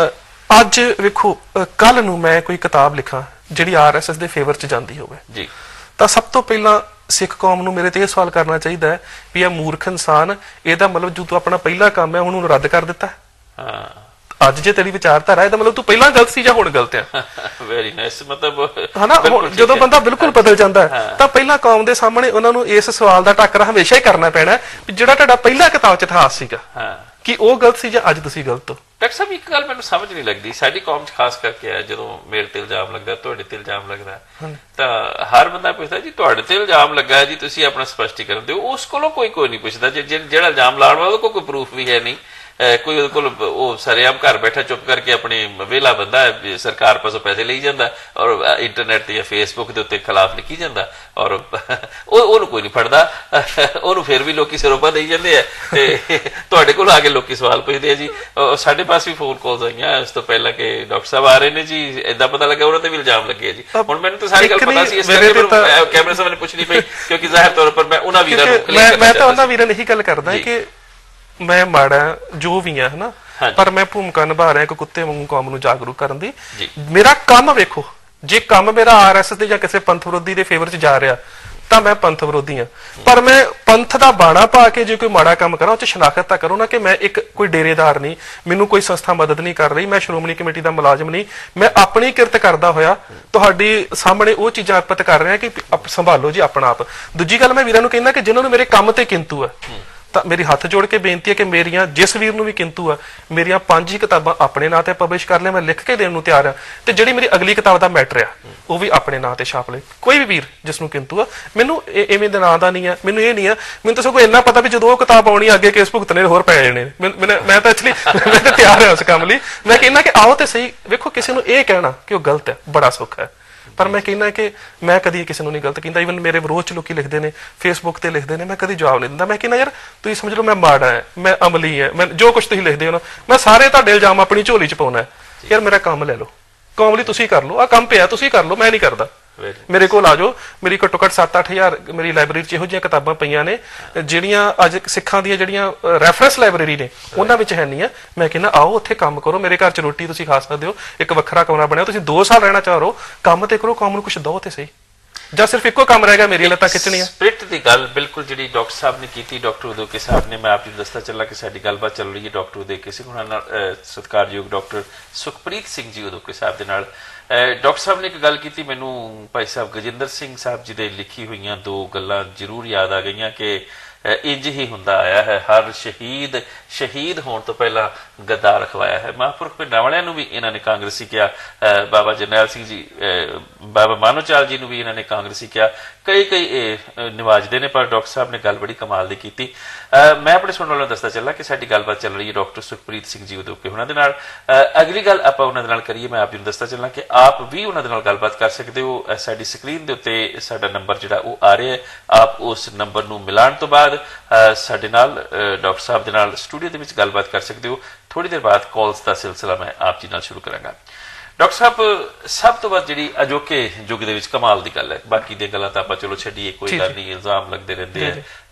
ਅੱਜ ਵੇਖੋ ਕੱਲ ਨੂੰ ਮੈਂ ਕੋਈ ਕਿਤਾਬ ਲਿਖਾਂ ਜਿਹੜੀ ਆਰ ਐਸ ਐਸ ਦੇ ਫੇਵਰ ਚ ਜਾਂਦੀ ਹੋਵੇ ਜੀ, ਤਾਂ ਸਭ ਤੋਂ ਪਹਿਲਾਂ ਸਿੱਖ ਕੌਮ ਨੂੰ ਮੇਰੇ ਤੇ ਇਹ ਸਵਾਲ ਕਰਨਾ ਚਾਹੀਦਾ ਵੀ ਇਹ ਮੂਰਖ ਇਨਸਾਨ, ਇਹਦਾ ਮਤਲਬ ਜੋ ਤੂੰ ਆਪਣਾ ਪਹਿਲਾ ਕੰਮ ਹੈ ਉਹਨੂੰ ਰੱਦ ਕਰ ਦਿੱਤਾ। ਹਾਂ, ਅੱਜ ਜੇ ਤੇਰੀ ਵਿਚਾਰਧਾਰਾ ਇਹਦਾ ਮਤਲਬ ਤੂੰ ਪਹਿਲਾਂ ਗਲਤ ਸੀ ਜਾਂ ਹੁਣ ਗਲਤ ਆ। ਵੈਰੀ ਨਾਈਸ, ਮਤਲਬ ਹਨਾ ਜਦੋਂ ਬੰਦਾ ਬਿਲਕੁਲ ਬਦਲ ਜਾਂਦਾ ਤਾਂ ਪਹਿਲਾਂ ਕੌਮ ਦੇ ਸਾਹਮਣੇ ਉਹਨਾਂ ਨੂੰ ਇਸ ਸਵਾਲ ਦਾ ਟੱਕਰਾ ਹਮੇਸ਼ਾ ਹੀ ਕਰਨਾ ਪੈਣਾ ਵੀ ਜਿਹੜਾ ਤੁਹਾਡਾ ਪਹਿਲਾ ਕਿਤਾਬ ਚ ਇਤਿਹਾਸ ਸੀਗਾ ਕਿ ਉਹ ਗਲਤ ਸੀ ਜਾਂ ਅੱਜ ਤੁਸੀਂ ਗਲਤ ਹੋ। ਡਾਕਟਰ ਸਾਹਿਬ ਇੱਕ ਗੱਲ ਮੈਨੂੰ ਸਮਝ ਨਹੀਂ ਲੱਗਦੀ, ਸਾਡੀ ਕੌਮ ਚ ਖਾਸ ਕਰਕੇ ਆ, ਜਦੋਂ ਮੇਰੇ ਤੇ ਇਲਜ਼ਾਮ ਲੱਗਾ, ਤੁਹਾਡੇ ਤੇ ਇਲਜ਼ਾਮ ਲੱਗਦਾ, ਤਾਂ ਹਰ ਬੰਦਾ ਪੁੱਛਦਾ ਜੀ ਤੁਹਾਡੇ ਤੇ ਇਲਜ਼ਾਮ ਲੱਗਾ ਜੀ ਤੁਸੀਂ ਆਪਣਾ ਸਪਸ਼ਟੀਕਰਨ ਦਿਓ। ਉਸ ਕੋਲੋਂ ਕੋਈ ਕੋਈ ਨਹੀਂ ਪੁੱਛਦਾ ਜਿਹੜਾ ਇਲਜ਼ਾਮ ਲਾਉਣ ਵਾਲਾ ਉਹਦੇ ਕੋਲ ਕੋਈ ਪ੍ਰੂਫ ਵੀ ਹੈ ਨਹੀਂ, ਕੋਈ ਉਹਦੇ ਕੋਲ ਉਹ ਸਰੇਆਮ ਘਰ ਬੈਠਾ ਚੁੱਪ ਕਰਕੇ ਆਪਣੇ ਵਿਹਲਾ ਬੰਦਾ ਸਰਕਾਰ ਪਾਸੋਂ ਪੈਸੇ ਲਈ ਜਾਂਦਾ ਔਰ ਇੰਟਰਨੈਟ ਤੇ ਜਾਂ ਫੇਸਬੁੱਕ ਦੇ ਉੱਤੇ ਖਿਲਾਫ ਲਿਖੀ ਜਾਂਦਾ ਔਰ ਉਹ ਉਹਨੂੰ ਕੋਈ ਨਹੀਂ ਫੜਦਾ, ਉਹਨੂੰ ਫਿਰ ਵੀ ਲੋਕੀ ਸਿਰੋਪਾ ਦੇਈ ਜਾਂਦੇ ਆ। ਤੇ ਤੁਹਾਡੇ ਕੋਲ ਆ ਕੇ ਲੋਕੀ ਸਵਾਲ ਪੁੱਛਦੇ ਆ ਜੀ। ਸਾਡੇ ਪਾਸ ਵੀ ਫੋਨ ਕਾਲਸ ਆਈਆਂ ਇਸ ਤੋਂ ਪਹਿਲਾਂ ਕਿ ਡਾਕਟਰ ਸਾਹਿਬ ਆ ਰਹੇ ਨੇ ਜੀ, ਏਦਾਂ ਪਤਾ ਲੱਗਾ ਉਹਨਾਂ ਤੇ ਵੀ ਇਲਜ਼ਾਮ ਲੱਗੇ ਆ ਜੀ। ਹੁਣ ਮੈਨੂੰ ਤਾਂ ਸਾਰੀ ਗੱਲ ਪਤਾ ਸੀ, ਇਸ ਕਰਕੇ ਕੈਮਰੇ ਸਾਹਮਣੇ ਪੁੱਛਣੀ ਪਈ ਕਿਉਂਕਿ ਜ਼ਾਹਿਰ ਤੌਰ ਪਰ ਮੈਂ ਉਹਨਾਂ ਵੀਰਾਂ ਨੂੰ ਮੈਂ ਤਾਂ ਉਹਨਾਂ ਵੀਰਾਂ ਨੇ ਇਹੀ ਗੱਲ ਕਰਦਾ ਕਿ ਮੈਂ ਮਾੜਾ ਜੋ ਵੀ ਆ ਹਨਾ, ਪਰ ਮੈਂ ਭੂਮਿਕਾ ਨਿਭਾ ਰਿਹਾ ਕਿ ਕੁੱਤੇ ਵਾਂਗੂ ਕੌਮ ਨੂੰ ਜਾਗਰੂਕ ਕਰਨ ਦੀ। ਮੇਰਾ ਕੰਮ ਵੇਖੋ, ਜੇ ਕੰਮ ਮੇਰਾ ਆਰ ਐਸ ਐਸ ਦੇ ਜਾਂ ਕਿਸੇ ਪੰਥ ਵਿਰੋਧੀ ਦੇ ਫੇਵਰ ਚ ਜਾ ਰਿਹਾ ਤਾਂ ਮੈਂ ਪੰਥ ਵਿਰੋਧੀ ਹਾਂ। ਪਰ ਮੈਂ ਪੰਥ ਦਾ ਬਾਣਾ ਪਾ ਕੇ ਜੇ ਕੋਈ ਮਾੜਾ ਕੰਮ ਕਰਾਂ ਉਹ ਚ ਸ਼ਨਾਖਤ ਤਾਂ ਕਰੋ ਨਾ ਕਿ ਮੈਂ ਇੱਕ ਕੋਈ ਡੇਰੇਦਾਰ ਨਹੀਂ, ਮੈਨੂੰ ਕੋਈ ਸੰਸਥਾ ਮਦਦ ਨਹੀਂ ਕਰ ਰਹੀ, ਮੈਂ ਸ਼੍ਰੋਮਣੀ ਕਮੇਟੀ ਦਾ ਮੁਲਾਜ਼ਮ ਨਹੀਂ, ਮੈਂ ਆਪਣੀ ਕਿਰਤ ਕਰਦਾ ਹੋਇਆ ਤੁਹਾਡੀ ਸਾਹਮਣੇ ਉਹ ਚੀਜ਼ਾਂ ਅਰਪਿਤ ਕਰ ਰਿਹਾ ਕਿ ਸੰਭਾਲੋ ਜੀ ਆਪਣਾ ਆਪ। ਦੂਜੀ ਗੱਲ ਮੈਂ ਵੀਰਾਂ ਨੂੰ ਕਹਿੰਦਾ ਕਿ ਜਿਨ੍ਹਾਂ ਨੂੰ ਮੇਰੇ ਕੰਮ ਤੇ ਕਿੰਤੂ ਹੈ ਤਾਂ ਮੇਰੀ ਹੱਥ ਜੋੜ ਕੇ ਬੇਨਤੀ ਹੈ ਕਿ ਮੇਰੀਆਂ ਜਿਸ ਵੀਰ ਨੂੰ ਵੀ ਕਿੰਤੂ ਆ ਮੇਰੀਆਂ ਪੰਜ ਹੀ ਕਿਤਾਬਾਂ ਆਪਣੇ ਨਾਂ ਤੇ ਪਬਲਿਸ਼ ਕਰ ਲਿਆ, ਮੈਂ ਲਿਖ ਕੇ ਦੇਣ ਨੂੰ ਤਿਆਰ ਆ, ਤੇ ਜਿਹੜੀ ਮੇਰੀ ਅਗਲੀ ਕਿਤਾਬ ਦਾ ਮੈਟਰ ਆ ਉਹ ਵੀ ਆਪਣੇ ਨਾਂ ਤੇ ਛਾਪ ਲੈ। ਕੋਈ ਵੀ ਵੀਰ ਜਿਸ ਨੂੰ ਕਿੰਤੂ ਆ, ਮੈਨੂੰ ਇਵੇਂ ਦੇ ਨਾਂ ਦਾ ਨਹੀਂ ਆ, ਮੈਨੂੰ ਇਹ ਨਹੀਂ ਆ, ਮੈਨੂੰ ਤਾਂ ਸਗੋਂ ਇੰਨਾ ਪਤਾ ਵੀ ਜਦੋਂ ਉਹ ਕਿਤਾਬ ਆਉਣੀ ਅੱਗੇ ਕੇਸ ਭੁਗਤਣੇ ਹੋਰ ਪੈ ਜਾਣੇ। ਮੈਂ ਤਾਂ ਐਕਚੁਅਲੀ ਮੈਂ ਤਾਂ ਤਿਆਰ ਹਾਂ ਉਸ ਕੰਮ ਲਈ। ਮੈਂ ਕਹਿੰਦਾ ਕਿ ਆਓ ਤੇ ਸਹੀ। ਵੇਖੋ ਕਿਸੇ ਨੂੰ ਇਹ ਕਹਿਣਾ ਕਿ ਉਹ ਗਲਤ ਹੈ ਬੜਾ ਸੌਖਾ ਹੈ, ਪਰ ਮੈਂ ਕਹਿੰਦਾ ਕਿ ਮੈਂ ਕਦੀ ਕਿਸੇ ਨੂੰ ਨਹੀਂ ਗਲਤ ਕਹਿੰਦਾ। ਈਵਨ ਮੇਰੇ ਵਿਰੋਧ ਚ ਲੋਕੀ ਲਿਖਦੇ ਨੇ, ਫੇਸਬੁੱਕ ਤੇ ਲਿਖਦੇ ਨੇ, ਮੈਂ ਕਦੀ ਜਵਾਬ ਨਹੀਂ ਦਿੰਦਾ। ਮੈਂ ਕਹਿੰਦਾ ਯਾਰ ਤੁਸੀਂ ਸਮਝ ਲਓ ਮੈਂ ਮਾੜਾ ਹੈ, ਮੈਂ ਅਮਲੀ ਹੈ, ਮੈਂ ਜੋ ਕੁਝ ਤੁਸੀਂ ਲਿਖਦੇ ਹੋ ਨਾ ਮੈਂ ਸਾਰੇ ਤੁਹਾਡੇ ਇਲਜ਼ਾਮ ਆਪਣੀ ਝੋਲੀ ਚ ਪਾਉਣਾ। ਯਾਰ ਮੇਰਾ ਕੰਮ ਲੈ ਲਓ, ਕੌਮ ਲਈ ਤੁਸੀਂ ਕਰ ਲਓ, ਆਹ ਕੰਮ ਪਿਆ ਤੁਸੀਂ ਕਰ ਲਓ, ਮੈਂ ਨਹੀਂ ਕਰਦਾ। ਮੇਰੇ ਕੋਲ ਆ ਜਾਓ, ਮੇਰੀ ਘੱਟੋ ਘੱਟ ਸੱਤ ਅੱਠ ਹਜ਼ਾਰ ਮੇਰੀ ਲਾਇਬ੍ਰੇਰੀ ਚ ਇਹੋ ਜਿਹੀਆਂ ਕਿਤਾਬਾਂ ਪਈਆਂ ਨੇ ਜਿਹੜੀਆਂ ਅੱਜ ਸਿੱਖਾਂ ਦੀਆਂ ਜਿਹੜੀਆਂ ਰੈਫਰੈਂਸ ਲਾਇਬ੍ਰੇਰੀ ਨੇ ਉਹਨਾਂ ਵਿੱਚ ਹੈ ਨਹੀਂ ਆ। ਮੈਂ ਕਹਿੰਦਾ ਆਓ ਉੱਥੇ ਕੰਮ ਕਰੋ, ਮੇਰੇ ਘਰ ਚ ਰੋਟੀ ਤੁਸੀਂ ਖਾ ਸਕਦੇ ਹੋ, ਇੱਕ ਵੱਖਰਾ ਕਮਰਾ ਬਣਿਆ, ਤੁਸੀਂ ਦੋ ਸਾਲ ਰਹਿਣਾ ਚਾਹ ਰਹੋ, ਕੰਮ ਤੇ ਕਰੋ, ਕੌਮ ਨੂੰ ਕੁਛ ਦੋ ਤੇ ਸਹੀ, ਜਾਂ ਸਿਰਫ ਇੱਕੋ ਕੰਮ ਰਹਿ ਗਿਆ ਮੇਰੀਆਂ ਲੱਤਾਂ ਖਿੱਚਣੀਆਂ। ਸਪਿਰਿਟ ਦੀ ਗੱਲ ਬਿਲਕੁਲ ਜਿਹੜੀ ਡਾਕਟਰ ਸਾਹਿਬ ਨੇ ਕੀਤੀ, ਡਾਕਟਰ ਉਦੋਕੇ ਸਾਹਿਬ ਨੇ, ਮੈਂ ਆਪ ਜੀ ਨੂੰ ਦੱਸਦਾ ਚੱਲਾ ਕਿ ਸਾਡੀ ਗੱਲਬਾਤ ਚੱਲ ਰਹੀ ਹੈ ਡਾਕਟਰ ਉਦੋਕੇ ਸਿੰਘ ਉਹਨਾਂ ਨਾਲ, ਸਤਿਕਾਰਯੋਗ ਡਾਕਟਰ ਸੁਖਪ੍ਰੀਤ ਸਿੰਘ ਜੀ ਉਦੋਕੇ ਸਾਹਿਬ ਦੇ ਨਾਲ। ਡਾਕਟਰ ਸਾਹਿਬ ਨੇ ਇੱਕ ਗੱਲ ਕੀਤੀ, ਮੈਨੂੰ ਭਾਈ ਸਾਹਿਬ ਗਜਿੰਦਰ ਸਿੰਘ ਸਾਹਿਬ ਜੀ ਦੇ ਲਿਖੀ ਹੋਈਆਂ ਦੋ ਗੱਲਾਂ ਜ਼ਰੂਰ ਯਾਦ ਆ ਗਈਆਂ ਕਿ ਇੰਜ ਹੀ ਹੁੰਦਾ ਆਇਆ ਹੈ, ਹਰ ਸ਼ਹੀਦ ਸ਼ਹੀਦ ਹੋਣ ਤੋਂ ਪਹਿਲਾਂ ਗੱਦਾਰ ਅਖਵਾਇਆ ਹੈ। ਮਹਾਂਪੁਰਖ ਪਿੰਡਾਂ ਵਾਲਿਆਂ ਨੂੰ ਵੀ ਇਹਨਾਂ ਨੇ ਕਾਂਗਰਸੀ ਕਿਹਾ, ਬਾਬਾ ਜਰਨੈਲ ਸਿੰਘ ਜੀ, ਬਾਬਾ ਮਾਨੋਚਾਲ ਜੀ ਨੂੰ ਵੀ ਇਹਨਾਂ ਨੇ ਕਾਂਗਰਸੀ ਕਿਹਾ, ਕਈ ਕਈ ਇਹ ਨਿਵਾਜਦੇ ਨੇ, ਪਰ ਡਾਕਟਰ ਸਾਹਿਬ ਨੇ ਗੱਲ ਬੜੀ ਕਮਾਲ ਦੀ ਕੀਤੀ। ਮੈਂ ਆਪਣੇ ਸੁਣਨ ਵਾਲਿਆਂ ਨੂੰ ਦੱਸਦਾ ਚੱਲਾਂ ਕਿ ਸਾਡੀ ਗੱਲਬਾਤ ਚੱਲ ਰਹੀ ਹੈ ਡਾਕਟਰ ਸੁਖਪ੍ਰੀਤ ਸਿੰਘ ਜੀ ਉਦੋਕੇ ਉਹਨਾਂ ਦੇ ਨਾਲ। ਅਗਲੀ ਗੱਲ ਆਪਾਂ ਉਹਨਾਂ ਦੇ ਨਾਲ ਕਰੀਏ, ਮੈਂ ਆਪ ਜੀ ਨੂੰ ਦੱਸਦਾ ਚੱਲਾਂ ਕਿ ਆਪ ਵੀ ਉਹਨਾਂ ਦੇ ਨਾਲ ਗੱਲਬਾਤ ਕਰ ਸਕਦੇ ਹੋ। ਸਾਡੀ ਸਕਰੀਨ ਦੇ ਉੱਤੇ ਸਾਡਾ ਨੰਬਰ ਜਿਹੜਾ ਉਹ ਆ ਰਿਹਾ ਹੈ, ਆਪ ਉਸ ਨੰਬਰ ਨੂੰ ਮਿਲਾਉਣ ਤੋਂ ਬਾਅਦ ਸਾਡੇ ਨਾਲ ਡਾਕਟਰ ਸਾਹਿਬ ਦੇ ਨਾਲ ਸਟੂਡੀਓ ਦੇ ਵਿੱਚ ਗੱਲਬਾਤ ਕਰ ਸਕਦੇ ਹੋ। ਥੋੜੀ ਦੇਰ ਬਾਅਦ ਕਾਲਸ ਦਾ ਸਿਲਸਿਲਾ ਮੈਂ ਆਪ ਜੀ ਨਾਲ ਸ਼ੁਰੂ ਕਰਾਂਗਾ। ਡਾਕਟਰ ਸਾਹਿਬ, ਸਭ ਤੋਂ ਵੱਧ ਜਿਹੜੀ ਅਜੋਕੇ ਯੁੱਗ ਦੇ ਵਿੱਚ ਕਮਾਲ ਦੀ ਗੱਲ ਹੈ, ਬਾਕੀ ਦੀਆਂ ਗੱਲਾਂ ਤਾਂ ਆਪਾਂ ਚਲੋ ਛੱਡੀਏ, ਕੋਈ ਗੱਲ ਨਹੀਂ, ਇਲਜ਼ਾਮ ਲੱਗਦੇ ਰਹਿੰਦੇ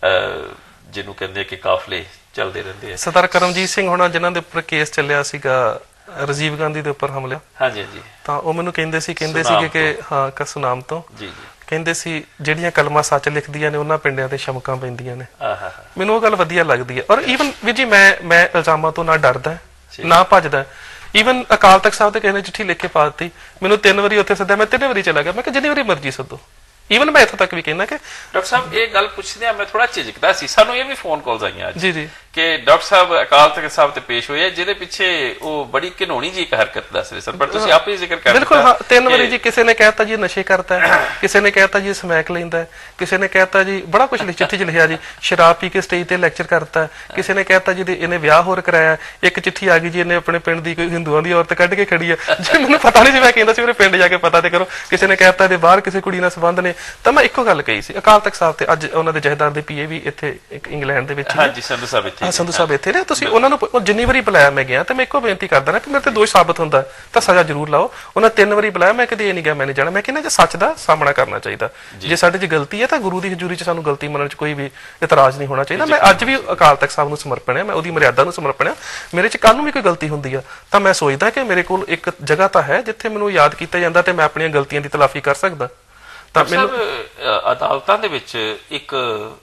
ਆ ਜਿਹਨੂੰ ਕਹਿੰਦੇ ਕਿ ਕਾਫਲੇ ਚੱਲਦੇ ਰਹਿੰਦੇ ਆ। ਸਰਦਾਰ ਕਰਮਜੀਤ ਸਿੰਘ ਹੋਣਾ ਜਿਨ੍ਹਾਂ ਦੇ ਉੱਪਰ ਕੇਸ ਚੱਲਿਆ ਸੀਗਾ ਰਾਜੀਵ ਗਾਂਧੀ ਦੇ ਉੱਪਰ ਹਮਲਾ, ਹਾਂਜੀ ਹਾਂਜੀ, ਤਾਂ ਉਹ ਮੈਨੂੰ ਕਹਿੰਦੇ ਸੀ ਕਹਿੰਦੇ ਸੀਗੇ ਕਿ ਹਾਂ ਕਸੂਨਾਮ ਤੋਂ ਜੀ ਜੀ ਕਹਿੰਦੇ ਸੀ ਜਿਹੜੀਆਂ ਕਲਮਾਂ ਸੱਚ ਲਿਖਦੀਆਂ ਨੇ ਉਹਨਾਂ ਪਿੰਡਾਂ ਤੇ ਸ਼ਮਕਾਂ ਪੈਂਦੀਆਂ ਨੇ। ਮੈਨੂੰ ਉਹ ਗੱਲ ਵਧੀਆ ਲੱਗਦੀ ਹੈ। ਔਰ ਈਵਨ ਵੀ ਜੀ ਮੈਂ ਮੈਂ ਇਲਜ਼ਾਮਾਂ ਤੋਂ ਨਾ ਡਰਦਾ ਨਾ ਭੱਜਦਾ। ਈਵਨ ਅਕਾਲ ਤਖਤ ਸਾਹਿਬ ਤੇ ਕਿਸੇ ਨੇ ਚਿੱਠੀ ਲਿਖ ਕੇ ਪਾ ਦਿੱਤੀ, ਮੈਨੂੰ ਤਿੰਨ ਵਾਰੀ ਉੱਥੇ ਸੱਦਿਆ, ਮੈਂ ਤਿੰਨ ਵਾਰੀ ਚਲਾ ਗਿਆ, ਮੈਂ ਕਿਹਾ ਜਿੰਨੀ ਵਾਰੀ ਮਰਜ਼ੀ ਸੱਦੋ। ਈਵਨ ਮੈਂ ਇੱਥੋਂ ਤੱਕ ਵੀ ਕਹਿੰਦਾ ਕਿ ਡਾਕਟਰ ਸਾਹਿਬ ਇਹ ਗੱਲ ਪੁੱਛਦੇ ਆ, ਮੈਂ ਥੋੜਾ ਝਿਜਕਦਾ ਸੀ, ਸਾਨੂੰ ਇਹ ਵੀ ਫੋਨ ਕਾਲਸ ਆਈਆਂ ਅੱਜ ਜੀ ਜੀ ਕਿ ਡਾਕਟਰ ਸਾਹਿਬ ਅਕਾਲ ਤਖਤ ਸਾਹਿਬ ਤੇ ਪੇਸ਼ ਹੋਏ ਜਿਹਦੇ ਪਿੱਛੇ ਉਹ ਬੜੀ ਘਿਨੌਣੀ ਜੀ ਇੱਕ ਹਰਕਤ ਦੱਸ ਰਹੇ ਸਨ, ਪਰ ਤੁਸੀਂ ਆਪ ਹੀ ਜ਼ਿਕਰ ਕਰ ਦਿੱਤਾ। ਬਿਲਕੁਲ ਹਾਂ, ਤਿੰਨ ਵਾਰੀ ਜੀ ਕਿਸੇ ਨੇ ਕਹਿਤਾ ਜੀ ਨਸ਼ੇ ਕਰਦਾ, ਕਿਸੇ ਨੇ ਕਹਿਤਾ ਜੀ ਸਮੈਕ ਲੈਂਦਾ, ਕਿਸੇ ਨੇ ਕਹਿਤਾ ਜੀ ਬੜਾ ਕੁਝ ਚਿੱਠੀ ਚ ਲਿਖਿਆ ਜੀ ਸ਼ਰਾਬ ਪੀ ਕੇ ਸਟੇਜ ਤੇ ਲੈਕਚਰ ਕਰਤਾ, ਕਿਸੇ ਨੇ ਕਹਿਤਾ ਜੀ ਇਹਨੇ ਵਿਆਹ ਹੋਰ ਕਰਾਇਆ, ਇੱਕ ਚਿੱਠੀ ਆ ਗਈ ਜੀ ਇਹਨੇ ਆਪਣੇ ਪਿੰਡ ਦੀ ਕੋਈ ਹਿੰਦੂਆਂ ਦੀ ਔਰਤ ਕੱਢ ਕੇ ਖੜੀ ਆ, ਜੇ ਮੈਨੂੰ ਪਤਾ ਨਹੀਂ ਸੀ, ਮੈਂ ਕਹਿੰਦਾ ਸੀ ਮੇਰੇ ਪਿੰਡ ਜਾ ਕੇ ਪਤਾ ਤੇ ਕਰੋ। ਕਿਸੇ ਨੇ ਕਹਿਤਾ ਇਹਦੇ ਬਾਹਰ ਕਿਸੇ ਕੁੜੀ ਨਾਲ ਸੰਬੰਧ ਨੇ। ਤਾਂ ਮੈਂ ਇੱਕੋ ਗੱਲ ਕਹੀ ਸੀ ਅਕਾਲ ਤਖਤ ਸਾਹਿਬ ਤੇ, ਅੱਜ ਉਹਨਾਂ ਦੇ ਜਥੇਦਾਰ ਦੇ ਪੀਏ ਵੀ ਇੱਥੇ ਇੰਗਲੈਂਡ ਦੇ ਵਿੱਚ, ਹਾਂਜੀ ਸੰਧੂ ਸਾਹਿਬ ਇੱਥੇ, ਹਾਂ ਸੰਧੂ ਸਾਹਿਬ ਇੱਥੇ ਨੇ, ਤੁਸੀਂ ਉਹਨਾਂ ਨੂੰ ਜਿੰਨੀ ਵਾਰੀ ਬੁਲਾਇਆ ਮੈਂ ਗਿਆ, ਤੇ ਮੈਂ ਇੱਕੋ ਬੇਨਤੀ ਕਰਦਾ ਨਾ ਕਿ ਮੇਰੇ ਤੇ ਦੋਸ਼ ਸਾਬਤ ਹੁੰਦਾ ਤਾਂ ਸਜ਼ਾ ਜ਼ਰੂਰ ਲਾਓ। ਉਹਨਾਂ ਤਿੰਨ ਵਾਰੀ ਬੁਲਾਇਆ, ਮੈਂ ਕਦੇ ਇਹ ਨਹੀਂ ਗਿਆ ਮੈਂ ਨਹੀਂ ਜਾਣਾ। ਮੈਂ ਕਹਿੰਦਾ ਜੇ ਸੱਚ ਦਾ ਸਾਹਮਣਾ ਕਰਨਾ ਚਾਹੀਦਾ, ਜੇ ਸਾਡੇ 'ਚ ਗਲਤੀ ਹੈ ਤਾਂ ਗੁਰੂ ਦੀ ਹਜ਼ੂਰੀ 'ਚ ਸਾਨੂੰ ਗਲਤੀ ਮੰਨਣ 'ਚ ਕੋਈ ਵੀ ਇਤਰਾਜ਼ ਨਹੀਂ ਹੋਣਾ ਚਾਹੀਦਾ। ਮੈਂ ਅੱਜ ਵੀ ਅਕਾਲ ਤਖਤ ਸਾਹਿਬ ਨੂੰ ਸਮਰਪਣ ਹੈ, ਮੈਂ ਉਹਦੀ ਮਰਿਆਦਾ ਨੂੰ ਸਮਰਪਣ ਹੈ। ਮੇਰੇ 'ਚ ਕੱਲ ਨੂੰ ਵੀ ਕੋਈ ਗਲਤੀ ਹੁੰਦੀ ਆ ਤਾਂ ਮੈਂ ਸੋਚਦਾ ਕਿ ਮੇਰੇ ਕੋਲ ਇੱਕ ਜਗ੍ਹਾ ਤਾਂ ਹੈ ਜਿੱਥੇ ਮੈਨੂੰ ਯਾਦ ਕੀਤਾ ਜਾਂਦਾ ਤੇ ਮੈਂ ਆਪਣੀਆਂ ਗਲਤੀਆਂ ਦੀ ਤਲਾਫੀ ਕਰ ਸਕਦਾ। ਤਾਂ ਮੈਨੂੰ ਅਦਾਲਤਾਂ ਦੇ ਵਿੱਚ ਇੱਕ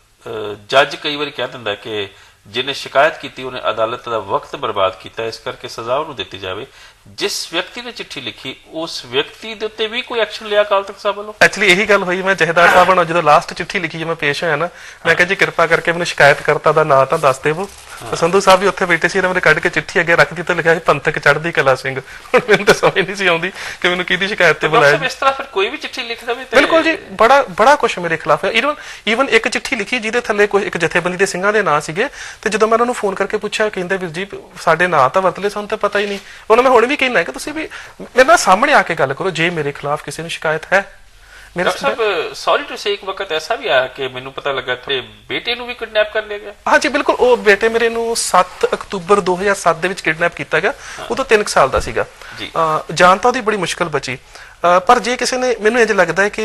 ਜੱਜ ਕਈ ਵਾਰੀ ਕਹਿ ਦਿੰਦਾ ਕਿ ਜਿਹਨੇ ਸ਼ਿਕਾਇਤ ਕੀਤੀ ਉਹਨੇ ਅਦਾਲਤ ਦਾ ਵਕਤ ਬਰਬਾਦ ਕੀਤਾ, ਇਸ ਕਰਕੇ ਸਜ਼ਾ ਉਹਨੂੰ ਦਿੱਤੀ ਜਾਵੇ। ਜਿਸ ਵਿਅਕਤੀ ਨੇ ਚਿੱਠੀ ਲਿਖੀ ਉਸ ਵਿਅਕਤੀ ਦੇ ਉੱਤੇ ਵੀ ਕੋਈ ਐਕਸ਼ਨ ਲਿਆ ਅਕਾਲ ਤਖਤ ਸਾਹਿਬ ਵੱਲੋਂ? ਐਕਚੁਅਲੀ ਇਹੀ ਗੱਲ ਹੋਈ, ਮੈਂ ਜਥੇਦਾਰ ਸਾਹਿਬ ਨਾਲ ਜਦੋਂ ਲਾਸਟ ਚਿੱਠੀ ਲਿਖੀ ਮੈਂ ਪੇਸ਼ ਹੋਇਆ ਨਾ, ਮੈਂ ਕਿਹਾ ਜੀ ਕਿਰਪਾ ਕਰਕੇ ਮੈਨੂੰ ਸ਼ਿਕਾਇਤਕਰਤਾ ਦਾ ਨਾਂ ਤਾਂ ਦੱਸ ਦੇਵੋ। ਸੰਧੂ ਸਾਹਿਬ ਵੀ ਉੱਥੇ ਬੈਠੇ ਸੀ, ਇਹਨਾਂ ਨੇ ਕੱਢ ਕੇ ਚਿੱਠੀ ਅੱਗੇ ਰੱਖ ਦਿੱਤੀ, ਲਿਖਿਆ ਸੀ ਪੰਥਕ ਚੜ੍ਹਦੀ ਕਲਾ ਸਿੰਘ। ਹੁਣ ਮੈਨੂੰ ਤਾਂ ਸਮਝ ਨਹੀਂ ਸੀ ਆਉਂਦੀ ਕਿ ਮੈਨੂੰ ਕਿਹਦੀ ਸ਼ਿਕਾਇਤ ਤੇ ਬੁਲਾਇਆ। ਇਸ ਤਰ੍ਹਾਂ ਫਿਰ ਕੋਈ ਵੀ ਚਿੱਠੀ ਲਿਖ ਦੇਵੇ? ਬਿਲਕੁਲ ਜੀ, ਬੜਾ ਬੜਾ ਕੁਛ ਮੇਰੇ ਖਿਲਾਫ ਹੈ। ਈਵਨ ਈਵਨ ਇੱਕ ਚਿੱਠੀ ਲਿਖੀ ਜਿਹਦੇ ਥੱਲੇ ਕੋਈ ਇੱਕ ਜਥੇਬੰਦੀ ਦੇ ਸਿੰਘਾਂ ਦੇ ਨਾਂ ਸੀਗੇ, ਤੇ ਜਦੋਂ ਮੈਂ ਉਹਨਾਂ ਨੂੰ ਫੋਨ ਕਰਕੇ ਪੁੱਛਿਆ ਕਹਿੰਦੇ ਵੀਰ ਜੀ ਸਾਡੇ ਨਾਂ ਤਾਂ ਵਰਤ ਲਏ, ਸਾਨੂੰ ਤਾਂ ਪਤਾ ਹੀ ਨਹੀਂ। ਉਹਨਾਂ ਮੈਂ ਹੁਣ ਵੀ ਕਹਿਣਾ ਕਿ ਤੁਸੀਂ ਵੀ ਮੇਰੇ ਨਾਲ ਸਾਹਮਣੇ ਆ ਕੇ ਗੱਲ ਕਰੋ ਜੇ ਮੇਰੇ ਖਿਲਾਫ ਕਿਸੇ ਨੂੰ ਸ਼ਿਕਾਇਤ ਹੈ। ਡਾਕਟਰ ਸਾਹਿਬ ਸੌਰੀ ਟੂ ਸੇ, ਇੱਕ ਵਕਤ ਐਸਾ ਵੀ ਆਇਆ ਕਿ ਮੈਨੂੰ ਪਤਾ ਲੱਗਾ ਤੇ ਬੇਟੇ ਨੂੰ ਵੀ ਕਿਡਨੈਪ ਕਰ ਲਿਆ ਗਿਆ। ਹਾਂਜੀ ਬਿਲਕੁਲ, ਉਹ ਬੇਟੇ ਮੇਰੇ ਨੂੰ ਸੱਤ ਅਕਤੂਬਰ ਦੋ ਹਜ਼ਾਰ ਸੱਤ ਦੇ ਵਿੱਚ ਕਿਡਨੈਪ ਕੀਤਾ ਗਿਆ। ਉਦੋਂ ਤਿੰਨ ਕੁ ਸਾਲ ਦਾ ਸੀਗਾ। ਜਾਨ ਤਾਂ ਉਹਦੀ ਬੜੀ ਮੁਸ਼ਕਲ ਬਚੀ, ਪਰ ਜੇ ਕਿਸੇ ਨੇ, ਮੈਨੂੰ ਇੰਝ ਲੱਗਦਾ ਹੈ ਕਿ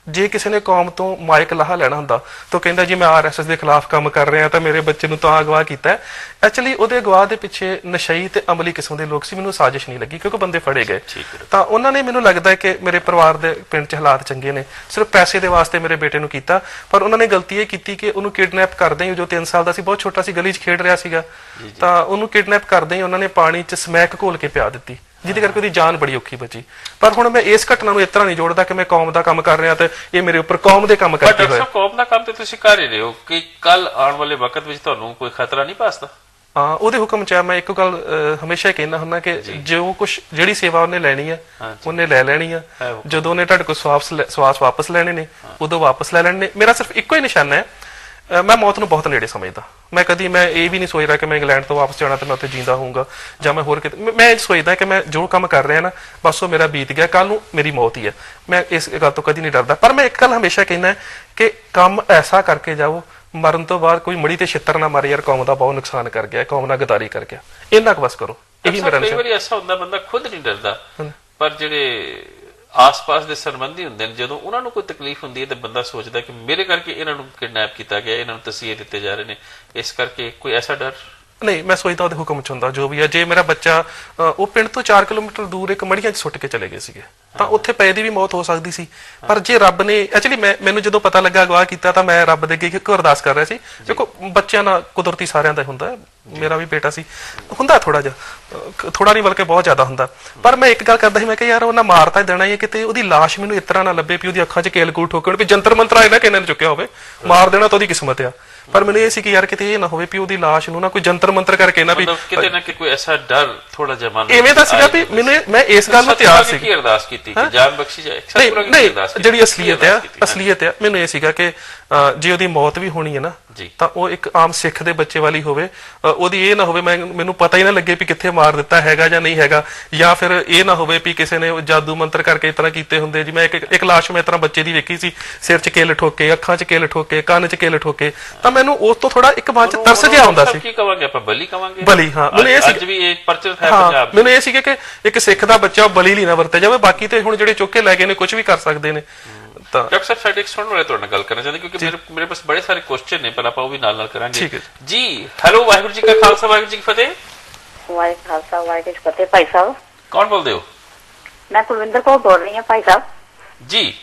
ਜੇ ਕਿਸੇ ਨੇ ਕੌਮ ਤੋਂ ਮਾਈਕ ਲਾਹਾ ਲੈਣਾ ਹੁੰਦਾ ਤਾਂ ਕਹਿੰਦਾ ਜੀ ਮੈਂ ਆਰਐਸਐਸ ਦੇ ਖਿਲਾਫ ਕੰਮ ਕਰ ਰਿਹਾ ਤਾਂ ਮੇਰੇ ਬੱਚੇ ਨੂੰ ਤਾਂ ਅਗਵਾ ਕੀਤਾ। ਐਕਚੁਅਲੀ ਉਹਦੇ ਅਗਵਾ ਦੇ ਪਿੱਛੇ ਨਸ਼ਈ ਤੇ ਅਮਲੀ ਕਿਸਮ ਦੇ ਲੋਕ ਸੀ, ਮੈਨੂੰ ਸਾਜ਼ਿਸ਼ ਨਹੀਂ ਲੱਗੀ ਕਿਉਂਕਿ ਬੰਦੇ ਫੜੇ ਗਏ। ਤਾਂ ਉਹਨਾਂ ਨੇ ਮੈਨੂੰ ਲੱਗਦਾ ਕਿ ਮੇਰੇ ਪਰਿਵਾਰ ਦੇ ਪਿੰਡ 'ਚ ਹਾਲਾਤ ਚੰਗੇ ਨੇ, ਸਿਰਫ ਪੈਸੇ ਦੇ ਵਾਸਤੇ ਮੇਰੇ ਬੇਟੇ ਨੂੰ ਕੀਤਾ। ਪਰ ਉਹਨਾਂ ਨੇ ਗਲਤੀ ਇਹ ਕੀਤੀ ਕਿ ਉਹਨੂੰ ਕਿਡਨੈਪ ਕਰਦੇ ਹੀ, ਜੋ ਤਿੰਨ ਸਾਲ ਦਾ ਸੀ, ਬਹੁਤ ਛੋਟਾ ਸੀ, ਗਲੀ 'ਚ ਖੇਡ ਰਿਹਾ ਸੀਗਾ, ਤਾਂ ਉਹਨੂੰ ਕਿਡਨੈਪ ਕਰਦੇ ਹੀ ਉਹਨਾਂ ਨੇ ਪਾਣੀ 'ਚ ਸਮੈਕ ਘੋਲ ਕੇ ਪਿਆ ਦਿੱਤੀ, ਜਿਹਦੇ ਕਰਕੇ ਉਹਦੀ ਜਾਨ ਬੜੀ ਔਖੀ ਬਚੀ। ਪਰ ਹੁਣ ਮੈਂ ਇਸ ਘਟਨਾ ਨੂੰ ਇਸ ਤਰ੍ਹਾਂ ਨਹੀਂ ਜੋੜਦਾ ਕਿ ਮੈਂ ਕੌਮ ਦਾ ਕੰਮ ਕਰ ਰਿਹਾ ਤੇ ਇਹ ਮੇਰੇ ਉੱਪਰ ਕੌਮ ਦੇ ਕੰਮ ਕਰਕੇ ਹੋਇਆ। ਕੌਮ ਦਾ ਕੰਮ ਤੇ ਤੁਸੀਂ ਕਰ ਹੀ ਰਹੇ ਹੋ ਕਿ ਕੱਲ ਆਉਣ ਵਾਲੇ ਵਕਤ ਵਿੱਚ ਤੁਹਾਨੂੰ ਕੋਈ ਖਤਰਾ ਨਹੀਂ ਭਾਸਦਾ? ਹਾਂ, ਉਹਦੇ ਹੁਕਮ 'ਚ ਮੈਂ ਇੱਕ ਗੱਲ ਹਮੇਸ਼ਾ ਹੀ ਕਹਿੰਦਾ ਹੁੰਦਾ ਕਿ ਜੋ ਕੁਛ ਜਿਹੜੀ ਸੇਵਾ ਉਹਨੇ ਲੈਣੀ ਹੈ ਉਹਨੇ ਲੈ ਲੈਣੀ ਹੈ। ਜਦੋਂ ਉਹਨੇ ਤੁਹਾਡੇ ਕੋਲ ਸਵਾਸ ਸਵਾਸ ਵਾਪਸ ਲੈਣੇ ਨੇ ਉਦੋਂ ਵਾਪਸ ਲੈ ਲੈਣੇ ਨੇ। ਮੇਰਾ ਸਿਰਫ ਇੱਕੋ ਹੀ ਨਿਸ਼ਾਨਾ ਹੈ, ਮੈਂ ਮੌਤ ਨੂੰ ਬਹੁਤ ਨੇੜੇ ਸਮਝਦਾ। ਮੈਂ ਕਦੀ ਮੈਂ ਇਹ ਵੀ ਨਹੀਂ ਸੋਚ ਰਿਹਾ ਕਿ ਮੈਂ ਇੰਗਲੈਂਡ ਤੋਂ ਵਾਪਸ ਜਾਣਾ ਤੇ ਮੈਂ ਉੱਥੇ ਜਿੰਦਾ ਹੋਊਂਗਾ ਜਾਂ ਮੈਂ ਹੋਰ ਕਿਤੇ। ਮੈਂ ਇਹ ਸੋਚਦਾ ਕਿ ਮੈਂ ਜੋ ਕੰਮ ਕਰ ਰਿਹਾ ਨਾ ਬਸ ਉਹ ਮੇਰਾ ਬੀਤ ਗਿਆ, ਕੱਲ ਨੂੰ ਮੇਰੀ ਮੌਤ ਹੀ ਹੈ। ਮੈਂ ਇਸ ਗੱਲ ਤੋਂ ਕਦੀ ਨਹੀਂ ਡਰਦਾ। ਪਰ ਮੈਂ ਇੱਕ ਗੱਲ ਹਮੇਸ਼ਾ ਕਹਿੰਦਾ ਕਿ ਕੰਮ ਐਸਾ ਕਰਕੇ ਜਾਓ ਮਰਨ ਤੋਂ ਬਾਅਦ ਕੋਈ ਮੜੀ ਤੇ ਛਿੱਤਰ ਨਾ ਮਾਰੇ, ਯਾਰ ਕੌਮ ਦਾ ਬਹੁਤ ਨੁਕਸਾਨ ਕਰ ਗਿਆ, ਕੌਮ ਨਾਲ ਗਦਾਰੀ ਕਰ ਗਿਆ, ਇੰਨਾ ਕੁ ਬਸ ਕਰੋ। ਇਹੀ ਮੇਰਾ ਕਈ ਵਾਰੀ ਐਸਾ ਹੁੰਦਾ ਬੰਦਾ ਖੁਦ ਨਹੀਂ ਡਰਦਾ, ਪਰ ਜਿਹੜੇ ਆਸ-ਪਾਸ ਦੇ ਸੰਬੰਧੀ ਹੁੰਦੇ ਨੇ ਜਦੋਂ ਉਹਨਾਂ ਨੂੰ ਕੋਈ ਤਕਲੀਫ ਹੁੰਦੀ ਹੈ ਤੇ ਬੰਦਾ ਸੋਚਦਾ ਕਿ ਮੇਰੇ ਕਰਕੇ ਇਹਨਾਂ ਨੂੰ ਕਿਡਨੈਪ ਕੀਤਾ ਗਿਆ, ਇਹਨਾਂ ਨੂੰ ਤਸੀਹੇ ਦਿੱਤੇ ਜਾ ਰਹੇ ਨੇ, ਇਸ ਕਰਕੇ ਕੋਈ ਐਸਾ ਡਰ ਨਹੀਂ। ਮੈਂ ਸੋਚਦਾ ਉਹਦੇ ਹੁਕਮ 'ਚ ਹੁੰਦਾ ਜੋ ਵੀ ਹੈ। ਜੇ ਮੇਰਾ ਬੱਚਾ ਉਹ ਪਿੰਡ ਤੋਂ ਚਾਰ ਕਿਲੋਮੀਟਰ ਦੂਰ ਇੱਕ ਮੜੀਆਂ 'ਚ ਸੁੱਟ ਕੇ ਚਲੇ ਗਏ ਸੀਗੇ ਤਾਂ ਉੱਥੇ ਪਏ ਦੀ ਵੀ ਮੌਤ ਹੋ ਸਕਦੀ ਸੀ। ਪਰ ਜੇ ਰੱਬ ਨੇ ਐਕਚੁਅਲੀ ਮੈਂ ਮੈਨੂੰ ਜਦੋਂ ਪਤਾ ਲੱਗਾ ਅਗਵਾ ਕੀਤਾ ਤਾਂ ਮੈਂ ਰੱਬ ਦੇ ਅੱਗੇ ਇੱਕ ਅਰਦਾਸ ਕਰ ਰਿਹਾ ਸੀ। ਦੇਖੋ ਬੱਚਿਆਂ ਨਾਲ ਕੁਦਰਤੀ ਸਾਰਿਆਂ ਦਾ ਹੁੰਦਾ, ਮੇਰਾ ਵੀ ਬੇਟਾ ਸੀ, ਹੁੰਦਾ ਥੋੜਾ ਜਿਹਾ, ਥੋੜਾ ਨਹੀਂ ਬਲਕਿ ਬਹੁਤ ਜ਼ਿਆਦਾ ਹੁੰਦਾ। ਪਰ ਮੈਂ ਇੱਕ ਗੱਲ ਕਰਦਾ ਸੀ, ਮੈਂ ਕਿਹਾ ਯਾਰ ਉਹਨਾਂ ਮਾਰ ਤਾਂ ਦੇਣਾ ਹੀ ਹੈ, ਕਿਤੇ ਉਹਦੀ ਲਾਸ਼ ਮੈਨੂੰ ਇਸ ਤਰ੍ਹਾਂ ਨਾ ਲੱਭੇ ਵੀ ਉਹਦੀ ਅੱਖਾਂ 'ਚ ਕੇਲਕੂਟ ਠੋਕਣ ਵੀ ਜੰਤਰ ਮੰਤਰ ਆਏ ਨਾ ਕਿ ਇਹਨਾਂ ਨੇ ਚੁੱਕਿਆ ਹੋਵੇ, ਮਾਰ ਦੇਣਾ ਤਾਂ ਉਹਦੀ ਕਿਸਮਤ ਆ। ਪਰ ਮੈਨੂੰ ਇਹ ਸੀ ਕਿ ਯਾਰ ਕਿਤੇ ਇਹ ਨਾ ਹੋਵੇ ਵੀ ਉਹਦੀ ਲਾਸ਼ ਨੂੰ ਨਾ ਕੋਈ ਜੰਤਰ ਮੰਤਰ ਕਰਕੇ ਨਾ ਵੀ ਕਿਤੇ ਨਾ ਕਿ ਕੋਈ ਐਸਾ ਡਰ ਥੋੜਾ ਜਿਹਾ ਮਨ ਇਵੇਂ ਦਾ ਸੀਗਾ ਵੀ ਮੈਨੂੰ ਮੈਂ ਇਸ ਗੱਲ ਨੂੰ ਤਿਆਰ ਸੀ। ਕੀ ਅਰਦਾਸ ਕੀਤੀ ਕਿ ਜਾਨ ਬਖਸ਼ੀ ਜਾਏ? ਨਹੀਂ, ਜਿਹੜੀ ਅਸਲੀਅਤ ਆ ਅਸਲੀਅਤ ਆ ਮੈਨੂੰ ਇਹ ਸੀਗਾ ਕਿ ਜੇ ਉਹਦੀ ਮੌਤ ਵੀ ਹੋਣੀ ਹੈ ਨਾ ਤਾਂ ਉਹ ਇੱਕ ਆਮ ਸਿੱਖ ਦੇ ਬੱਚੇ ਵਾਲੀ ਹੋਵੇ। ਉਹਦੀ ਇਹ ਨਾ ਹੋਵੇ ਮੈਂ ਮੈਨੂੰ ਪਤਾ ਹੀ ਨਾ ਲੱਗੇ ਵੀ ਕਿੱਥੇ ਮਾਰ ਦਿੱਤਾ ਹੈਗਾ ਜਾਂ ਨਹੀਂ ਹੈਗਾ, ਜਾਂ ਫਿਰ ਇਹ ਨਾ ਹੋਵੇ ਵੀ ਕਿਸੇ ਨੇ ਜਾਦੂ ਮੰਤਰ ਕਰਕੇ ਇਸ ਤਰ੍ਹਾਂ ਕੀਤੇ ਹੁੰਦੇ। ਜਿਵੇਂ ਇੱਕ ਇੱਕ ਲਾਸ਼ ਮੈਂ ਇਸ ਤਰ੍ਹਾਂ ਬੱਚੇ ਦੀ ਵੇਖੀ ਸੀ, ਸਿਰ 'ਚ ਕਿੱਲ ਠੋਕੇ, ਅੱਖਾਂ 'ਚ ਕਿੱਲ ਠੋਕੇ, ਕੰਨ 'ਚ ਕਿੱਲ ਠੋਕੇ, ਤਾਂ ਮੈਨੂੰ ਉਸ ਤੋਂ ਥੋੜਾ ਇੱਕ ਮਨ 'ਚ ਤਰਸ ਜਿਹਾ ਆਉਂਦਾ ਸੀ। ਕੀ ਕਵਾਂਗੇ ਆਪਾਂ, ਬਲੀ ਕਵਾਂਗੇ? ਬਲੀ, ਹਾਂ। ਮੈਨੂੰ ਇਹ ਸੀ ਵੀ ਇਹ ਪ੍ਰਚਲਿਤ ਹੈ ਪੰਜਾਬ, ਮੈਨੂੰ ਇਹ ਸੀ ਕਿ ਇੱਕ ਸਿੱਖ ਦਾ ਬੱਚਾ ਬਲੀ ਲਈ ਨਾ ਵਰਤਿਆ ਜਾਵੇ, ਬਾਕੀ ਤੇ ਹੁਣ ਜਿਹੜੇ ਚੁੱਕ ਕੇ ਲੈ ਗਏ ਨੇ ਕੁਝ ਵੀ ਕਰ ਸਕਦੇ ਨੇ। ਡਾਕਟਰ ਸਾਹਿਬ ਸਾਡੇ ਇੱਕ ਸੁਣਨ ਵਾਲੇ ਤੁਹਾਡੇ ਨਾਲ ਗੱਲ ਕਰਨਾ ਚਾਹੁੰਦੇ ਕਿਉਂਕਿ ਮੇਰੇ ਮੇਰੇ ਪਾਸ ਬੜੇ ਸਾਰੇ ਕੁਐਸਚਨ ਨੇ, ਪਰ ਆਪਾਂ ਉਹ ਵੀ ਨਾਲ ਨਾਲ ਕਰਾਂਗੇ ਜੀ। ਹੈਲੋ, ਵਾਹਿਗੁਰੂ ਜੀ ਕਾ ਖਾਲਸਾ, ਵਾਹਿਗੁਰੂ ਜੀ ਕੀ ਫਤਿਹ। ਵਾਹਿਗੁਰੂ ਖਾਲਸਾ, ਵਾਹਿਗੁਰੂ ਜੀ ਫਤਿਹ। ਭਾਈ ਸਾਹਿਬ ਕੌਣ ਬੋਲਦੇ ਹੋ? ਮੈਂ ਕੁਲਵਿੰਦਰ ਕੌਰ ਬੋਲ ਰਹੀ ਹਾਂ ਭਾਈ ਸਾਹਿਬ ਜੀ।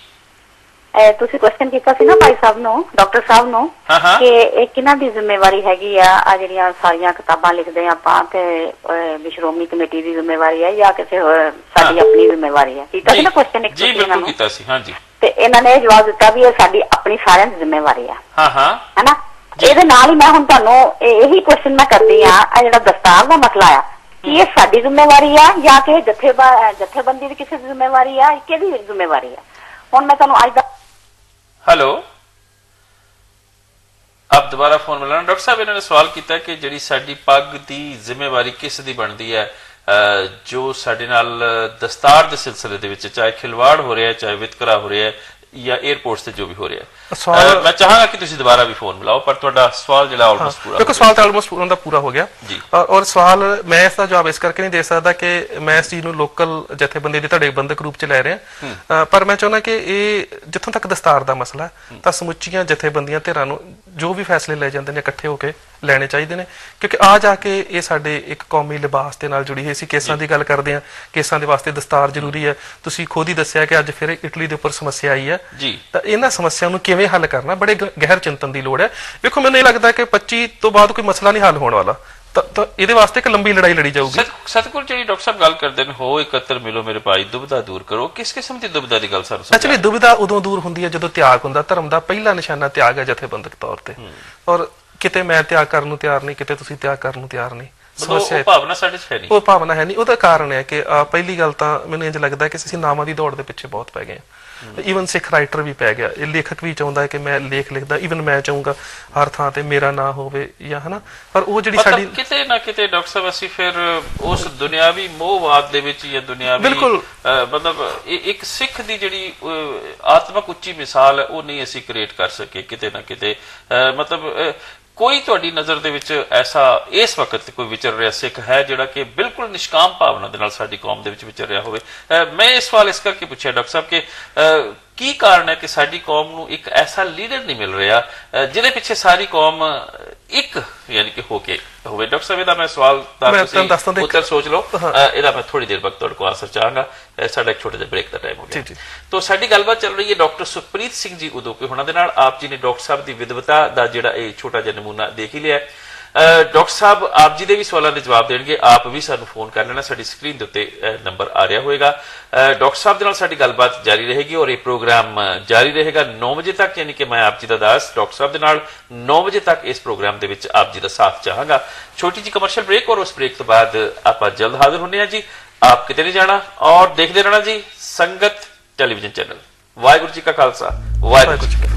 ਤੁਸੀਂ ਕੁਐਸਚਨ ਕੀਤਾ ਸੀ ਨਾ ਭਾਈ ਸਾਹਿਬ ਨੂੰ, ਡਾਕਟਰ ਸਾਹਿਬ ਨੂੰ, ਕਿ ਇਹ ਕਿਹਨਾਂ ਦੀ ਜ਼ਿੰਮੇਵਾਰੀ ਹੈਗੀ ਆ ਆ ਜਿਹੜੀਆਂ ਸਾਰੀਆਂ ਕਿਤਾਬਾਂ ਲਿਖਦੇ ਆ ਆਪਾਂ, ਤੇ ਸ਼੍ਰੋਮਣੀ ਕਮੇਟੀ ਦੀ ਜ਼ਿੰਮੇਵਾਰੀ ਹੈ ਜਾਂ ਕਿਸੇ ਸਾਡੀ ਆਪਣੀ ਜ਼ਿੰਮੇਵਾਰੀ ਹੈ? ਕੀਤਾ ਸੀ ਨਾ ਕੁਐਸਚਨ ਇੱਕ? ਜੀ ਬਿਲਕੁਲ ਕੀਤਾ ਸੀ, ਹਾਂਜੀ। ਤੇ ਇਹਨਾਂ ਨੇ ਜਵਾਬ ਦਿੱਤਾ ਵੀ ਇਹ ਸਾਡੀ ਆਪਣੀ ਸਾਰਿਆਂ ਦੀ ਜ਼ਿੰਮੇਵਾਰੀ ਆ। ਹਾਂ ਹਾਂ, ਹੈਨਾ। ਇਹਦੇ ਨਾਲ ਹੀ ਮੈਂ ਹੁਣ ਤੁਹਾਨੂੰ ਇਹੀ ਕੁਐਸਚਨ ਮੈਂ ਕਰਦੀ ਆ, ਆ ਜਿਹੜਾ ਦਸਤਾਰ ਦਾ ਮਸਲਾ ਆ, ਕਿ ਇਹ ਸਾਡੀ ਜ਼ਿੰਮੇਵਾਰੀ ਆ ਜਾਂ ਕਿ ਜਥੇ ਜਥੇਬੰਦੀ ਦੀ ਕਿਸੇ ਦੀ ਜ਼ਿੰਮੇਵਾਰੀ ਆ, ਕਿਹਦੀ ਜ਼ਿੰਮੇਵਾਰੀ ਆ? ਹੁਣ ਮੈਂ ਤੁਹਾਨੂੰ ਅੱਜ ਦਾ ਹੈਲੋ, ਆਪ ਦੁਬਾਰਾ ਫੋਨ ਮਿਲਾਣਾ। ਡਾਕਟਰ ਸਾਹਿਬ ਇਹਨਾਂ ਨੇ ਸਵਾਲ ਕੀਤਾ ਕਿ ਜਿਹੜੀ ਸਾਡੀ ਪੱਗ ਦੀ ਜ਼ਿੰਮੇਵਾਰੀ ਕਿਸ ਦੀ ਬਣਦੀ ਹੈ, ਜੋ ਸਾਡੇ ਨਾਲ ਦਸਤਾਰ ਦੇ ਸਿਲਸਿਲੇ ਦੇ ਵਿੱਚ ਚਾਹੇ ਖਿਲਵਾੜ ਹੋ ਰਿਹਾ, ਚਾਹੇ ਵਿਤਕਰਾ ਹੋ ਰਿਹਾ ਜਾਂ 에ਅਰਪੋਰਟਸ ਤੇ ਜੋ ਵੀ ਹੋ ਰਿਹਾ। ਮੈਂ ਚਾਹਾਂਗਾ ਕਿ ਤੁਸੀਂ ਦੁਬਾਰਾ ਵੀ ਫੋਨ ਮਿਲਾਓ, ਪਰ ਤੁਹਾਡਾ ਸਵਾਲ ਜਿਹੜਾ ਆਲਮੋਸਟ ਪੂਰਾ ਦੇਖੋ ਸਵਾਲ ਤਾਂ ਆਲਮੋਸਟ ਪੂਰਾ ਦਾ ਪੂਰਾ ਹੋ ਗਿਆ ਜੀ। ਔਰ ਸਵਾਲ ਮੈਂ ਇਸ ਦਾ ਜਵਾਬ ਇਸ ਕਰਕੇ ਨਹੀਂ ਦੇ ਸਕਦਾ ਕਿ ਮੈਂ ਇਸ ਚੀਜ਼ ਨੂੰ ਲੋਕਲ ਜਥੇਬੰਦੀ ਦੇ ਤੁਹਾਡੇ ਬੰਦਕ ਰੂਪ ਚ ਲੈ ਰਿਹਾ, ਪਰ ਮੈਂ ਚਾਹੁੰਦਾ ਕਿ ਇਹ ਜਿੱਥੋਂ ਤੱਕ ਦਸਤਾਰ ਦਾ ਮਸਲਾ ਤਾਂ ਸਮੁੱਚੀਆਂ ਜਥੇਬੰਦੀਆਂ ਧਿਰਾਂ ਨੂੰ ਜੋ ਵੀ ਫੈਸਲੇ ਲੈ ਜਾਂਦੇ ਨੇ ਇਕੱਠੇ ਹੋ ਕੇ ਲੈਣੇ ਚਾਹੀਦੇ ਨੇ, ਕਿਉਂਕਿ ਆ ਜਾ ਕੇ ਇਹ ਸਾਡੇ ਇੱਕ ਕੌਮੀ ਲਿਬਾਸ ਦੇ ਨਾਲ ਜੁੜੀ ਹੋਈ ਸੀ। ਕੇਸਾਂ ਦੀ ਗੱਲ ਕਰਦੇ ਹਾਂ, ਕੇਸਾਂ ਦੇ ਵਾਸਤੇ ਦਸਤਾਰ ਜ਼ਰੂਰੀ ਹੈ। ਤੁਸੀਂ ਖੁਦ ਹੀ ਦੱਸਿਆ ਕਿ ਅੱਜ ਫਿਰ ਇਟਲੀ ਦੇ ਉੱਪਰ ਸਮੱਸਿਆ ਆਈ ਹੈ, ਤਾਂ ਇਹਨਾਂ ਸਮੱਸਿਆ ਨੂੰ ਕਿਵੇਂ ਹੱਲ ਕਰਨਾ ਬੜੇ ਗਹਿਰ ਚਿੰਤਨ ਦੀ ਲੋੜ ਹੈ। ਵੇਖੋ ਮੈਨੂੰ ਇਹ ਲੱਗਦਾ ਕਿ ਪੱਚੀ ਤੋਂ ਬਾਅਦ ਕੋਈ ਮਸਲਾ ਨਹੀਂ ਹੱਲ ਹੋਣ ਵਾਲਾ, ਤਾਂ ਇਹਦੇ ਵਾਸਤੇ ਇੱਕ ਲੰਬੀ ਲੜਾਈ ਲੜੀ ਜਾਊਗੀ। ਸਤਿਗੁਰ ਜਿਹੜੀ ਡਾਕਟਰ ਸਾਹਿਬ ਗੱਲ ਕਰਦੇ ਨੇ, ਹੋ ਇਕੱਤਰ ਮਿਲੋ ਮੇਰੇ ਭਾਈ, ਦੁਬਿਧਾ ਦੂਰ ਕਰੋ, ਕਿਸ ਕਿਸਮ ਦੀ ਦੁਬਿਧਾ ਦੀ ਗੱਲ ਸਰ? ਐਕਚੁਅਲੀ ਦੁਬਿਧਾ ਉਦੋਂ ਦੂਰ ਹੁੰਦੀ ਹੈ ਜਦੋਂ ਤਿਆਗ ਹੁੰਦਾ। ਧਰਮ ਦਾ ਪਹਿਲਾ ਨਿਸ਼ਾਨਾ ਤਿਆਗ ਹੈ ਜਥੇਬੰਦਕ ਤੌਰ ਤੇ, ਔਰ ਕਿਤੇ ਮੈਂ ਤਿਆਗ ਕਰਨ ਨੂੰ ਤਿਆਰ ਨਹੀਂ, ਕਿਤੇ ਤੁਸੀਂ ਤਿਆਗ ਕਰਨ ਨੂੰ ਤਿਆਰ ਨਹੀਂ। ਉਹ ਭਾਵਨਾ ਸਾਡੇ ਚ ਹੈ ਨਹੀਂ, ਉਹ ਭਾਵਨਾ ਹੈ ਨਹੀਂ। ਉਹਦਾ ਕਾਰਨ ਹੈ ਕਿ ਪਹਿਲੀ ਗੱਲ ਤਾਂ ਮੈਨੂੰ ਇੰਝ ਲੱਗਦਾ ਕਿ ਅਸੀਂ ਨਾਮਾਂ ਦੀ ਦੌੜ ਦੇ ਪਿੱਛੇ ਬਹੁਤ ਪੈ ਗਏ ਹਾਂ। ਈਵਨ ਸਿੱਖ ਰਾਈਟਰ ਵੀ ਪੈ ਗਿਆ, ਇਹ ਲੇਖਕ ਵੀ ਚਾਹੁੰਦਾ ਹੈ ਕਿ ਮੈਂ ਲੇਖ ਲਿਖਦਾ, ਈਵਨ ਮੈਂ ਚਾਹੂੰਗਾ ਹਰ ਥਾਂ ਤੇ ਮੇਰਾ ਨਾਂ ਹੋਵੇ ਜਾਂ ਹਨਾ, ਪਰ ਉਹ ਜਿਹੜੀ ਸਾਡੀ ਕਿਤੇ ਨਾ ਕਿਤੇ ਡਾਕਟਰ ਸਾਹਿਬ ਅਸੀਂ ਫਿਰ ਉਸ ਦੁਨਿਆਵੀ ਮੋਹਵਾਦ ਦੇ ਵਿੱਚ ਜਾਂ ਦੁਨਿਆਵੀ ਮਤਲਬ ਇੱਕ ਸਿੱਖ ਦੀ ਜਿਹੜੀ ਆਤਮਕ ਉੱਚੀ ਮਿਸਾਲ ਹੈ ਉਹ ਨਹੀਂ ਅਸੀਂ ਕ੍ਰੀਏਟ ਕਰ ਸਕੇ ਕਿਤੇ ਨਾ ਕਿਤੇ। ਮਤਲਬ ਕੋਈ ਤੁਹਾਡੀ ਨਜ਼ਰ ਦੇ ਵਿੱਚ ਐਸਾ ਇਸ ਵਕਤ ਕੋਈ ਵਿਚਰ ਰਿਹਾ ਸਿੱਖ ਹੈ ਜਿਹੜਾ ਕਿ ਬਿਲਕੁਲ ਨਿਸ਼ਕਾਮ ਭਾਵਨਾ ਦੇ ਨਾਲ ਸਾਡੀ ਕੌਮ ਦੇ ਵਿੱਚ ਵਿਚਰ ਰਿਹਾ ਹੋਵੇ? ਮੈਂ ਇਹ ਸਵਾਲ ਇਸ ਕਰਕੇ ਪੁੱਛਿਆ ਡਾਕਟਰ ਸਾਹਿਬ ਕਿ ਕੀ ਕਾਰਨ ਹੈ ਕਿ ਸਾਡੀ ਕੌਮ ਨੂੰ ਇੱਕ ਐਸਾ ਲੀਡਰ ਨਹੀਂ ਮਿਲ ਰਿਹਾ ਜਿਹਦੇ ਪਿੱਛੇ ਸਾਰੀ ਕੌਮ ਇੱਕ ਯਾਨੀ ਕਿ ਹੋ ਕੇ ਹੋਵੇ? ਡਾਕਟਰ ਸਾਹਿਬ ਇਹਦਾ ਮੈਂ ਸਵਾਲ ਦਾ ਤੁਸੀਂ ਉੱਤਰ ਸੋਚ ਲਓ, ਇਹਦਾ ਮੈਂ ਥੋੜੀ ਦੇਰ ਬਾਅਦ ਤੁਹਾਡੇ ਕੋਲ ਆਨਸਰ ਚਾਹਾਂਗਾ। ਸਾਡਾ ਇੱਕ ਛੋਟਾ ਜਿਹਾ ਬ੍ਰੇਕ ਦਾ ਟਾਈਮ ਹੋ ਗਿਆ। ਤਾਂ ਸਾਡੀ ਗੱਲਬਾਤ ਚੱਲ ਰਹੀ ਹੈ ਡਾਕਟਰ ਸੁਖਪ੍ਰੀਤ ਸਿੰਘ ਜੀ ਉਦੋਕੇ ਹੋਣਾ ਦੇ ਨਾਲ। ਆਪ ਜੀ ਨੇ ਡਾਕਟਰ ਸਾਹਿਬ ਦੀ ਵਿਦਵਤਾ ਦਾ ਜਿਹੜਾ ਇਹ ਛੋਟਾ ਜਿਹਾ ਨਮੂਨਾ ਦੇਖ ਹੀ ਲਿਆ। ਡਾਕਟਰ ਸਾਹਿਬ ਆਪ ਜੀ ਦੇ ਵੀ ਸਵਾਲਾਂ ਦੇ ਜਵਾਬ ਦੇਣਗੇ। ਆਪ ਵੀ ਸਾਨੂੰ ਫੋਨ ਕਰ ਲੈਣਾ, ਸਾਡੀ ਸਕਰੀਨ ਦੇ ਉੱਤੇ ਨੰਬਰ ਆ ਰਿਹਾ ਹੋਏਗਾ। ਡਾਕਟਰ ਸਾਹਿਬ ਦੇ ਨਾਲ ਸਾਡੀ ਗੱਲਬਾਤ ਜਾਰੀ ਰਹੇਗੀ ਔਰ ਇਹ ਪ੍ਰੋਗਰਾਮ ਜਾਰੀ ਰਹੇਗਾ ਨੌ ਵਜੇ ਤੱਕ, ਯਾਨੀ ਕਿ ਮੈਂ ਆਪ ਜੀ ਦਾ ਦਾਸ ਡਾਕਟਰ ਸਾਹਿਬ ਦੇ ਨਾਲ ਨੌ ਵਜੇ ਤੱਕ ਇਸ ਪ੍ਰੋਗਰਾਮ ਦੇ ਵਿੱਚ ਆਪ ਜੀ ਦਾ ਸਾਥ ਚਾਹਾਂਗਾ। ਛੋਟੀ ਜੀ ਕਮਰਸ਼ੀਅਲ ਬ੍ਰੇਕ, ਔਰ ਉਸ ਬ੍ਰੇਕ ਤੋਂ ਬਾਅਦ ਆਪਾਂ ਜਲਦ ਹਾਜ਼ਰ ਹੁੰਦੇ ਹਾਂ ਜੀ। ਆਪ ਕਿਤੇ ਨਹੀਂ ਜਾਣਾ ਔਰ ਦੇਖਦੇ ਰਹਿਣਾ ਜੀ ਸੰਗਤ ਟੈਲੀਵਿਜ਼ਨ ਚੈਨਲ। ਵਾਹਿਗੁਰੂ ਜੀ ਕਾ ਖਾਲਸਾ, ਵਾਹਿਗੁਰੂ ਜੀ ਕੀ ਫਤਿਹ।